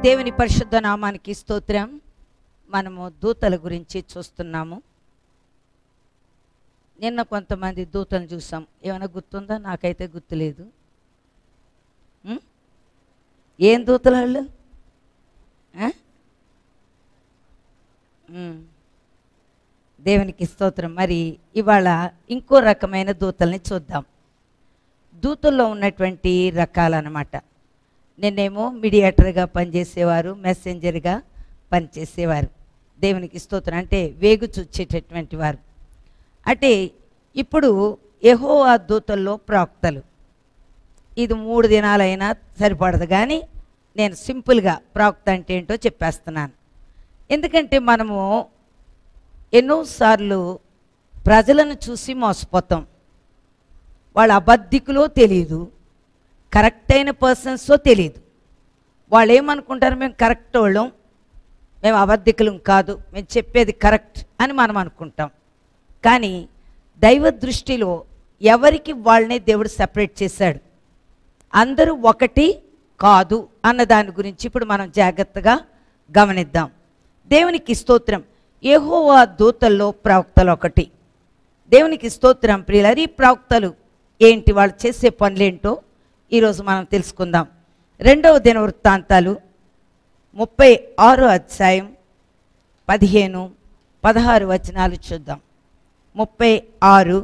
దేవుని పరిశుద్ధ నామానికి స్తోత్రం. మనము దూతల గురించి చూస్తున్నాము. నిన్న కొంతమంది దూతలను చూసాం. ఏమైనా గుర్తుందా? నాకైతే గుర్తులేదు. ఏం దూతలు వాళ్ళు? దేవునికి స్తోత్రం. మరి ఇవాళ ఇంకో రకమైన దూతల్ని చూద్దాం. దూతల్లో ఉన్నటువంటి రకాలన్నమాట. నిన్నేమో మీడియేటర్గా పనిచేసేవారు, మెసెంజర్గా పనిచేసేవారు. దేవునికి స్తోత్రం. అంటే వేగు చూచేటటువంటి వారు. అంటే ఇప్పుడు యెహోవా దూతల్లో ప్రవక్తలు. ఇది 3 దినాలైనా సరిపడదు, కానీ నేను సింపుల్గా ప్రవక్త అంటే ఏంటో చెప్పేస్తున్నాను. ఎందుకంటే మనము ఎన్నోసార్లు ప్రజలను చూసి మోసపోతాం. వాళ్ళ అబద్ధికులో తెలియదు, కరెక్ట్ అయిన పర్సన్సో తెలియదు. వాళ్ళు ఏమనుకుంటారు, మేము కరెక్ట్ వాళ్ళం, మేము అబద్ధికులం కాదు, మేము చెప్పేది కరెక్ట్ అని మనం అనుకుంటాం. కానీ దైవ దృష్టిలో ఎవరికి వాళ్ళనే దేవుడు సెపరేట్ చేశాడు. అందరూ ఒకటి కాదు అన్న దాని గురించి ఇప్పుడు మనం జాగ్రత్తగా గమనిద్దాం. దేవునికి స్తోత్రం. యెహోవా దూతల్లో ప్రవక్తలు ఒకటి. దేవునికి స్తోత్రం ప్రియులారా. ఈ ప్రవక్తలు ఏంటి, వాళ్ళు చేసే పనులేంటో ఈరోజు మనం తెలుసుకుందాం. 2వ దినవృత్తాంతాలు 36వ అధ్యాయం 15, 16 వచనాలు చూద్దాం. 36,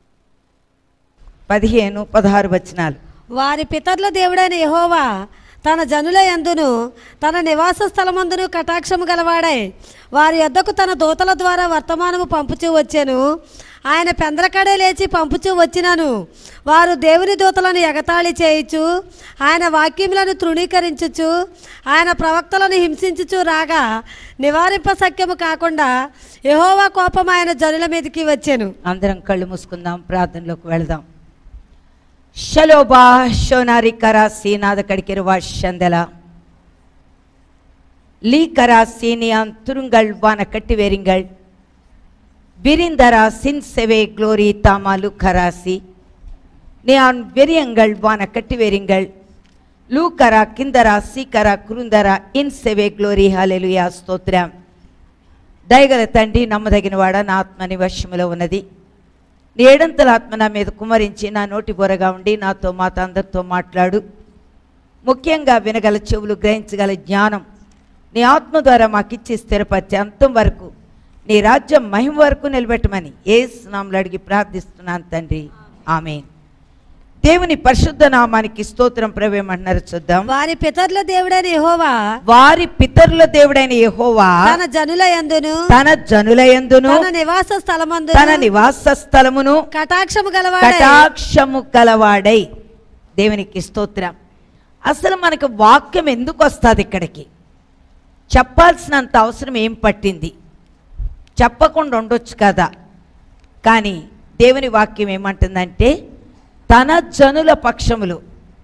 15, 16 వచనాలు. వారి పితరుల దేవుడైన యెహోవా తన జనుల యందును తన నివాస స్థలమందును కటాక్షము గలవాడై వారి యొద్దకు తన దూతల ద్వారా వర్తమానము పంపుచూ వచ్చెను. ఆయన పెందలకడే లేచి పంపుచూ వచ్చినను వారు దేవుని దూతలను ఎగతాళి చేయుచు ఆయన వాక్యములను తృణీకరించుచు ఆయన ప్రవక్తలను హింసించుచు రాగా నివారింప సఖ్యము కాకుండా యెహోవా కోపం ఆయన జనుల మీదకి వచ్చెను. అందరం కళ్ళు మూసుకుందాం, ప్రార్థనలోకి వెళదాం. ஷலோபா ஷோனாரி கராசி நாத கடிக்கிறவா ஷந்தலா லீ கராசி நியான் துருங்கள் வான கட்டி வேறுங்கள் விரிந்தரா சின் செவே க்ளோரி தாமாலு கராசி நியான் வெறியங்கள் வான கட்டி வேறுங்கள் லூக்கரா கிந்தரா சீக்கரா குருந்தரா இன் செவே க்ளோரி హల్లెలూయా స్తోత్రం. దయగల తండ్రి, నమ్మదగిన వాడ, నా ఆత్మ నీ వశములో ఉన్నది. నీ ఏడంతల ఆత్మ నా మీద కుమరించి నా నోటి బొరగా ఉండి నాతో మాతో అందరితో మాట్లాడు. ముఖ్యంగా వినగల చెవులు, గ్రహించగల జ్ఞానం నీ ఆత్మ ద్వారా మాకిచ్చి స్థిరపరిచే అంతం వరకు నీ రాజ్యం మహిమ వరకు నిలబెట్టమని యేసు నామములో అడిగి ప్రార్థిస్తున్నాను తండ్రి, ఆమేన్. దేవుని పరిశుద్ధ నామానికి స్తోత్రం. ప్రవేమంటున్నారు చూద్దాం. వారి పితరుల దేవుడైన యెహోవా వారి పితరుల దేవుడైన యెహోవా తన జనుల యందును తన జనుల యందును తన నివాస స్థలమందును తన నివాస స్థలమును కటాక్షము గలవాడై కటాక్షము గలవాడై. దేవునికి స్తోత్రం. అసలు మనకు వాక్యం ఎందుకు వస్తుంది? ఇక్కడికి చెప్పాల్సినంత అవసరం ఏం పట్టింది? చెప్పకుండా ఉండొచ్చు కదా. కానీ దేవుని వాక్యం ఏమంటుందంటే తన జనుల పక్షములు,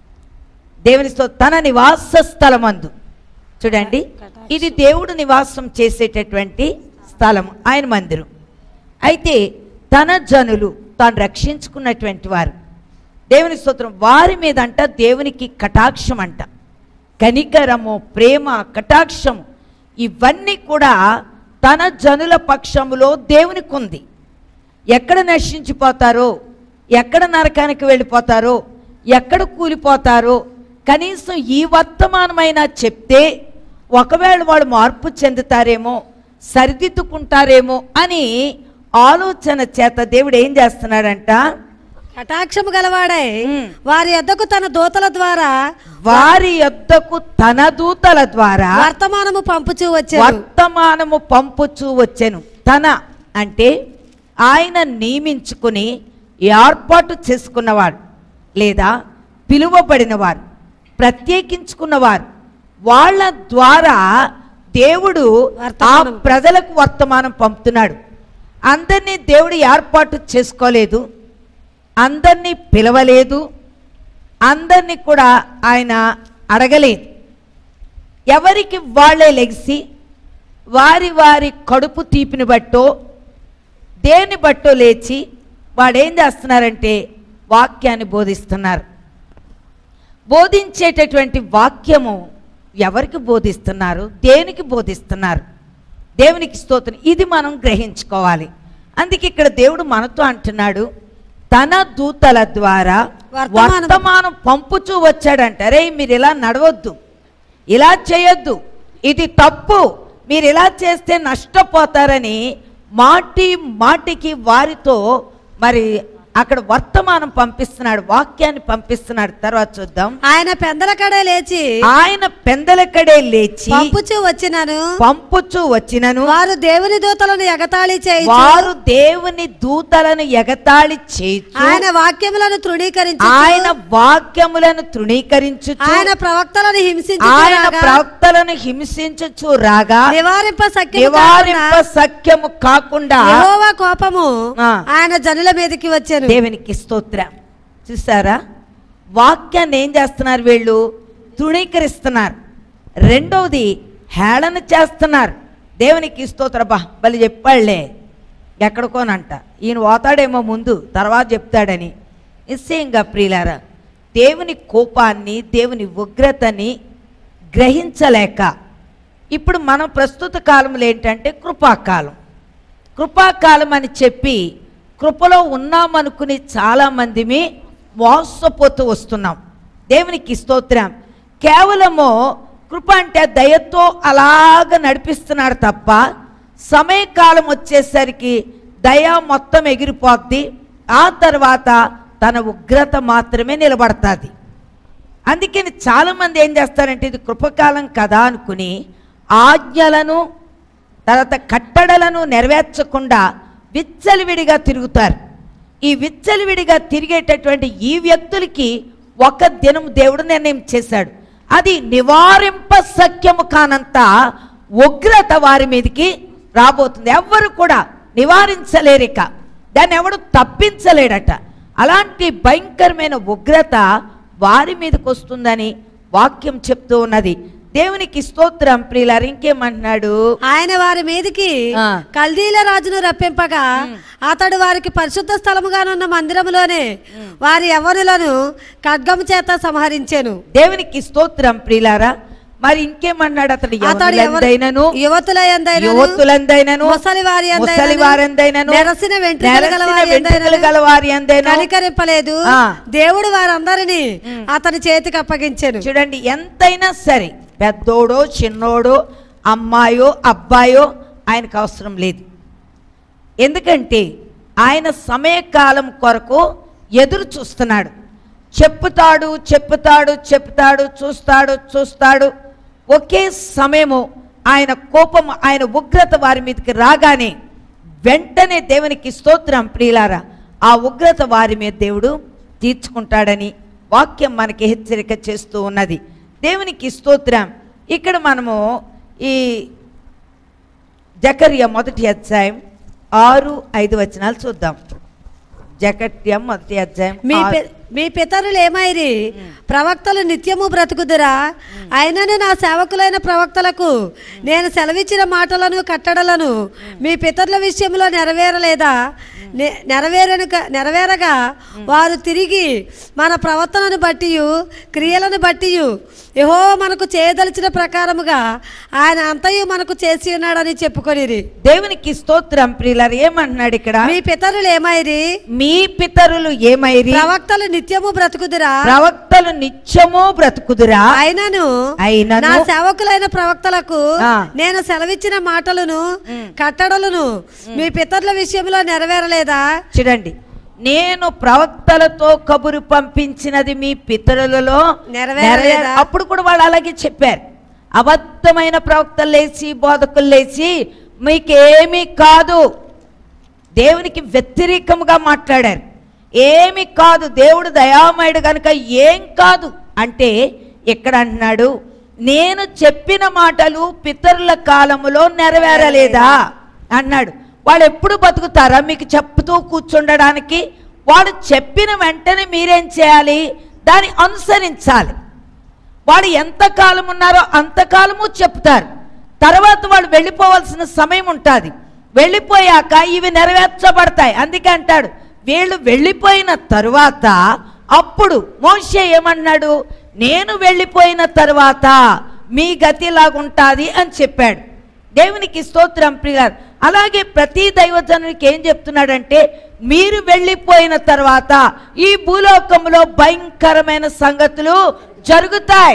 దేవునితో తన నివాస స్థలమందు. చూడండి, ఇది దేవుడు నివాసం చేసేటటువంటి స్థలం, ఆయన మందిరం. అయితే తన జనులు, తాను రక్షించుకున్నటువంటి వారు, దేవుని స్తోత్రం, వారి మీద అంట దేవునికి కటాక్షం అంట. కనికరము, ప్రేమ, కటాక్షము ఇవన్నీ కూడా తన జనుల పక్షములో దేవునికి ఉంది. ఎక్కడ నశించిపోతారో, ఎక్కడ నరకానికి వెళ్ళిపోతారో, ఎక్కడ కూలిపోతారో కనీసం ఈ వర్తమానమైనా చెప్తే ఒకవేళ వాళ్ళు మార్పు చెందుతారేమో, సరిదిద్దుకుంటారేమో అని ఆలోచన చేత దేవుడు ఏం చేస్తున్నాడంట? కటాక్షము గలవాడై వారి యొద్దకు తన దూతల ద్వారా వారి యొద్దకు తన దూతల ద్వారా వర్తమానము పంపుచూ వచ్చెను. వర్తమానము పంపుచూ వచ్చెను. తన అంటే ఆయన నియమించుకుని ఏర్పాటు చేసుకున్నవారు, లేదా పిలువబడినవారు, ప్రత్యేకించుకున్నవారు, వాళ్ళ ద్వారా దేవుడు ఆ ప్రజలకు వర్తమానం పంపుతున్నాడు. అందరినీ దేవుడు ఏర్పాటు చేసుకోలేదు, అందరినీ పిలవలేదు, అందరినీ కూడా ఆయన అడగలేదు. ఎవరికి వాళ్ళే లెగిసి వారి వారి కడుపు తీపిని బట్టో దేని బట్టో లేచి వాడేం చేస్తున్నారంటే వాక్యాన్ని బోధిస్తున్నారు. బోధించేటటువంటి వాక్యము ఎవరికి బోధిస్తున్నారు, దేనికి బోధిస్తున్నారు? దేవునికి స్తోత్రం. ఇది మనం గ్రహించుకోవాలి. అందుకే ఇక్కడ దేవుడు మనతో అంటున్నాడు, తన దూతల ద్వారా వర్తమానం పంపుచూ వచ్చాడంట. అరే మీరు ఇలా నడవద్దు, ఇలా చేయొద్దు, ఇది తప్పు, మీరు ఇలా చేస్తే నష్టపోతారని మాటి మాటికి వారితో మరి అక్కడ వర్తమానం పంపిస్తున్నాడు, వాక్యాన్ని పంపిస్తున్నాడు. తర్వాత చూద్దాం. ఆయన పెందలకడే లేచి పంపుచూ వచ్చినను వారు దేవుని దూతలను ఎగతాళి చేయుచు ఆయన వాక్యములను తృణీకరించు ఆయన ప్రవక్తలను హింసించుచు రాగా నివారింప సఖ్యము కాకుండా యెహోవా కోపము ఆయన జనుల మీదకి వచ్చే. దేవునికి స్తోత్రం. చూసారా, వాక్యాన్ని ఏం చేస్తున్నారు వీళ్ళు? తృణీకరిస్తున్నారు. రెండవది హేళన చేస్తున్నారు. దేవునికి స్తోత్ర. బలి చెప్పాళ్లే ఎక్కడికోనంట, ఈయన పోతాడేమో ముందు, తర్వాత చెప్తాడని. నిశ్చయంగా ప్రియులారా, దేవుని కోపాన్ని, దేవుని ఉగ్రతని గ్రహించలేక ఇప్పుడు మనం ప్రస్తుత కాలంలో ఏంటంటే కృపాకాలం అని చెప్పి కృపలో ఉన్నామనుకుని చాలామందిమి మోసపోతూ వస్తున్నాం. దేవునికి స్తోత్రం. కేవలము కృప అంటే దయతో అలాగ నడిపిస్తున్నాడు తప్ప సమయకాలం వచ్చేసరికి దయ మొత్తం ఎగిరిపోద్ది. ఆ తర్వాత తన ఉగ్రత మాత్రమే నిలబడుతుంది. అందుకని చాలామంది ఏం చేస్తారంటే ఇది కృపకాలం కదా అనుకుని ఆజ్ఞలను తర్వాత కట్టడలను నెరవేర్చకుండా విచ్చలవిడిగా తిరుగుతారు. ఈ విచ్చలవిడిగా తిరిగేటటువంటి ఈ వ్యక్తులకి ఒక దినం దేవుడు నిర్ణయం చేశాడు. అది నివారింప సఖ్యము కానంత ఉగ్రత వారి మీదకి రాబోతుంది. ఎవ్వరు కూడా నివారించలేరిక, దాన్ని ఎవడు తప్పించలేడట. అలాంటి భయంకరమైన ఉగ్రత వారి మీదకి వస్తుందని వాక్యం చెప్తూ ఉన్నది. దేవునికి స్తోత్రం. ప్రియులారు, ఇంకేమంటున్నాడు? ఆయన వారి మీదకి కల్దీల రాజును రప్పింపగా అతడు వారికి పరిశుద్ధ స్థలముగానున్న మందిరములోనే వారి యవ్వనులను ఖడ్గము చేత సంహరించెను. దేవునికి స్తోత్రం. ప్రియులారా, మరి ఇంకేమన్నాడు? అతడు యువతులందైనను ముసలివారందైనను నెరసిన వెంట్రుకలు గలవారి అందైనను కనికరింపలేదు. దేవుడు వారందరినీ అతని చేతికి అప్పగించెను. చూడండి, ఎంతైనా సరే పెద్దోడో చిన్నోడో అమ్మాయో అబ్బాయో ఆయనకు అవసరం లేదు. ఎందుకంటే ఆయన సమయకాలం కొరకు ఎదురు చూస్తున్నాడు. చెప్పుతాడు చూస్తాడు. ఒకే సమయము ఆయన కోపము, ఆయన ఉగ్రత వారి మీదకి రాగానే వెంటనే దేవునికి స్తోత్రం ప్రియులారా, ఆ ఉగ్రత వారి మీద దేవుడు తీర్చుకుంటాడని వాక్యం మనకి హెచ్చరిక చేస్తూ ఉన్నది. దేవునికి స్తోత్రం. ఇక్కడ మనము ఈ జకర్యా 1వ అధ్యాయం 6-5 వచనాలు చూద్దాం. జకర్యా 1వ అధ్యాయం. మీ పితరులు ఏమైరి? ప్రవక్తలు నిత్యము బ్రతుకుదురా? అయినను నా సేవకులైన ప్రవక్తలకు నేను సెలవిచ్చిన మాటలను కట్టడలను మీ పితరుల విషయంలో నెరవేరలేదా? నెరవేరగా వారు తిరిగి మన ప్రవర్తనను బట్టి క్రియలను బట్టి యెహోవా మనకు చేయదలిచిన ప్రకారముగా ఆయన అంతయు మనకు చేసి ఉన్నాడని చెప్పుకొనిరి. దేవునికి స్తోత్రం. ప్రియులారా, ఏమంటున్నాడు ఇక్కడ? మీ పితరులు ఏమైరి? ప్రవక్తలు నిత్యము బ్రతుకుదురా? అయినను నా సేవకులైన ప్రవక్తలకు నేను సెలవిచ్చిన మాటలను కట్టడలను మీ పితరుల విషయంలో నెరవేరలేదా? చూడండి, నేను ప్రవక్తలతో కబురు పంపించినది మీ పితరులలో నెరవేరలేదా? అప్పుడు కూడా వాళ్ళు అలాగే చెప్పారు. అబద్ధమైన ప్రవక్తలు లేచి బోధకులు లేచి మీకేమీ కాదు, దేవునికి వ్యతిరేకంగా మాట్లాడారు. ఏమి కాదు, దేవుడు దయామయుడు కనుక ఏం కాదు అంటే ఇక్కడ అంటున్నాడు, నేను చెప్పిన మాటలు పితరుల కాలములో నెరవేరలేదా అన్నాడు. వాళ్ళు ఎప్పుడు బతుకుతారా మీకు చెప్తూ కూర్చుండడానికి? వాడు చెప్పిన వెంటనే మీరేం చేయాలి? దాన్ని అనుసరించాలి. వాడు ఎంతకాలం ఉన్నారో అంతకాలము చెప్తారు. తర్వాత వాళ్ళు వెళ్ళిపోవాల్సిన సమయం ఉంటుంది. వెళ్ళిపోయాక ఇవి నెరవేర్చబడతాయి. అందుకే అంటాడు, వీళ్ళు వెళ్ళిపోయిన తరువాత అప్పుడు మోషే ఏమన్నాడు? నేను వెళ్ళిపోయిన తరువాత మీ గతి ఇలాగుంటుంది అని చెప్పాడు. దేవునికి స్తోత్రం ప్రియులారా. అలాగే ప్రతి దైవజనునికి ఏం చెప్తున్నాడంటే, మీరు వెళ్ళిపోయిన తర్వాత ఈ భూలోకంలో భయంకరమైన సంగతులు జరుగుతాయి.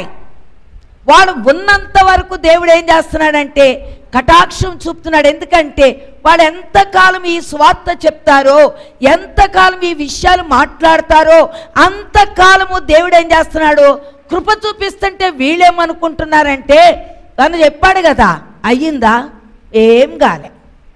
వాడు ఉన్నంత వరకు దేవుడు ఏం చేస్తున్నాడంటే కటాక్షం చూపుతున్నాడు. ఎందుకంటే వాడు ఎంతకాలం ఈ స్వార్థ చెప్తారో, ఎంతకాలం ఈ విషయాలు మాట్లాడతారో అంతకాలము దేవుడు ఏం చేస్తున్నాడు, కృప చూపిస్తుంటే వీళ్ళేమనుకుంటున్నారంటే, తను చెప్పాడు కదా అయ్యిందా, ఏం కాలే.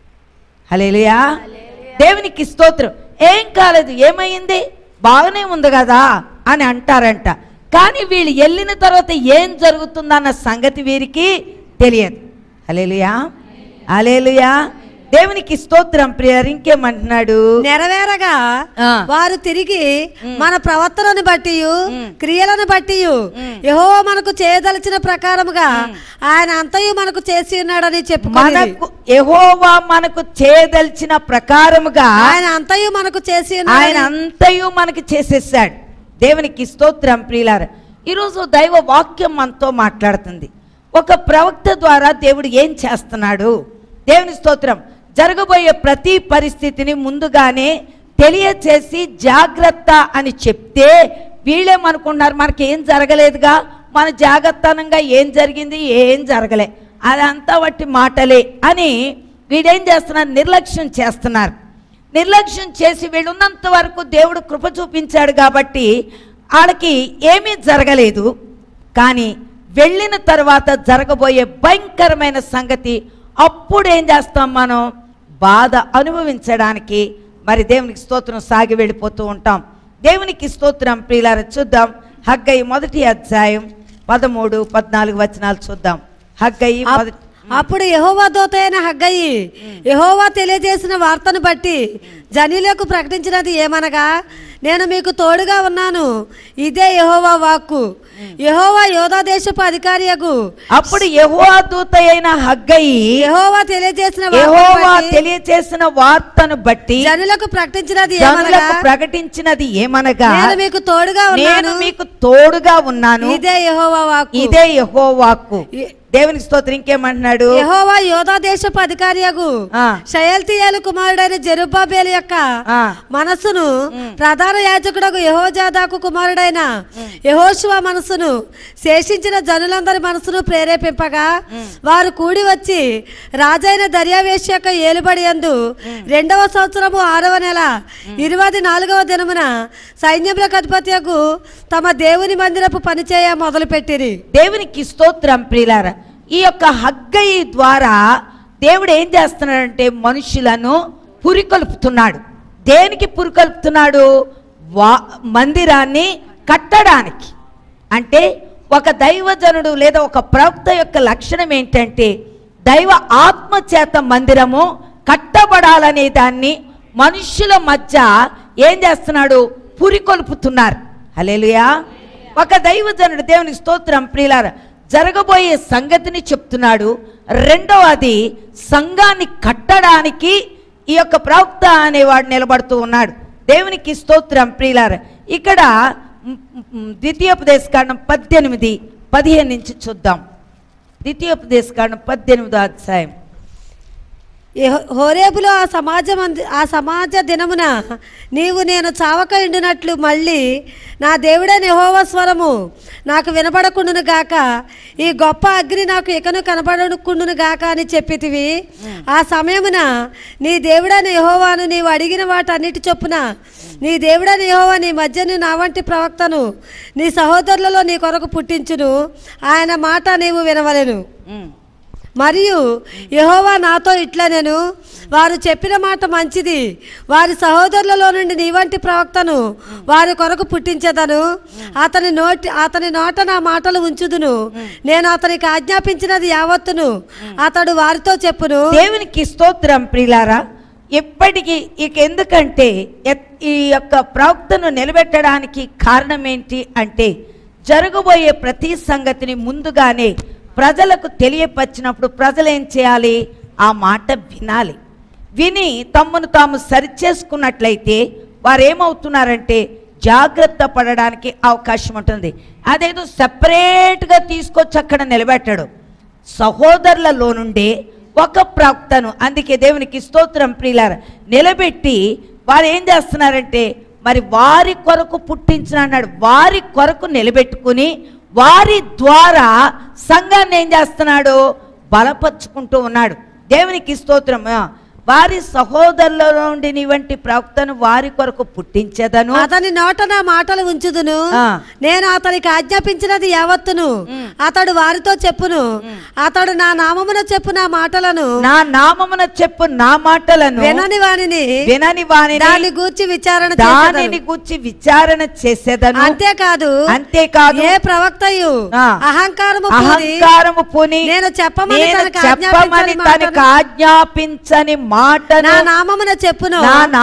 హల్లెలూయా, దేవునికి స్తోత్రం. ఏం కాలేదు, ఏమైంది, బాగానే ఉంది కదా అని అంటారంట. కానీ వీళ్ళు వెళ్ళిన తర్వాత ఏం జరుగుతుందన్న సంగతి వీరికి తెలియదు. హల్లెలూయా, హల్లెలూయా, దేవునికి స్తోత్రం ప్రియులారా. ఇంకేమంటున్నాడు, నెరవేరగా వారు తిరిగి మన ప్రవర్తనను బట్టి క్రియలను బట్టి యెహోవా మనకు చేయదలిచిన ప్రకారముగా ఆయన అంతయు మనకు చేసి ఉన్నాడని మనకు యెహోవా మనకు చేయదలిచిన ప్రకారముగా ఆయన అంతయు మనకు చేసి ఆయన అంతయు మనకు చేసేసాడు. దేవునికి స్తోత్రం ప్రియులారా. ఈరోజు దైవ వాక్యం మనతో మాట్లాడుతుంది. ఒక ప్రవక్త ద్వారా దేవుడు ఏం చేస్తున్నాడు, దేవుని స్తోత్రం. జరగబోయే ప్రతి పరిస్థితిని ముందుగానే తెలియచేసి జాగ్రత్త అని చెప్తే వీళ్ళేమనుకుంటున్నారు, మనకేం జరగలేదుగా, మన జాగ్రత్తనంగా ఏం జరిగింది, ఏం జరగలే, అదంతా వట్టి మాటలే అని వీడేం చేస్తున్నారు, నిర్లక్ష్యం చేస్తున్నారు. నిర్లక్ష్యం చేసి వీళ్ళున్నంత వరకు దేవుడు కృప చూపించాడు కాబట్టి వాళ్ళకి ఏమీ జరగలేదు. కానీ వెళ్ళిన తర్వాత జరగబోయే భయంకరమైన సంగతి అప్పుడు ఏం చేస్తాం, మనం బాధ అనుభవించడానికి మరి దేవునికి స్తోత్రం సాగి వెళ్ళిపోతూ ఉంటాం. దేవునికి స్తోత్రం ప్రియులారా. చూద్దాం హగ్గయి 1వ అధ్యాయం 13, 14 వచనాలు చూద్దాం. హగ్గయి అప్పుడు యెహోవా దూత అయిన హగ్గయి యెహోవా తెలియజేసిన వార్తను బట్టి జనులకు ప్రకటించినది ఏమనగా, నేను మీకు తోడుగా ఉన్నాను, ఇదే యెహోవా వాక్కు. యెహోవా యోధా దేశపు అధికారియగు. అప్పుడు యెహోవా దూత అయిన హగ్గయి యెహోవా తెలియజేసిన వార్తను బట్టి జనులకు ప్రకటించినది ఏమనగా, నేను మీకు తోడుగా ఉన్నాను, ఇదే యెహోవా వాక్కు. ఇదే యెహోవా వాక్కు. దేవునికి స్తోత్రం. ఇంకేమంటున్నాడు, యెహోవా యోధా దేశపు అధికారియగు షయల్తీయేలు కుమారుడైన జెరుబ్బాబేలు యొక్క మనస్సును ప్రధాన యాజకుడకు యెహోజాదాకు కుమారుడైన యెహోషువ మనస్సును శేషించిన జనులందరి మనస్సును ప్రేరేపింపగా వారు కూడి వచ్చి రాజైన దర్యావేషు యొక్క ఏలుబడి యందు 2వ సంవత్సరము 6వ నెల 24వ దినమున సైన్యములకు అధిపత్యకు తమ దేవుని మందిరపు పనిచేయ మొదలుపెట్టిరి. దేవునికి స్తోత్రం ప్రియులారా. ఈ యొక్క హగ్గయి ద్వారా దేవుడు ఏం చేస్తున్నాడంటే మనుషులను పురికొల్పుతున్నాడు. దేనికి పురికొల్పుతున్నాడు, మందిరాన్ని కట్టడానికి. అంటే ఒక దైవజనుడు లేదా ఒక ప్రవక్త యొక్క లక్షణం ఏంటంటే దైవ ఆత్మ చేత మందిరము కట్టబడాలనే దాన్ని మనుషుల మధ్య ఏం చేస్తున్నాడు, పురికొల్పుతున్నారు. హల్లెలూయా. ఒక దైవజనుడు, దేవుని స్తోత్రం ప్రియులారా, జరగబోయే సంగతిని చెప్తున్నాడు. రెండవది సంఘాన్ని కట్టడానికి ఈ యొక్క ప్రవక్త అనేవాడు నిలబడుతూ ఉన్నాడు. దేవునికి స్తోత్రం ప్రియులారా. ఇక్కడ ద్వితీయోపదేశకాండం 18-15 నుంచి చూద్దాం. ద్వితీయోపదేశకాండం 18వ అధ్యాయం. హోరేబులో ఆ సమాజ దినమున నీవు నేను చావక ఉండినట్లు మళ్ళీ నా దేవుడైన యెహోవా స్వరము నాకు వినబడకుండును గాక, ఈ గొప్ప అగ్ని నాకు ఇకను కనబడకుండును గాక అని చెప్పితివి. ఆ సమయమున నీ దేవుడైన యెహోవాను నీవు అడిగిన వాటన్నిటి చొప్పున నీ దేవుడైన యెహోవా నీ మధ్యను నా వంటి ప్రవక్తను నీ సహోదరులలో నీ కొరకు పుట్టించును, ఆయన మాట నీవు వినవలెను. మరియు యెహోవా నాతో ఇట్లా, నేను వారు చెప్పిన మాట మంచిది, వారి సహోదరులలో నుండి నీ వంటి ప్రవక్తను వారి కొరకు పుట్టించేదను, అతని నోట నా మాటలు ఉంచుదును, నేను అతనికి ఆజ్ఞాపించినది యావత్తును అతడు వారితో చెప్పును. దేవునికి స్తోత్రం ప్రియులారా. ఎప్పటికీ ఎందుకంటే ఈ యొక్క ప్రవక్తను నిలబెట్టడానికి కారణం ఏంటి అంటే జరగబోయే ప్రతి సంగతిని ముందుగానే ప్రజలకు తెలియపరిచినప్పుడు ప్రజలు ఏం చేయాలి, ఆ మాట వినాలి. విని తమ్మును తాము సరిచేసుకున్నట్లయితే వారు ఏమవుతున్నారంటే జాగ్రత్త పడడానికి అవకాశం ఉంటుంది. అదేదో సపరేట్గా తీసుకొచ్చి అక్కడ నిలబెట్టాడు. సహోదరులలో నుండి ఒక ప్రవక్తను, అందుకే దేవునికి స్తోత్రం ప్రియులారా, నిలబెట్టి వారు ఏం చేస్తున్నారంటే మరి వారి కొరకు పుట్టించిన అన్నాడు. వారి కొరకు నిలబెట్టుకుని వారి ద్వారా సంఘాన్ని ఏం చేస్తున్నాడు, బలపరుచుకుంటూ ఉన్నాడు. దేవునికి స్తోత్రం. వారి సహోదరుల నుండి నీ వంటి ప్రవక్తను వారి కొరకు పుట్టించేదను, అతని నోట నా మాటలు ఉంచుదును, నేను అతనికి ఆజ్ఞాపించినది యావత్తును అతడు వారితో చెప్పును. అతడు నా నామమున చెప్పు నా మాటలను, నా నామమున చెప్పు నా మాటలను వినని వానిని దాన్ని గూర్చి విచారణ చేసేదను. అంతేకాదు ఏ ప్రవక్తయు అహంకారము పూని నేను చెప్పమని తనకు ఆజ్ఞాపించని నా నామమున చెప్పును,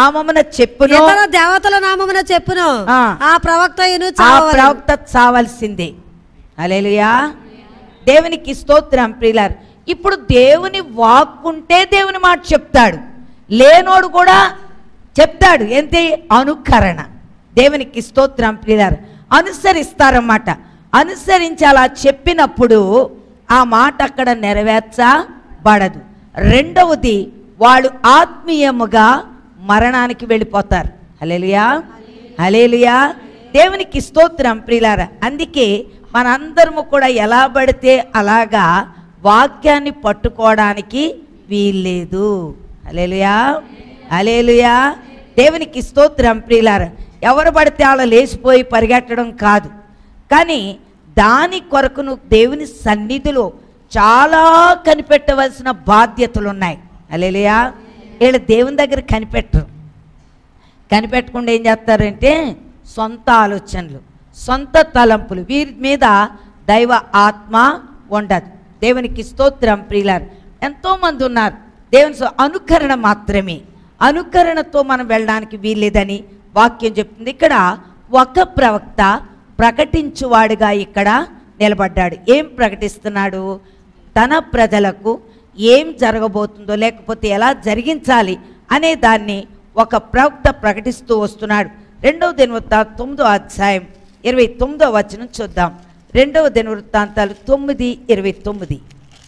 ఇతర దేవతల నామమున చెప్పును, ఆ ప్రవక్తయును ప్రవక్త చావలసిందే. హల్లెలూయా, దేవునికి స్తోత్రం ప్రియులారా. ఇప్పుడు దేవుని వాక్కుంటే దేవుని మాట చెప్తాడు, లేనోడు కూడా చెప్తాడు. ఏంటి? అనుకరణ. దేవునికి స్తోత్రం ప్రియులారా. అనుసరిస్తారన్నమాట. అనుసరించి అలా చెప్పినప్పుడు ఆ మాట అక్కడ నెరవేర్చబడదు. రెండవది, వాళ్ళు ఆత్మీయముగా మరణానికి వెళ్ళిపోతారు. హల్లెలూయా, హల్లెలూయా, దేవునికి స్తోత్రం ప్రియులారా. అందుకే మనందరము కూడా ఎలా పడితే అలాగా వాక్యాన్ని పట్టుకోవడానికి వీల్లేదు. హల్లెలూయా, హల్లెలూయా, దేవునికి స్తోత్రం ప్రియులారా. ఎవరు పడితే అలా లేచిపోయి పరిగెట్టడం కాదు, కానీ దాని కొరకు నువ్వు దేవుని సన్నిధిలో చాలా కనిపెట్టవలసిన బాధ్యతలు ఉన్నాయి. హల్లెలూయా. వీళ్ళు దేవుని దగ్గర కనిపెట్టకుండా ఏం చేస్తారంటే సొంత ఆలోచనలు, సొంత తలంపులు, వీరి మీద దైవ ఆత్మ ఉండదు. దేవునికి స్తోత్రం ప్రియులారా. ఎంతోమంది ఉన్నారు దేవుని అనుకరణ మాత్రమే, అనుకరణతో మనం వెళ్ళడానికి వీల్లేదని వాక్యం చెప్తుంది. ఇక్కడ ఒక ప్రవక్త ప్రకటించువాడుగా ఇక్కడ నిలబడ్డాడు. ఏం ప్రకటిస్తున్నాడు? తన ప్రజలకు ఏం జరగబోతుందో లేకపోతే ఎలా జరిగించాలి అనే దాన్ని ఒక ప్రవక్త ప్రకటిస్తూ వస్తున్నాడు. 2వ దినవృత్తాంతాలు 9వ అధ్యాయం 29వ వచనం చూద్దాం. 2వ దినవృత్తాంతాలు 9:29.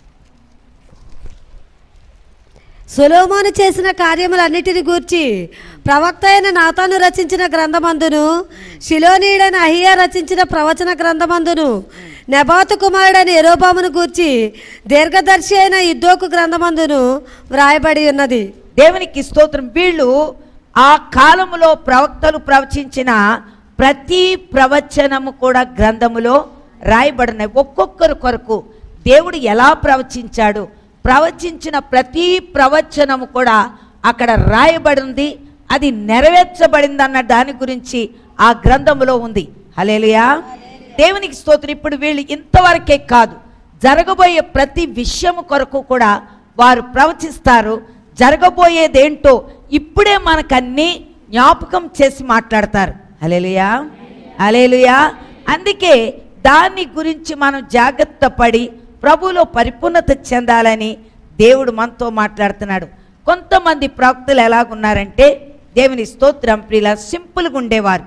సొలొమోను చేసిన కార్యములన్నిటిని గూర్చి ప్రవక్త అయిన నాతాను రచించిన గ్రంథమందును, షిలోనీయుడైన అహియా రచించిన ప్రవచన గ్రంథమందును, నెబాతు కుమారుడైన యెరోబామును గూర్చి దీర్ఘదర్శి అయిన ఇద్దోకు గ్రంథమందును వ్రాయబడి ఉన్నది. దేవునికి స్తోత్రం. వీళ్ళు ఆ కాలములో ప్రవక్తలు ప్రవచించిన ప్రతి ప్రవచనము కూడా గ్రంథములో రాయబడినాయి. ఒక్కొక్కరి కొరకు దేవుడు ఎలా ప్రవచించాడు, ప్రవచించిన ప్రతి ప్రవచనము కూడా అక్కడ రాయబడింది. అది నెరవేర్చబడింది అన్న దాని గురించి ఆ గ్రంథములో ఉంది. హల్లెలూయా, దేవునికి స్తోత్రం. ఇప్పుడు వీళ్ళు ఇంతవరకే కాదు, జరగబోయే ప్రతి విషయము కొరకు కూడా వారు ప్రవచిస్తారు. జరగబోయేదేంటో ఇప్పుడే మనకన్నీ జ్ఞాపకం చేసి మాట్లాడతారు. హల్లెలూయా, హల్లెలూయా. అందుకే దాని గురించి మనం జాగ్రత్త పడి ప్రభువులో పరిపూర్ణత చెందాలని దేవుడు మనతో మాట్లాడుతున్నాడు. కొంతమంది ప్రవక్తలు ఎలాగున్నారంటే దేవుని స్తోత్రం ప్రియుల సింపుల్గా ఉండేవారు.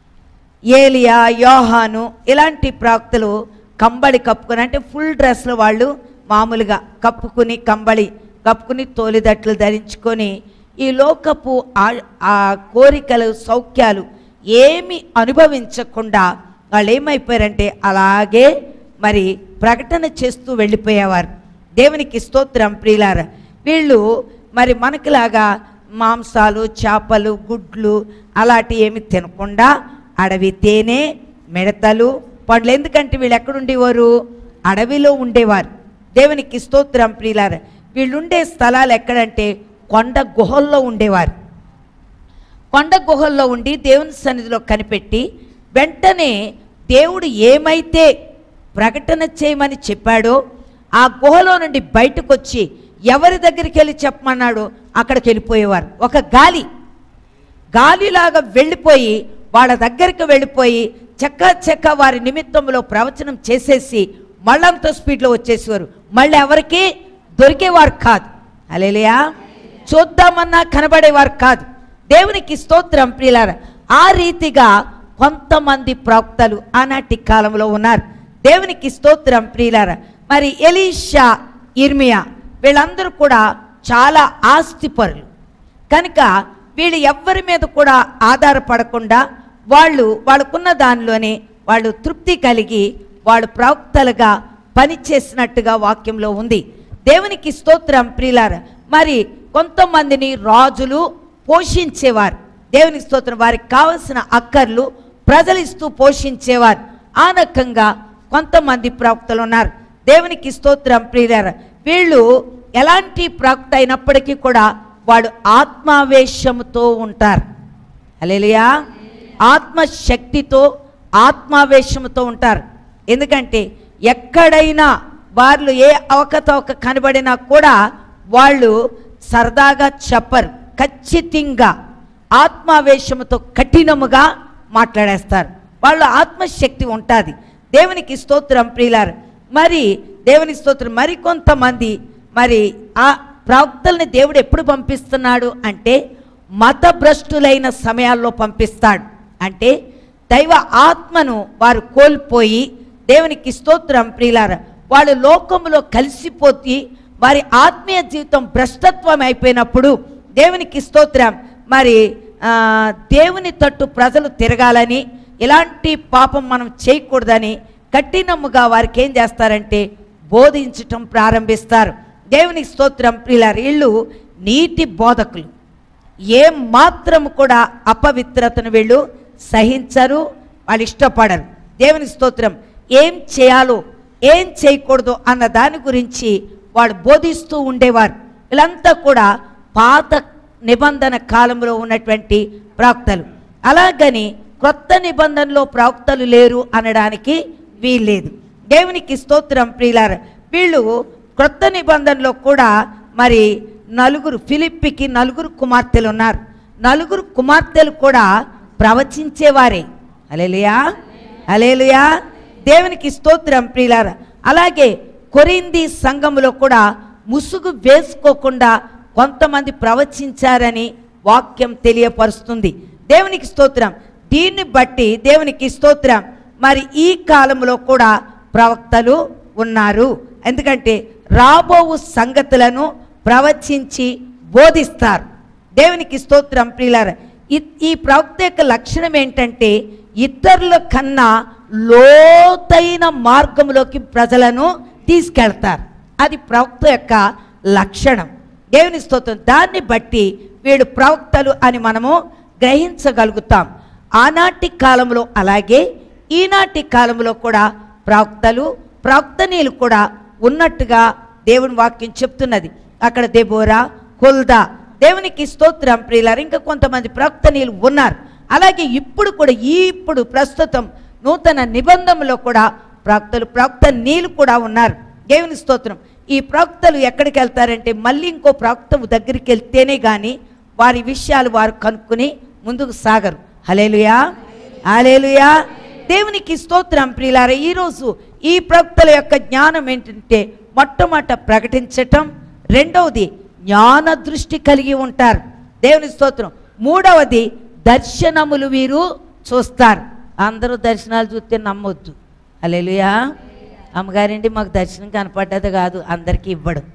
ఏలియా, యోహాను ఇలాంటి ప్రవక్తలు కంబళి కప్పుకొని, అంటే ఫుల్ డ్రెస్లో వాళ్ళు మామూలుగా కప్పుకుని, కంబళి కప్పుకుని, తోలిదట్లు ధరించుకొని ఈ లోకపు ఆ కోరికలు, సౌఖ్యాలు ఏమి అనుభవించకుండా వాళ్ళు ఏమైపోయారంటే అలాగే మరి ప్రకటన చేస్తూ వెళ్ళిపోయేవారు. దేవునికి స్తోత్రం ప్రియులారా. వీళ్ళు మరి మనకులాగా మాంసాలు, చేపలు, గుడ్లు అలాంటి ఏమి తినకుండా అడవి తేనె, మిడతలు, పండ్లు. ఎందుకంటే వీళ్ళు ఎక్కడుండేవారు? అడవిలో ఉండేవారు. దేవునికి స్తోత్రం ప్రియులారా. వీళ్ళుండే స్థలాలు ఎక్కడంటే కొండ గుహల్లో ఉండేవారు. కొండ గుహల్లో ఉండి దేవుని సన్నిధిలో కనిపెట్టి వెంటనే దేవుడు ఏమైతే ప్రకటన చేయమని చెప్పాడో ఆ గుహలో నుండి బయటకు వచ్చి ఎవరి దగ్గరికి వెళ్ళి చెప్పమన్నాడో అక్కడికి వెళ్ళిపోయేవారు. ఒక గాలిలాగా వెళ్ళిపోయి వాళ్ళ దగ్గరికి వెళ్ళిపోయి చక్క వారి నిమిత్తంలో ప్రవచనం చేసేసి మళ్ళంతో స్పీడ్లో వచ్చేసేవారు. మళ్ళీ ఎవరికి దొరికేవారు కాదు. హల్లెలూయా. చూద్దామన్నా కనబడేవారు కాదు. దేవునికి స్తోత్రం ప్రియులారా. ఆ రీతిగా కొంతమంది ప్రవక్తలు ఆనాటి కాలంలో ఉన్నారు. దేవునికి స్తోత్రం ప్రియులారా. మరి ఎలీషా, ఇర్మియా వీళ్ళందరూ కూడా చాలా ఆస్తిపరులు కనుక వీళ్ళు ఎవ్వరి మీద కూడా ఆధారపడకుండా వాళ్ళకున్న దానిలోనే వాళ్ళు తృప్తి కలిగి వాళ్ళు ప్రవక్తలుగా పనిచేసినట్టుగా వాక్యంలో ఉంది. దేవునికి స్తోత్రం ప్రియులారా. మరి కొంతమందిని రాజులు పోషించేవారు. దేవునికి స్తోత్రం. వారికి కావలసిన అక్కర్లు ప్రజలు ఇస్తూ పోషించేవారు. ఆ రకంగా కొంతమంది ప్రవక్తలు ఉన్నారు. దేవునికి స్తోత్రం ప్రియులారా. వీళ్ళు ఎలాంటి ప్రవక్త అయినప్పటికీ కూడా వాడు ఆత్మావేశముతో ఉంటారు. హల్లెలూయా. ఆత్మశక్తితో ఆత్మావేశముతో ఉంటారు. ఎందుకంటే ఎక్కడైనా వాళ్ళు ఏ అవకతవక కనబడినా కూడా వాళ్ళు సరదాగా చెప్పరు. ఖచ్చితంగా ఆత్మావేశముతో కఠినముగా మాట్లాడేస్తారు. వాళ్ళు ఆత్మశక్తి ఉంటుంది. దేవునికి స్తోత్రం ప్రియులారు. మరి దేవునికి స్తోత్రం. మరికొంతమంది మరి ఆ ప్రవక్తల్ని దేవుడు ఎప్పుడు పంపిస్తున్నాడు అంటే మతభ్రష్టులైన సమయాల్లో పంపిస్తాడు. అంటే దైవ ఆత్మను వారు కోల్పోయి, దేవునికి స్తోత్రం ప్రియులారా, వాళ్ళు లోకంలో కలిసిపోయి వారి ఆత్మీయ జీవితం భ్రష్టత్వం అయిపోయినప్పుడు దేవునికి స్తోత్రం మరి దేవుని తట్టు ప్రజలు తిరగాలని, ఇలాంటి పాపం మనం చేయకూడదని కఠినముగా వారికి ఏం చేస్తారంటే బోధించటం ప్రారంభిస్తారు. దేవునికి స్తోత్రం ప్రియులారా. వీళ్ళు నీతి బోధకులు. ఏం మాత్రం కూడా అపవిత్రతను వీళ్ళు సహించరు, వాళ్ళు ఇష్టపడరు. దేవునికి స్తోత్రం. ఏం చేయాలో ఏం చేయకూడదు అన్న దాని గురించి వాళ్ళు బోధిస్తూ ఉండేవారు. వీళ్ళంతా కూడా పాత నిబంధన కాలంలో ఉన్నటువంటి ప్రవక్తలు. అలాగని కొత్త నిబంధనలో ప్రవక్తలు లేరు అనడానికి వీల్లేదు. దేవునికి స్తోత్రం ప్రియులారా. వీళ్ళు కొత్త నిబంధనలో కూడా మరి ఫిలిప్పికి 4 కుమార్తెలు ఉన్నారు. 4 కుమార్తెలు కూడా ప్రవచించేవారే. హల్లెలూయా, హల్లెలూయా. దేవునికి స్తోత్రం ప్రియులారా. అలాగే కొరింథీ సంఘములో కూడా ముసుగు వేసుకోకుండా కొంతమంది ప్రవచించారని వాక్యం తెలియపరుస్తుంది. దేవునికి స్తోత్రం. దీన్ని బట్టి దేవునికి స్తోత్రం మరి ఈ కాలంలో కూడా ప్రవక్తలు ఉన్నారు. ఎందుకంటే రాబోవు సంగతులను ప్రవచించి బోధిస్తారు. దేవునికి స్తోత్రం ప్రియులారా. ఈ ప్రవక్త యొక్క లక్షణం ఏంటంటే ఇతరుల కన్నా లోతైన మార్గంలోకి ప్రజలను తీసుకెళ్తారు. అది ప్రవక్త యొక్క లక్షణం. దేవుని స్తోత్రం. దాన్ని బట్టి వీడు ప్రవక్తలు అని మనము గ్రహించగలుగుతాం. ఆనాటి కాలంలో అలాగే ఈనాటి కాలంలో కూడా ప్రవక్తనీయులు కూడా ఉన్నట్టుగా దేవుని వాక్యం చెప్తున్నది. అక్కడ దెబోరా, హుల్దా, దేవునికి స్తోత్రం ప్రియులారా, ఇంకా కొంతమంది ప్రవక్తనీయులు ఉన్నారు. అలాగే ఇప్పుడు కూడా ఇప్పుడు ప్రస్తుతం నూతన నిబంధనలో కూడా ప్రవక్తనీయులు కూడా ఉన్నారు. దేవుని స్తోత్రం. ఈ ప్రవక్తలు ఎక్కడికి వెళ్తారంటే మళ్ళీ ఇంకో ప్రవక్త దగ్గరికి వెళ్తేనే కానీ వారి విషయాలు వారు కనుక్కుని ముందుకు సాగరు. హల్లెలూయా, హల్లెలూయా. దేవునికి స్తోత్రం ప్రియులారా. ఈరోజు ఈ ప్రవక్తల యొక్క జ్ఞానం ఏంటంటే మొట్టమొదట ప్రకటించటం, రెండవది జ్ఞాన దృష్టి కలిగి ఉంటారు. దేవుని స్తోత్రం. మూడవది దర్శనములు వీరు చూస్తారు. అందరూ దర్శనాలు చూస్తే నమ్మొద్దు. హల్లెలూయా. అమ్మగారండి మాకు దర్శనం కనపడ్డది కాదు, అందరికీ ఇవ్వడం.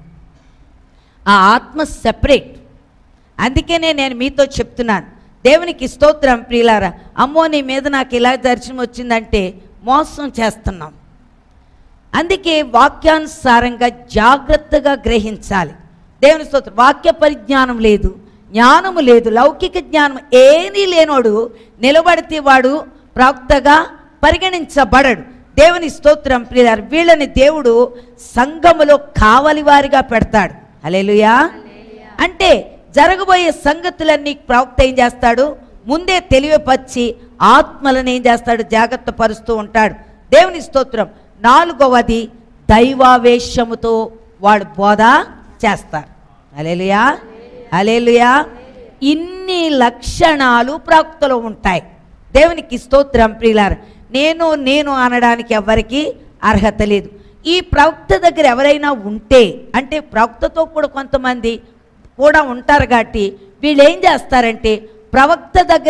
ఆ ఆత్మ సెపరేట్. అందుకనే నేను మీతో చెప్తున్నాను. దేవునికి స్తోత్రం ప్రియులారా. అమ్మో నీ మీద నాకు ఇలా దర్శనం వచ్చిందంటే మోసం చేస్తున్నాం. అందుకే వాక్యానుసారంగా జాగ్రత్తగా గ్రహించాలి. దేవుని స్తోత్రం. వాక్య పరిజ్ఞానం లేదు, జ్ఞానము లేదు, లౌకిక జ్ఞానం ఏమీ లేనోడు నిలబడితే వాడు ప్రవక్తగా పరిగణించబడడు. దేవుని స్తోత్రం ప్రియులారా. వీళ్ళని దేవుడు సంఘములో కావలి వారిగా పెడతాడు. హల్లెలూయా. అంటే జరగబోయే సంగతులన్నీ ప్రవక్త ఏం చేస్తాడు? ముందే తెలియపరిచి ఆత్మలను ఏం చేస్తాడు? జాగ్రత్త పరుస్తూ ఉంటాడు. దేవుని స్తోత్రం. నాలుగవది దైవావేశముతో వాడు బోధ చేస్తారు. హల్లెలూయా, హల్లెలూయా. ఇన్ని లక్షణాలు ప్రవక్తలో ఉంటాయి. దేవునికి స్తోత్రం ప్రియులారా. నేను అనడానికి ఎవరికి అర్హత లేదు. ఈ ప్రవక్త దగ్గర ఎవరైనా ఉంటే అంటే ప్రవక్తతో కూడా కొంతమంది కూడా ఉంటారు కాబట్టి వీళ్ళు ఏం చేస్తారంటే ప్రవక్త దగ్గర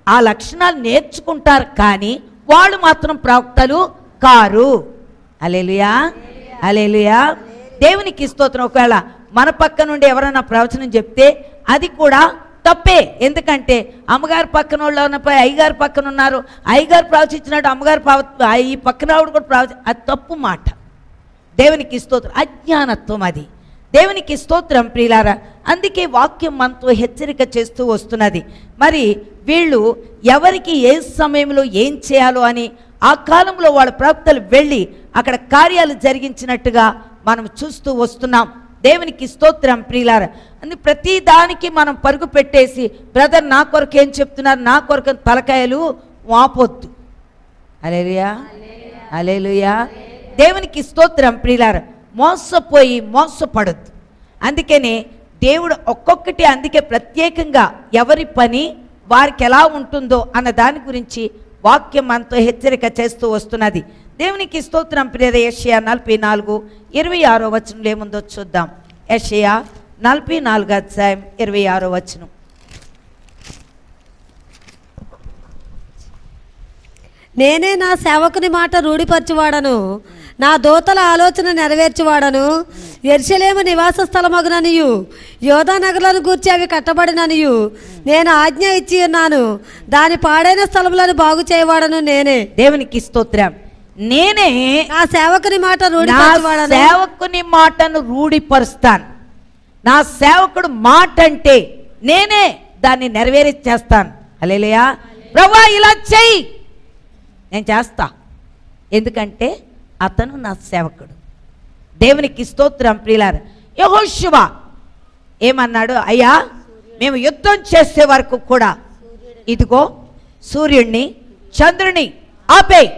ఆ లక్షణాలు నేర్చుకుంటారు, కానీ వాళ్ళు మాత్రం ప్రవక్తలు కారు. హల్లెలూయా, హల్లెలూయా. దేవునికి స్తోత్రం. ఒకవేళ మన పక్క నుండి ఎవరైనా ప్రవచనం చెప్తే అది కూడా తప్పే. ఎందుకంటే అమ్మగారు పక్కన వాళ్ళు ఉన్నప్పుడు అయ్యగారు పక్కన ఉన్నారు, అయ్యగారు ప్రవచించినట్టు అమ్మగారు ఈ పక్కన ఆవిడ కూడా అది తప్పు మాట. దేవునికి స్తోత్రం. అజ్ఞానత్వం అది. దేవునికి స్తోత్రం ప్రియులారా. అందుకే వాక్యం మనతో హెచ్చరిక చేస్తూ వస్తున్నది. మరి వీళ్ళు ఎవరికి ఏ సమయంలో ఏం చేయాలో అని ఆ కాలంలో వాళ్ళ ప్రవక్తలు వెళ్ళి అక్కడ కార్యాలు జరిగించినట్టుగా మనం చూస్తూ వస్తున్నాం. దేవునికి స్తోత్రం ప్రియులారా. అందుకే ప్రతి దానికి మనం పరుగు పెట్టేసి బ్రదర్ నా కొరకు ఏం చెప్తున్నారు, నా కొరకు తలకాయలు వాపొద్దు. హల్లెలూయా, హల్లెలూయా. దేవునికి స్తోత్రం ప్రియులారా. మోసపోయి మోసపడొద్దు. అందుకనే దేవుడు ఒక్కొక్కటి అందుకే ప్రత్యేకంగా ఎవరి పని వారికి ఎలా ఉంటుందో అన్న దాని గురించి వాక్యం మనతో హెచ్చరిక చేస్తూ వస్తున్నది. దేవునికి స్తోత్రం ప్రియర. యెషయా 44:26 వచనంలో ఏముందో చూద్దాం. యెషయా 44:26. నేనే నా సేవకుని మాట రూఢిపరచువాడను, నా దూతల ఆలోచన నెరవేర్చువాడను. యెరూషలేము నివాస స్థలమగుననియు యోధా నగరులను గూర్చి అవి కట్టబడిననియు నేను ఆజ్ఞ ఇచ్చి ఉన్నాను. దాని పాడైన స్థలములను బాగు చేయవాడను నేనే. దేవునికి స్తోత్రం. నేనే నా సేవకుని మాట రూఢిపరచువాడను. సేవకుని మాటను రూఢిపరుస్తాను. నా సేవకుడు మాట అంటే నేనే దాన్ని నెరవేర్చేస్తాను. హల్లెలూయా. ప్రభువా ఇలా చెయ్యి, నేను చేస్తా. ఎందుకంటే అతను నా సేవకుడు. దేవునికి స్తోత్రం ప్రియులారా. యెహోషువ ఏమన్నాడు? అయ్యా మేము యుద్ధం చేసే వరకు కూడా ఇదిగో సూర్యుడిని చంద్రుని ఆపేయి.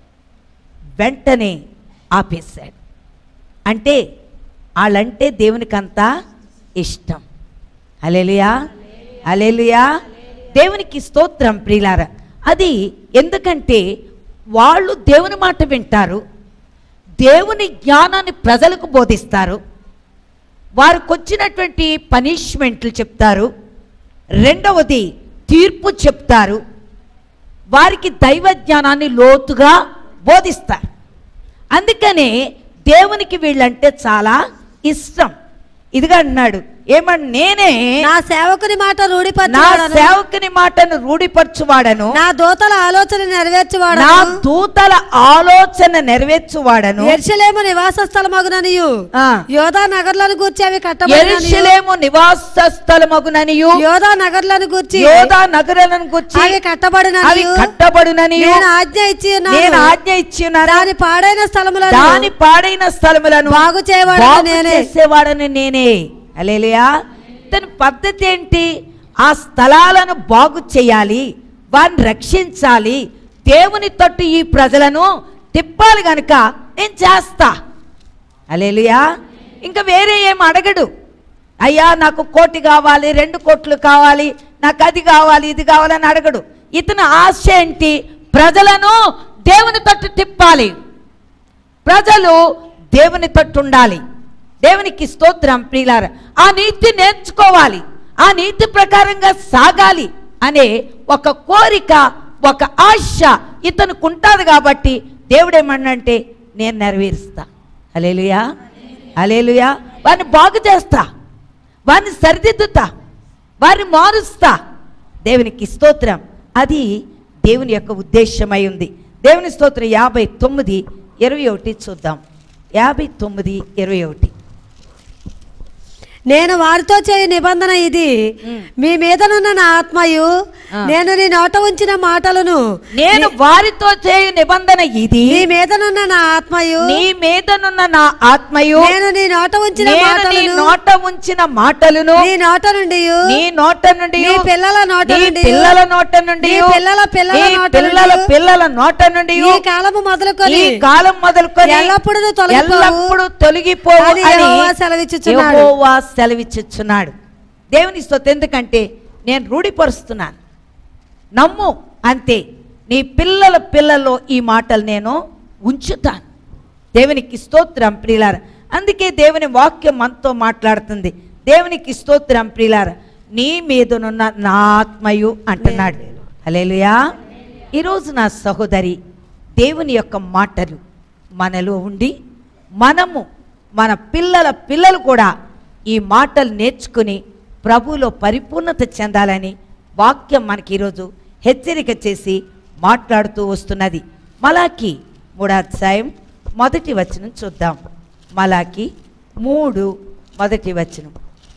వెంటనే ఆపేశాడు. అంటే వాళ్ళంటే దేవునికి అంతా ఇష్టం. హల్లెలూయా, హల్లెలూయా. దేవునికి స్తోత్రం ప్రియులారా. అది ఎందుకంటే వాళ్ళు దేవుని మాట వింటారు, దేవుని జ్ఞానాన్ని ప్రజలకు బోధిస్తారు, వారికి వచ్చినటువంటి పనిష్మెంట్లు చెప్తారు, రెండవది తీర్పు చెప్తారు, వారికి దైవ జ్ఞానాన్ని లోతుగా బోధిస్తారు. అందుకనే దేవునికి వీళ్ళంటే చాలా ఇష్టం. ఇదిగా అన్నాడు, ఏమన్నా నేనే నా సేవకుని మాట నా రూఢిపరచువాడను, సేవకుని మాటను రూఢిపరచువాడను, నా దూతల ఆలోచన నెరవేర్చువాడను, నా దూతల ఆలోచన నెరవేర్చువాడను. యెరూషలేము నివాస స్థలమగుననియు యోధా నగరులను గూర్చి అవి కట్టబడిననియు యెరూషలేము నివాస స్థలమగుననియు యోధా నగరులను గూర్చి యోధా నగరులను గూర్చి అవి కట్టబడిననియు నేను ఆజ్ఞ ఇచ్చి ఉన్నాను. దాని పాడైన స్థలములను బాగు చేయవాడను నేనే. చేసేవాడని నేనే. హల్లెలూయా. తన పద్ధతి ఏంటి? ఆ స్థలాలను బాగు చేయాలి, వారిని రక్షించాలి, దేవుని తట్టు ఈ ప్రజలను తిప్పాలి గనుక నేను చేస్తా. హల్లెలూయా. ఇంకా వేరే ఏం అడగడు. అయ్యా నాకు 1 కోటి కావాలి, 2 కోట్లు కావాలి, నాకు అది కావాలి, ఇది కావాలని అడగడు. ఇతని ఆశ ఏంటి? ప్రజలను దేవుని తట్టు తిప్పాలి, ప్రజలు దేవుని తట్టు ఉండాలి. దేవునికి స్తోత్రం ప్రియులారా. ఆ నీతి నేర్చుకోవాలి, ఆ నీతి ప్రకారంగా సాగాలి అనే ఒక కోరిక, ఒక ఆశ ఇతనికి ఉంటుంది. కాబట్టి దేవుడేమన్నంటే నేను నెరవేరుస్తా. హల్లెలూయా, హల్లెలూయా. వారిని బాగు చేస్తా, వారిని సరిదిద్దుతా, వారిని మారుస్తా. దేవునికి స్తోత్రం. అది దేవుని యొక్క ఉద్దేశమై ఉంది. దేవుని స్తోత్రం. 59:21 చూద్దాం. 59:21. నేను వారితో చేయు నిబంధన ఇది, మీ మీదనున్న నా ఆత్మయు నేను నీ నోట ఉంచిన మాటలను. నేను వారితో చేయు నిబంధన ఇది, నీ మీదనున్న నా ఆత్మయు నీ మీదనున్న నా ఆత్మయు నేను నీ నోట ఉంచిన నీ మాటలను నోట ఉంచిన మాటలను నీ నోట నుండి నీ నోట నుండి నీ పిల్లల నోట నుండి పిల్లల నోట నుండి నీ పిల్లల పిల్లల నోట పిల్లల నోట నుండి ఈ కాలము మొదలుకొని ఈ కాలం మొదలుకొని ఎల్లప్పుడూ తొలగిపోవు అని యెహోవా సెలవిచ్చుచున్నాడు. యెహోవా సెలవిచ్చుచున్నాడు. దేవుని స్తోత్రం. ఎందుకంటే నేను రూఢిపరుస్తున్నాను, నమ్ము అంతే. నీ పిల్లల పిల్లల్లో ఈ మాటలు నేను ఉంచుతాను. దేవునికి స్తోత్రం ప్రియులారా. అందుకే దేవుని వాక్యం మనతో మాట్లాడుతుంది. దేవునికి స్తోత్రం ప్రియులారా. నీ మీదనున్న నా ఆత్మయు అంటున్నాడు. హల్లెలూయా. ఈరోజు నా సహోదరి, దేవుని యొక్క మాటలు మనలో ఉండి మనము మన పిల్లలు కూడా ఈ మాటలు నేర్చుకుని ప్రభువులో పరిపూర్ణత చెందాలని వాక్యం మనకి ఈరోజు హెచ్చరిక చేసి మాట్లాడుతూ వస్తున్నది. మలాకి 3వ అధ్యాయం 1వ వచనం చూద్దాం. మలాకి 3 1వ వచనం.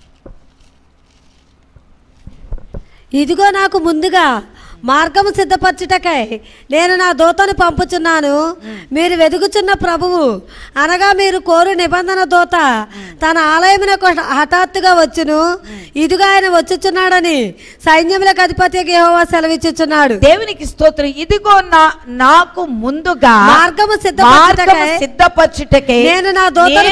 ఇదిగో నాకు ముందుగా మార్గము సిద్ధపరచుటకై నేను నా దూతను పంపుచున్నాను. మీరు వెదుగుచున్న ప్రభువు అనగా మీరు కోరు నిబంధన దూత తన ఆలయమునకు హఠాత్తుగా వచ్చును. ఇదిగో ఆయన వచ్చుచున్నాడని సైన్యములకు అధిపతి యెహోవా సెలవిచ్చుచున్నాడు. దేవునికి స్తోత్రం. ఇదిగో నాకు ముందుగా మార్గము సిద్ధపరచుటకై నేను నా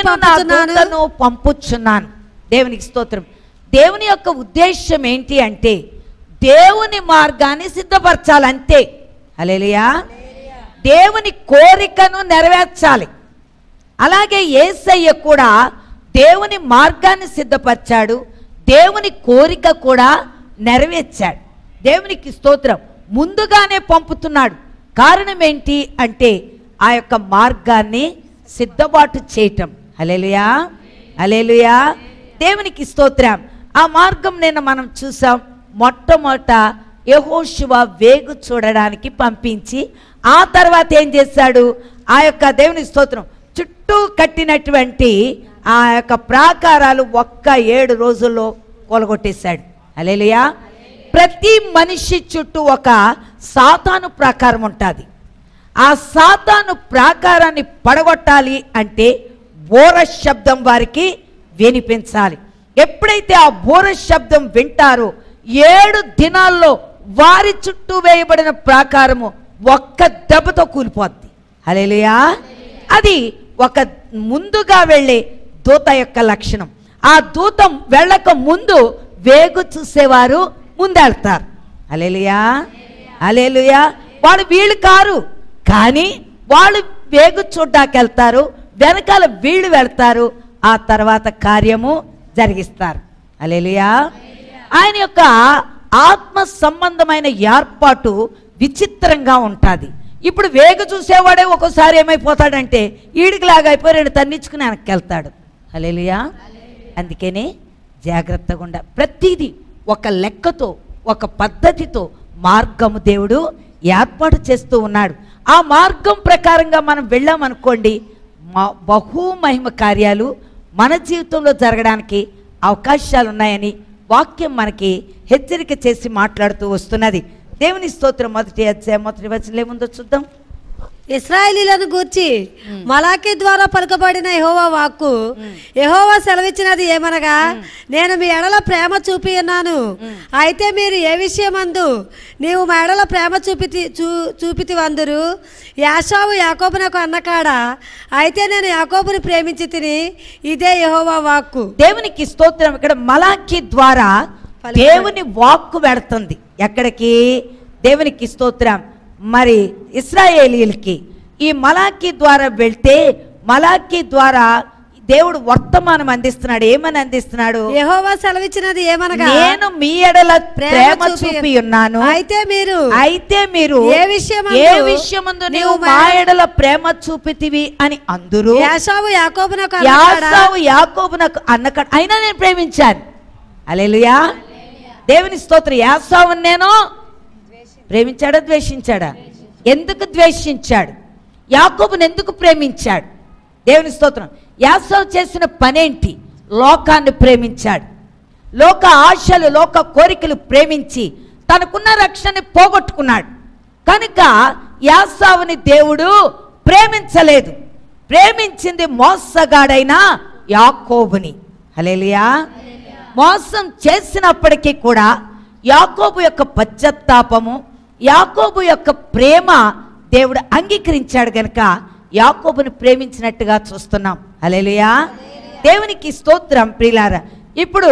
దూతను పంపుచున్నాను. దేవునికి స్తోత్రం. దేవుని యొక్క ఉద్దేశం ఏంటి అంటే దేవుని మార్గాన్ని సిద్ధపరచాలంతే. హల్లెలూయా. దేవుని కోరికను నెరవేర్చాలి. అలాగే యేసయ్య కూడా దేవుని మార్గాన్ని సిద్ధపరిచాడు, దేవుని కోరిక కూడా నెరవేర్చాడు. దేవునికి స్తోత్రం. ముందుగానే పంపుతున్నాడు. కారణం ఏంటి అంటే ఆ యొక్క మార్గాన్ని సిద్ధపాటు చేయటం. హల్లెలూయా, హల్లెలూయా. దేవునికి స్తోత్రం. ఆ మార్గం నిన్న మనం చూసాం. మొట్టమొదట యెహోషువ వేగు చూడడానికి పంపించి ఆ తర్వాత ఏం చేశాడు? ఆ యొక్క దేవుని స్తోత్రం చుట్టూ కట్టినటువంటి ఆ యొక్క ప్రాకారాలు 7 రోజుల్లో కొలగొట్టేశాడు. హల్లెలూయా. ప్రతి మనిషి చుట్టూ ఒక సాతాను ప్రాకారం ఉంటుంది. ఆ సాతాను ప్రాకారాన్ని పడగొట్టాలి అంటే బోర శబ్దం వారికి వినిపించాలి. ఎప్పుడైతే ఆ బోర శబ్దం వింటారో 7 దినాల్లో వారి చుట్టూ వేయబడిన ప్రాకారము ఒక్క దెబ్బతో కూలిపోద్ది. హల్లెలూయా. అది ఒక ముందుగా వెళ్ళే దూత యొక్క లక్షణం. ఆ దూతం వెళ్ళక ముందు వేగు చూసేవారు ముందెళ్తారు. హల్లెలూయా, హల్లెలూయా. వీళ్ళు కారు, కానీ వాళ్ళు వేగు చూడ్డానికి వెళ్తారు, వెనకాల వీళ్ళు వెళ్తారు, ఆ తర్వాత కార్యము జరిగిస్తారు. హల్లెలూయా. ఆయన యొక్క ఆత్మ సంబంధమైన ఏర్పాటు విచిత్రంగా ఉంటుంది. ఇప్పుడు వేగ చూసేవాడే ఒక్కోసారి ఏమైపోతాడంటే ఈడికిలాగా అయిపోయి 2 తన్నించుకుని వెనక్కి వెళ్తాడు. హల్లెలూయా. అందుకనే జాగ్రత్తగా ఉండ. ప్రతిదీ ఒక లెక్కతో, ఒక పద్ధతితో మార్గము దేవుడు ఏర్పాటు చేస్తూ ఉన్నాడు. ఆ మార్గం ప్రకారంగా మనం వెళ్ళామనుకోండి, బహుమహిమ కార్యాలు మన జీవితంలో జరగడానికి అవకాశాలు ఉన్నాయని వాక్యం మనకి హెచ్చరిక చేసి మాట్లాడుతూ వస్తున్నది. దేవుని స్తోత్రం. 1వ అధ్యాయం 1వ వచనం ఏముందో చూద్దాం. ఇశ్రాయేలీయులను గూర్చి మలాకి ద్వారా పలుకబడిన యెహోవా వాక్కు. యెహోవా సెలవిచ్చినది ఏమనగా, నేను మీ ఎడల ప్రేమ చూపి ఉన్నాను. అయితే మీరు ఏ విషయమందు నీవు మా ఎడల ప్రేమ చూపితి వందురు. యాషావు యాకోబునకు అన్నకాడ, అయితే నేను యాకోబుని ప్రేమించి తిని. ఇదే యెహోవా వాక్కు. దేవునికి స్తోత్రం. ఇక్కడ మలాకి ద్వారా దేవుని వాక్కు వెళుతుంది. ఎక్కడికి? దేవునికి స్తోత్రం. మరి ఇశ్రాయేలీయులకి ఈ మలాకి ద్వారా వెళ్తే మలాకి ద్వారా దేవుడు వర్తమానం అందిస్తున్నాడు. ఏమని అందిస్తున్నాడు? యెహోవా సెలవిచ్చినది ఏమనగా, నేను మీ ఎడల ప్రేమ చూపి ఉన్నాను. అయితే మీరు ఏ విషయమందు నీవు మా ఎడల ప్రేమ చూపితివి అని అందురు. యాషావు యాకోబునకు అన్నకాడ, అయినా నేను ప్రేమించాను. హల్లెలూయా. దేవుని స్తోత్రం. యాసావును నేను ప్రేమించాడా, ద్వేషించాడా? ఎందుకు ద్వేషించాడు? యాకోబుని ఎందుకు ప్రేమించాడు? దేవుని స్తోత్రం. యాసావు చేసిన పనేంటి? లోకాన్ని ప్రేమించాడు. లోక ఆశలు, లోక కోరికలు ప్రేమించి తనకున్న రక్షణని పోగొట్టుకున్నాడు. కనుక యాసావుని దేవుడు ప్రేమించలేదు. ప్రేమించింది మోసగాడైన యాకోబుని. హల్లెలూయా. మోసం చేసినప్పటికీ కూడా యాకోబు యొక్క పశ్చాత్తాపము, యాకోబు యొక్క ప్రేమ దేవుడు అంగీకరించాడు గనుక యాకోబుని ప్రేమించినట్టుగా చూస్తున్నాం. హల్లెలూయా. దేవునికి స్తోత్రం. ప్రియులారా, ఇప్పుడు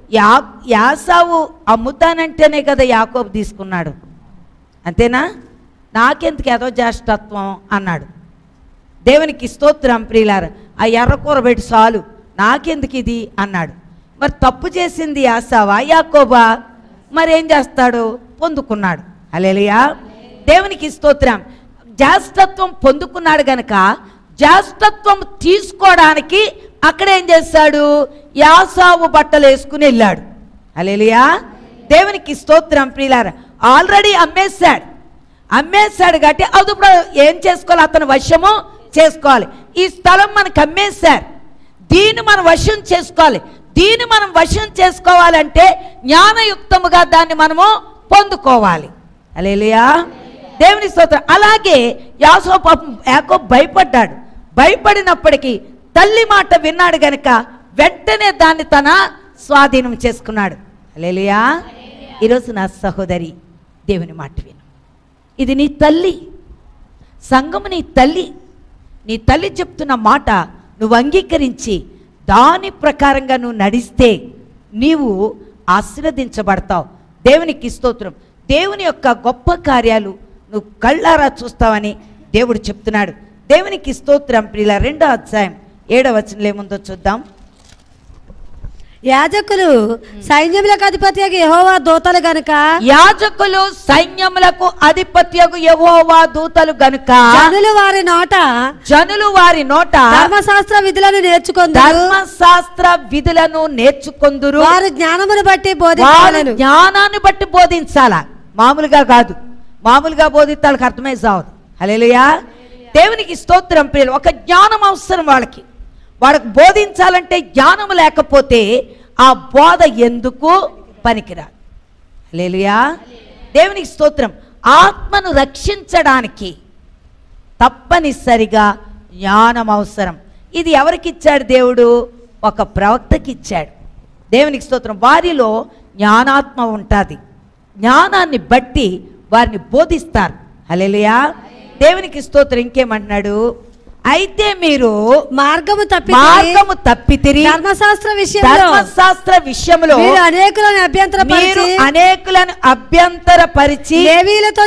యాసావు అమ్ముతానంటేనే కదా యాకోబు తీసుకున్నాడు. అంతేనా? నాకెందుకు ఏదో జ్యేష్ఠత్వం అన్నాడు. దేవునికి స్తోత్రం. ప్రియులారా, ఆ ఎర్రకూర పెట్టి చాలు, నాకెందుకు ఇది అన్నాడు. మరి తప్పు చేసింది యాసావా, యాకోబా? మరి ఏం చేస్తాడు? పొందుకున్నాడు. హల్లెలూయా. దేవునికి స్తోత్రం. జ్యేష్ఠత్వం పొందుకున్నాడు గనక జ్యేష్ఠత్వం తీసుకోవడానికి అక్కడ ఏం చేశాడు? యాసావు బట్టలు వేసుకుని వెళ్ళాడు. హల్లెలూయా. దేవునికి స్తోత్రం. ప్రియులారా, ఆల్రెడీ అమ్మేశాడు కాబట్టి అది ఇప్పుడు ఏం చేసుకోవాలి? అతను వశము చేసుకోవాలి. ఈ స్థలం మనకు అమ్మేశారు, దీన్ని మనం వశం చేసుకోవాలి. దీన్ని మనం వశం చేసుకోవాలంటే జ్ఞానయుక్తముగా దాన్ని మనము పొందుకోవాలి. హల్లెలూయా. దేవుని స్తోత్రం. అలాగే యాకోబు భయపడ్డాడు. భయపడినప్పటికీ తల్లి మాట విన్నాడు గనక వెంటనే దాన్ని తన స్వాధీనం చేసుకున్నాడు. హల్లెలూయా. ఈరోజు నా సహోదరి, దేవుని మాట విను. ఇది నీ తల్లి, సంఘము నీ తల్లి. నీ తల్లి చెప్తున్న మాట నువ్వు అంగీకరించి దాని ప్రకారంగా నువ్వు నడిస్తే నీవు ఆశీర్వదించబడతావు. దేవునికి స్తోత్రం. దేవుని యొక్క గొప్ప కార్యాలు నువ్వు కళ్ళారా చూస్తావని దేవుడు చెప్తున్నాడు. దేవునికి స్తోత్రం. ప్రియుల 2వ అధ్యాయం 7వ వచనంలో ఏముందో చూద్దాం. యాజకులు సైన్యములకు అధిపత్యగు యెహోవా దూతలు గనుక, యాజకులు సైన్యములకు అధిపత్యగు యెహోవా దూతలు గనుక జనులు వారి నోట ధర్మశాస్త్ర విధులను నేర్చుకొందురు. వారు జ్ఞానమును బట్టి జ్ఞానాన్ని బట్టి బోధించాలా, మామూలుగా కాదు. మామూలుగా బోధితాలకు అర్థమై సావదు. హల్లెలూయా. దేవునికి స్తోత్రం. ప్రియులు, ఒక జ్ఞానం అవసరం వాళ్ళకి బోధించాలంటే జ్ఞానం లేకపోతే ఆ బోధ ఎందుకు పనికిరాదు. హల్లెలూయా. దేవునికి స్తోత్రం. ఆత్మను రక్షించడానికి తప్పనిసరిగా జ్ఞానం అవసరం. ఇది ఎవరికి ఇచ్చాడు దేవుడు? ఒక ప్రవక్తకి ఇచ్చాడు. దేవునికి స్తోత్రం. వారిలో జ్ఞానాత్మ ఉంటుంది. జ్ఞానాన్ని బట్టి వారిని బోధిస్తారు. హల్లెలూయా. దేవునికి స్తోత్రం. ఇంకేమంటున్నాడు? అయితే మీరు మార్గము తప్పితిరి ధర్మశాస్త్ర విషయంలో అనేకులను అభ్యంతరపరిచి లేవీయులతో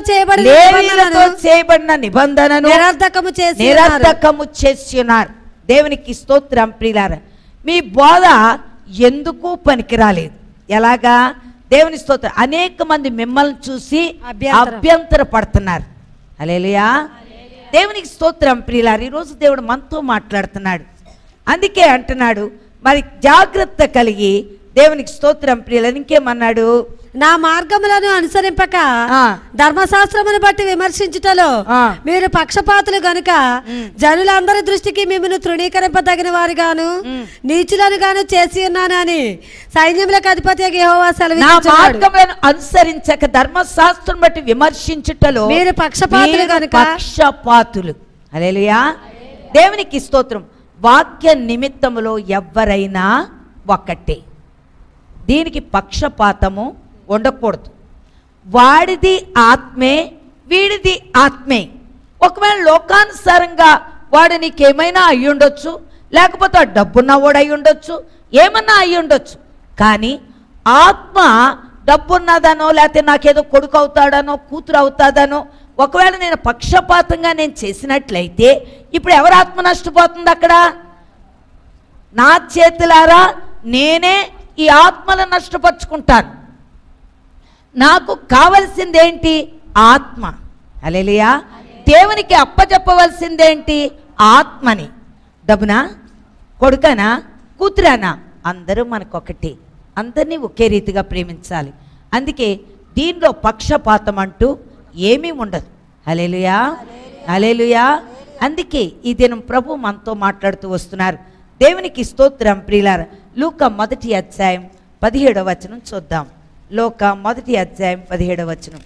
చేయబడిన నిబంధనను నిరర్ధకము చేస్తున్నారు. దేవునికి స్తోత్రం. ప్రియులారా, మీ బోధ ఎందుకు పనికిరాలేదు. ఎలాగా? దేవుని స్తోత్రం. అనేక మంది మిమ్మల్ని చూసి అభ్యంతర పడుతున్నారు. హల్లెలూయా. దేవునికి స్తోత్రం. ప్రియులారా, ఈరోజు దేవుడు మనతో మాట్లాడుతున్నాడు. అందుకే అంటున్నాడు, మరి జాగ్రత్త కలిగి. దేవునికి స్తోత్రం. ప్రియులారా, ఇంకేమన్నాడు? నా మార్గములను అనుసరింపక ధర్మశాస్త్రమును బట్టి విమర్శించుటలో మీరు పక్షపాతులు గనుక జనులందరి దృష్టికి మిమ్మల్ని తృణీకరింపదగిన వారుగాను నీచులను గాను చేసి ఉన్నానని సైన్యములకు అధిపతి యెహోవా సెలవిచ్చుచున్నాడు. నా మార్గములను అనుసరించక ధర్మశాస్త్రం బట్టి విమర్శించుటలో మీరు పక్షపాతులు గనుక పక్షపాతులు. హల్లెలూయా. దేవునికి స్తోత్రం. వాక్య నిమిత్తములో ఎవ్వరైనా ఒక్కటే. దీనికి పక్షపాతము ఉండకూడదు. వాడిది ఆత్మే, వీడిది ఆత్మే. ఒకవేళ లోకానుసారంగా వాడు నీకేమైనా అయి ఉండొచ్చు, లేకపోతే డబ్బున్నవాడు అయి ఉండొచ్చు, ఏమన్నా అయి ఉండొచ్చు. కానీ ఆత్మ డబ్బున్నదనో, లేకపోతే నాకేదో కొడుకు అవుతాడనో, కూతురు అవుతాదనో, ఒకవేళ నేను పక్షపాతంగా నేను చేసినట్లయితే ఇప్పుడు ఎవరు ఆత్మ నష్టపోతుంది? అక్కడ నా చేతులారా నేనే ఈ ఆత్మలను నష్టపరుచుకుంటాను. నాకు కావలసిందేంటి? ఆత్మ. హల్లెలూయా. దేవునికి అప్పచెప్పవలసిందేంటి? ఆత్మని. డబ్బునా, కొడుకనా, కూతురానా, అందరూ మనకొకటి. అందరినీ ఒకే రీతిగా ప్రేమించాలి. అందుకే దీనిలో పక్షపాతం అంటూ ఏమీ ఉండదు. హల్లెలూయా. హల్లెలూయా. అందుకే ఈ దినం ప్రభు మనతో మాట్లాడుతూ వస్తున్నారు. దేవునికి స్తోత్రం. ప్రియులారా, లూకా 1వ అధ్యాయం 17వ వచనం చూద్దాం. లూకా 1వ అధ్యాయం 17వ వచనం.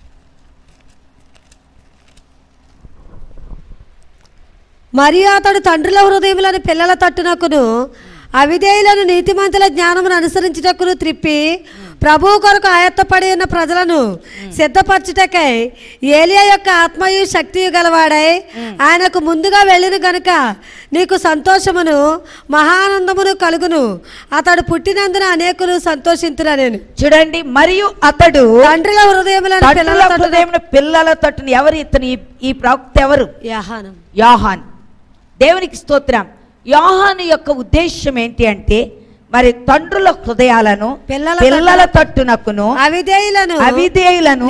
మరియు అతడు తండ్రుల హృదయములను పిల్లల తట్టునకును అవిధేయులను నీతిమంతుల జ్ఞానమును అనుసరించుటకును త్రిప్పి ప్రభువు కొరకు ఆయత్తపడి ఉన్న ప్రజలను సిద్ధపరచుటకై ఏలియా యొక్క ఆత్మయు శక్తియు గలవాడై ఆయనకు ముందుగా వెళ్ళిన గనుక నీకు సంతోషమును మహానందమును కలుగును. అతడు పుట్టినందున అనేకులు సంతోషింతురనేను. చూడండి, మరియు అతడు తండ్రుల హృదయములను పిల్లల తట్టును. ఎవరు ఇతను? ఈ ప్రవక్త ఎవరు? యోహాను. దేవునికి స్తోత్రం. యోహాను యొక్క ఉద్దేశం ఏంటి అంటే మరి తండ్రుల హృదయాలను పిల్లల తట్టునకును అవిధేయులను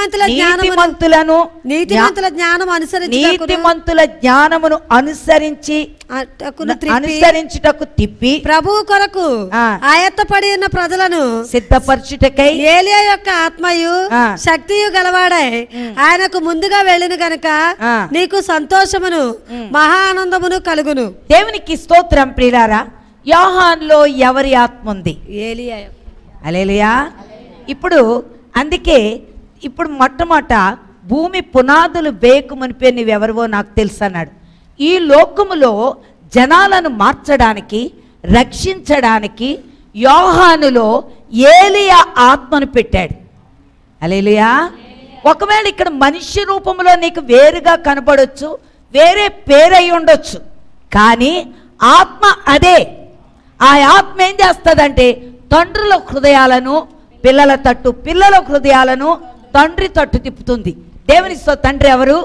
నీతిమంతుల జ్ఞానమును అనుసరించుటకు తిప్పి ప్రభువు కొరకు ఆయత్తపడి ఉన్న ప్రజలను సిద్ధపరచుటకై ఏలియా యొక్క ఆత్మయు శక్తియు గలవాడై ఆయనకు ముందుగా వెళ్ళిన గనుక నీకు సంతోషమును మహా ఆనందమును కలుగును. దేవునికి స్తోత్రం ప్రియులారా. యోహానులో ఎవరి ఆత్మ ఉంది? ఏలియా. హల్లెలూయా. ఇప్పుడు అందుకే ఇప్పుడు మొట్టమొదట భూమి పునాదులు వేయకు మునిపే నువ్వెవరివో నాకు తెలుసు అన్నాడు. ఈ లోకములో జనాలను మార్చడానికి రక్షించడానికి యోహానులో ఏలియా ఆత్మను పెట్టాడు. హల్లెలూయా. ఒకవేళ ఇక్కడ మనిషి రూపంలో నీకు వేరుగా కనబడొచ్చు, వేరే పేరై ఉండొచ్చు, కానీ ఆత్మ అదే. ఆ ఆత్మ ఏం చేస్తుందంటే తండ్రుల హృదయాలను పిల్లల తట్టు, పిల్లల హృదయాలను తండ్రి తట్టు తిప్పుతుంది. దేవుని తండ్రి ఎవరు?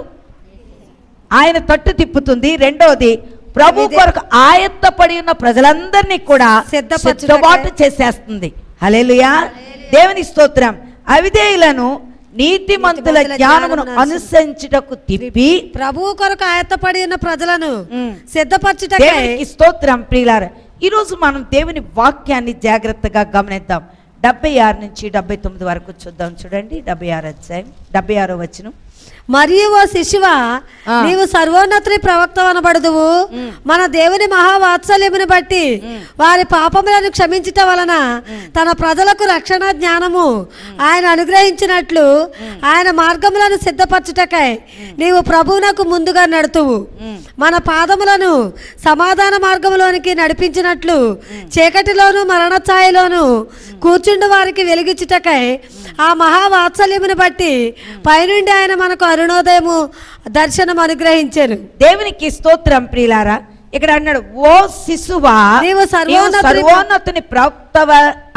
ఆయన తట్టు తిప్పుతుంది. రెండవది ప్రభు కొరకు ఆయత్తపడి ఉన్న ప్రజలందరినీ కూడా సిద్ధపాటు చేసేస్తుంది. హల్లెలూయా. దేవుని స్తోత్రం. అవిధేయులను నీతిమంతుల జ్ఞానమును అనుసరించుటకు తిప్పి ప్రభువు కొరకు ఆయత్తపడి ఉన్న ప్రజలను సిద్ధపరచుటకు స్తోత్రం. ప్రియులారా, ఈరోజు మనం దేవుని వాక్యాన్ని జాగ్రత్తగా గమనిద్దాం. 76 నుంచి 79 వరకు చూద్దాం. చూడండి, 76 అధ్యాయం 76వ వచనం. మరియు ఓ శిశువా, నీవు సర్వోన్నతుని ప్రవక్త అనబడుదువు. మన దేవుని మహావాత్సల్యమును బట్టి వారి పాపములను క్షమించటం వలన తన ప్రజలకు రక్షణ జ్ఞానము ఆయన అనుగ్రహించినట్లు ఆయన మార్గములను సిద్ధపరచుటకై నీవు ప్రభువునకు ముందుగా నడుతువు. మన పాదములను సమాధాన మార్గములోనికి నడిపించినట్లు చీకటిలోను మరణ ఛాయలోను కూర్చుండు వారికి వెలిగించుటకై ఆ మహావాత్సల్యమును బట్టి పైనుండి ఆయన మనకు అరుణోదయము దర్శనం అనుగ్రహించారు. దేవునికి స్తోత్రం. ప్రియులారా, ఇక్కడ అన్నాడు, ఓ శిశువా, నీవు సర్వోన్నతుని ప్రవక్తవ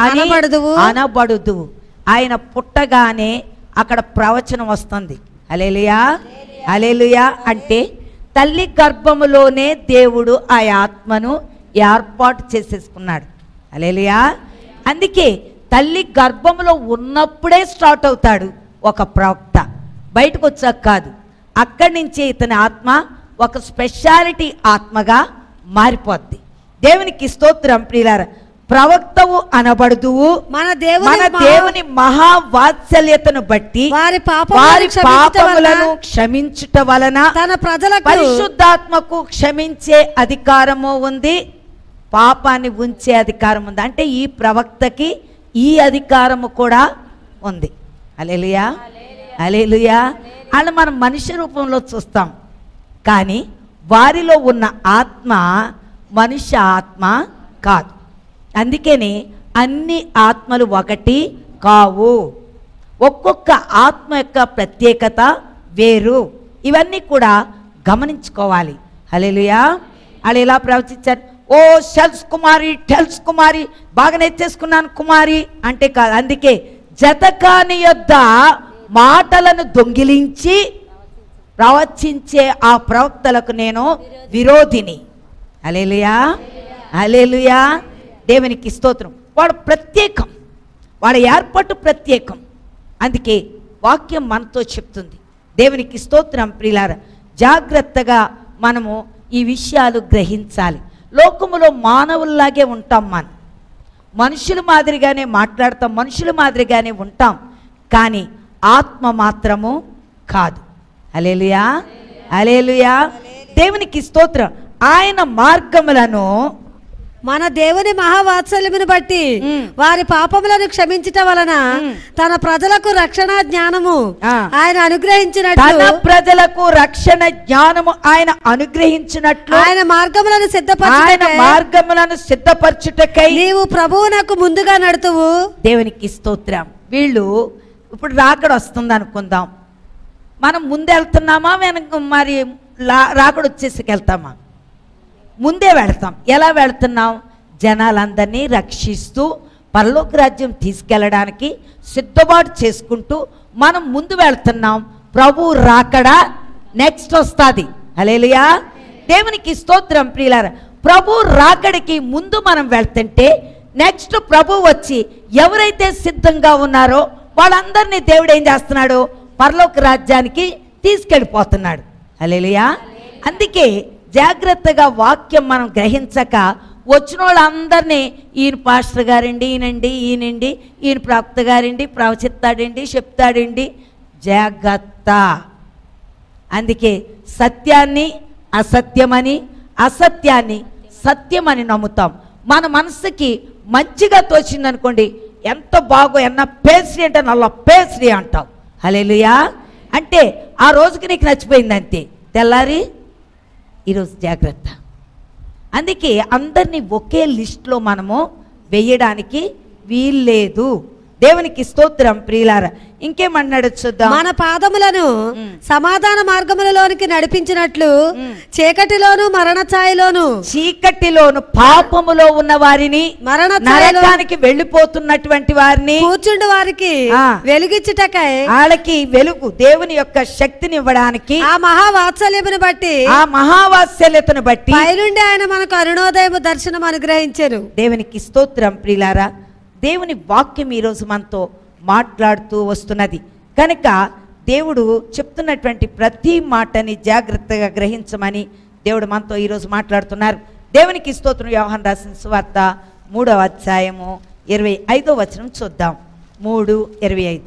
అనబడుదువు. ఆయన పుట్టగానే అక్కడ ప్రవచనం వస్తుంది. హల్లెలూయా. హల్లెలూయా. అంటే తల్లి గర్భములోనే దేవుడు ఆ ఆత్మను ఏర్పాటు చేసేసుకున్నాడు. హల్లెలూయా. అందుకే తల్లి గర్భములో ఉన్నప్పుడే స్టార్ట్ అవుతాడు ఒక ప్రవక్త, బయటకు వచ్చాక కాదు. అక్కడి నుంచే ఇతని ఆత్మ ఒక స్పెషాలిటీ ఆత్మగా మారిపోద్ది. దేవునికి స్తోత్రం. ప్రియులారా, ప్రవక్తవు అనబడుదువు. మన దేవుని మహావాత్సల్యతను బట్టి వారి పాపములను క్షమించుట వలన తన ప్రజలకు పరిశుద్ధాత్మకు క్షమించే అధికారము ఉంది, పాపాన్ని ఉంచే అధికారం ఉంది. అంటే ఈ ప్రవక్తకి ఈ అధికారము కూడా ఉంది. హల్లెలూయా. హల్లెలూయా. అని మనం మనిషి రూపంలో చూస్తాం, కానీ వారిలో ఉన్న ఆత్మ మనుష్య ఆత్మ కాదు. అందుకని అన్ని ఆత్మలు ఒకటి కావు. ఒక్కొక్క ఆత్మ యొక్క ప్రత్యేకత వేరు. ఇవన్నీ కూడా గమనించుకోవాలి. హల్లెలూయా. వాళ్ళు ఎలా ప్రవచించారు? ఓ షెల్స్ కుమారి, టెల్స్ కుమారి, బాగా నేర్చేసుకున్నాను కుమారి అంటే కాదు. అందుకే జతకాని యొద్ద మాటలను దొంగిలించి ప్రవచించే ఆ ప్రవక్తలకు నేను విరోధిని. హల్లెలూయా. హల్లెలూయా. దేవునికి స్తోత్రం. వాడు ప్రత్యేకం, వాడి ఏర్పాటు ప్రత్యేకం. అందుకే వాక్యం మనతో చెప్తుంది. దేవునికి స్తోత్రం. ప్రియులారా, జాగ్రత్తగా మనము ఈ విషయాలు గ్రహించాలి. లోకములో మానవుల్లాగే ఉంటాం, మనుషుల మాదిరిగానే మాట్లాడతాం, మనుషుల మాదిరిగానే ఉంటాం, కానీ ఆత్మ మాత్రము కాదు. హల్లెలూయా. హల్లెలూయా. దేవునికి స్తోత్రం. ఆయన మార్గములను మన దేవుని మహావాత్సల్యమును బట్టి వారి పాపములను క్షమించటం వలన తన ప్రజలకు రక్షణ జ్ఞానము ఆయన అనుగ్రహించినట్లు, తన ప్రజలకు రక్షణ జ్ఞానము ఆయన అనుగ్రహించినట్లు ఆయన మార్గములను సిద్ధపరచుటకై నీవు ప్రభువునకు ముందుగా నడుతువు. దేవునికి స్తోత్రం. వీళ్ళు ఇప్పుడు రాకడ వస్తుంది అనుకుందాం. మనం ముందెళ్తున్నామా వెనక మరి రాకడ వచ్చేసికెళ్తామా? ముందే వెళతాం. ఎలా వెళుతున్నాం? జనాలందరినీ రక్షిస్తూ పరలోక రాజ్యం తీసుకెళ్ళడానికి సిద్ధపాటు చేసుకుంటూ మనం ముందు వెళుతున్నాం. ప్రభు రాకడ నెక్స్ట్ వస్తుంది. హల్లెలూయా. దేవునికి స్తోత్రం. ప్రియులారా, ప్రభు రాకడికి ముందు మనం వెళ్తుంటే నెక్స్ట్ ప్రభు వచ్చి ఎవరైతే సిద్ధంగా ఉన్నారో వాళ్ళందరినీ దేవుడు ఏం చేస్తున్నాడు? పరలోక రాజ్యానికి తీసుకెళ్ళిపోతున్నాడు. హల్లెలూయా. అందుకే జాగ్రత్తగా వాక్యం మనం గ్రహించక వచ్చిన వాళ్ళందరినీ ఈయన పాస్టర్ గారండి, ఈయనండి, ఈయన ప్రవక్త గారండి, ప్రవచిస్తాడండి, చెప్తాడండి. జాగ్రత్త. అందుకే సత్యాన్ని అసత్యమని, అసత్యాన్ని సత్యమని నమ్ముతాం. మన మనసుకి మంచిగా తోచిందనుకోండి, ఎంత బాగో ఎన్న పేస్ట్రీ అంటే నల్ల పేస్ట్రీ అంటాం. హల్లెలూయా. అంటే ఆ రోజుకి నీకు నచ్చిపోయింది అంతే, తెల్లారి ఈరోజు జాగ్రత్త. అందుకే అందరినీ ఒకే లిస్టులో మనము వేయడానికి వీల్లేదు. దేవునికి స్తోత్రం ప్రియులారా. ఇంకేమన్నాడు చూద్దాం. మన పాదములను సమాధాన మార్గములలోనికి నడిపించినట్లు చీకటిలోను మరణ ఛాయలోను పాపములో ఉన్న వారిని, నరకానికి వెళ్ళిపోతున్నటువంటి వారిని, కూర్చుండు వారికి వెలుగిచ్చుటకై, వాళ్ళకి వెలుగు దేవుని యొక్క శక్తిని ఇవ్వడానికి, ఆ మహావాత్సల్యమును బట్టి, ఆ మహావాత్సల్యతను బట్టి పైనుండి ఆయన మనకు అరుణోదయము దర్శనం అనుగ్రహించెను. దేవునికి స్తోత్రం ప్రియులారా. దేవుని వాక్యం ఈరోజు మనతో మాట్లాడుతూ వస్తున్నది కనుక దేవుడు చెప్తున్నటువంటి ప్రతి మాటని జాగ్రత్తగా గ్రహించమని దేవుడు మనతో ఈరోజు మాట్లాడుతున్నారు. దేవునికి స్తోత్రం. యోహాను రాసిన సువార్త 3వ అధ్యాయము 25వ వచనం చూద్దాం. 3:25.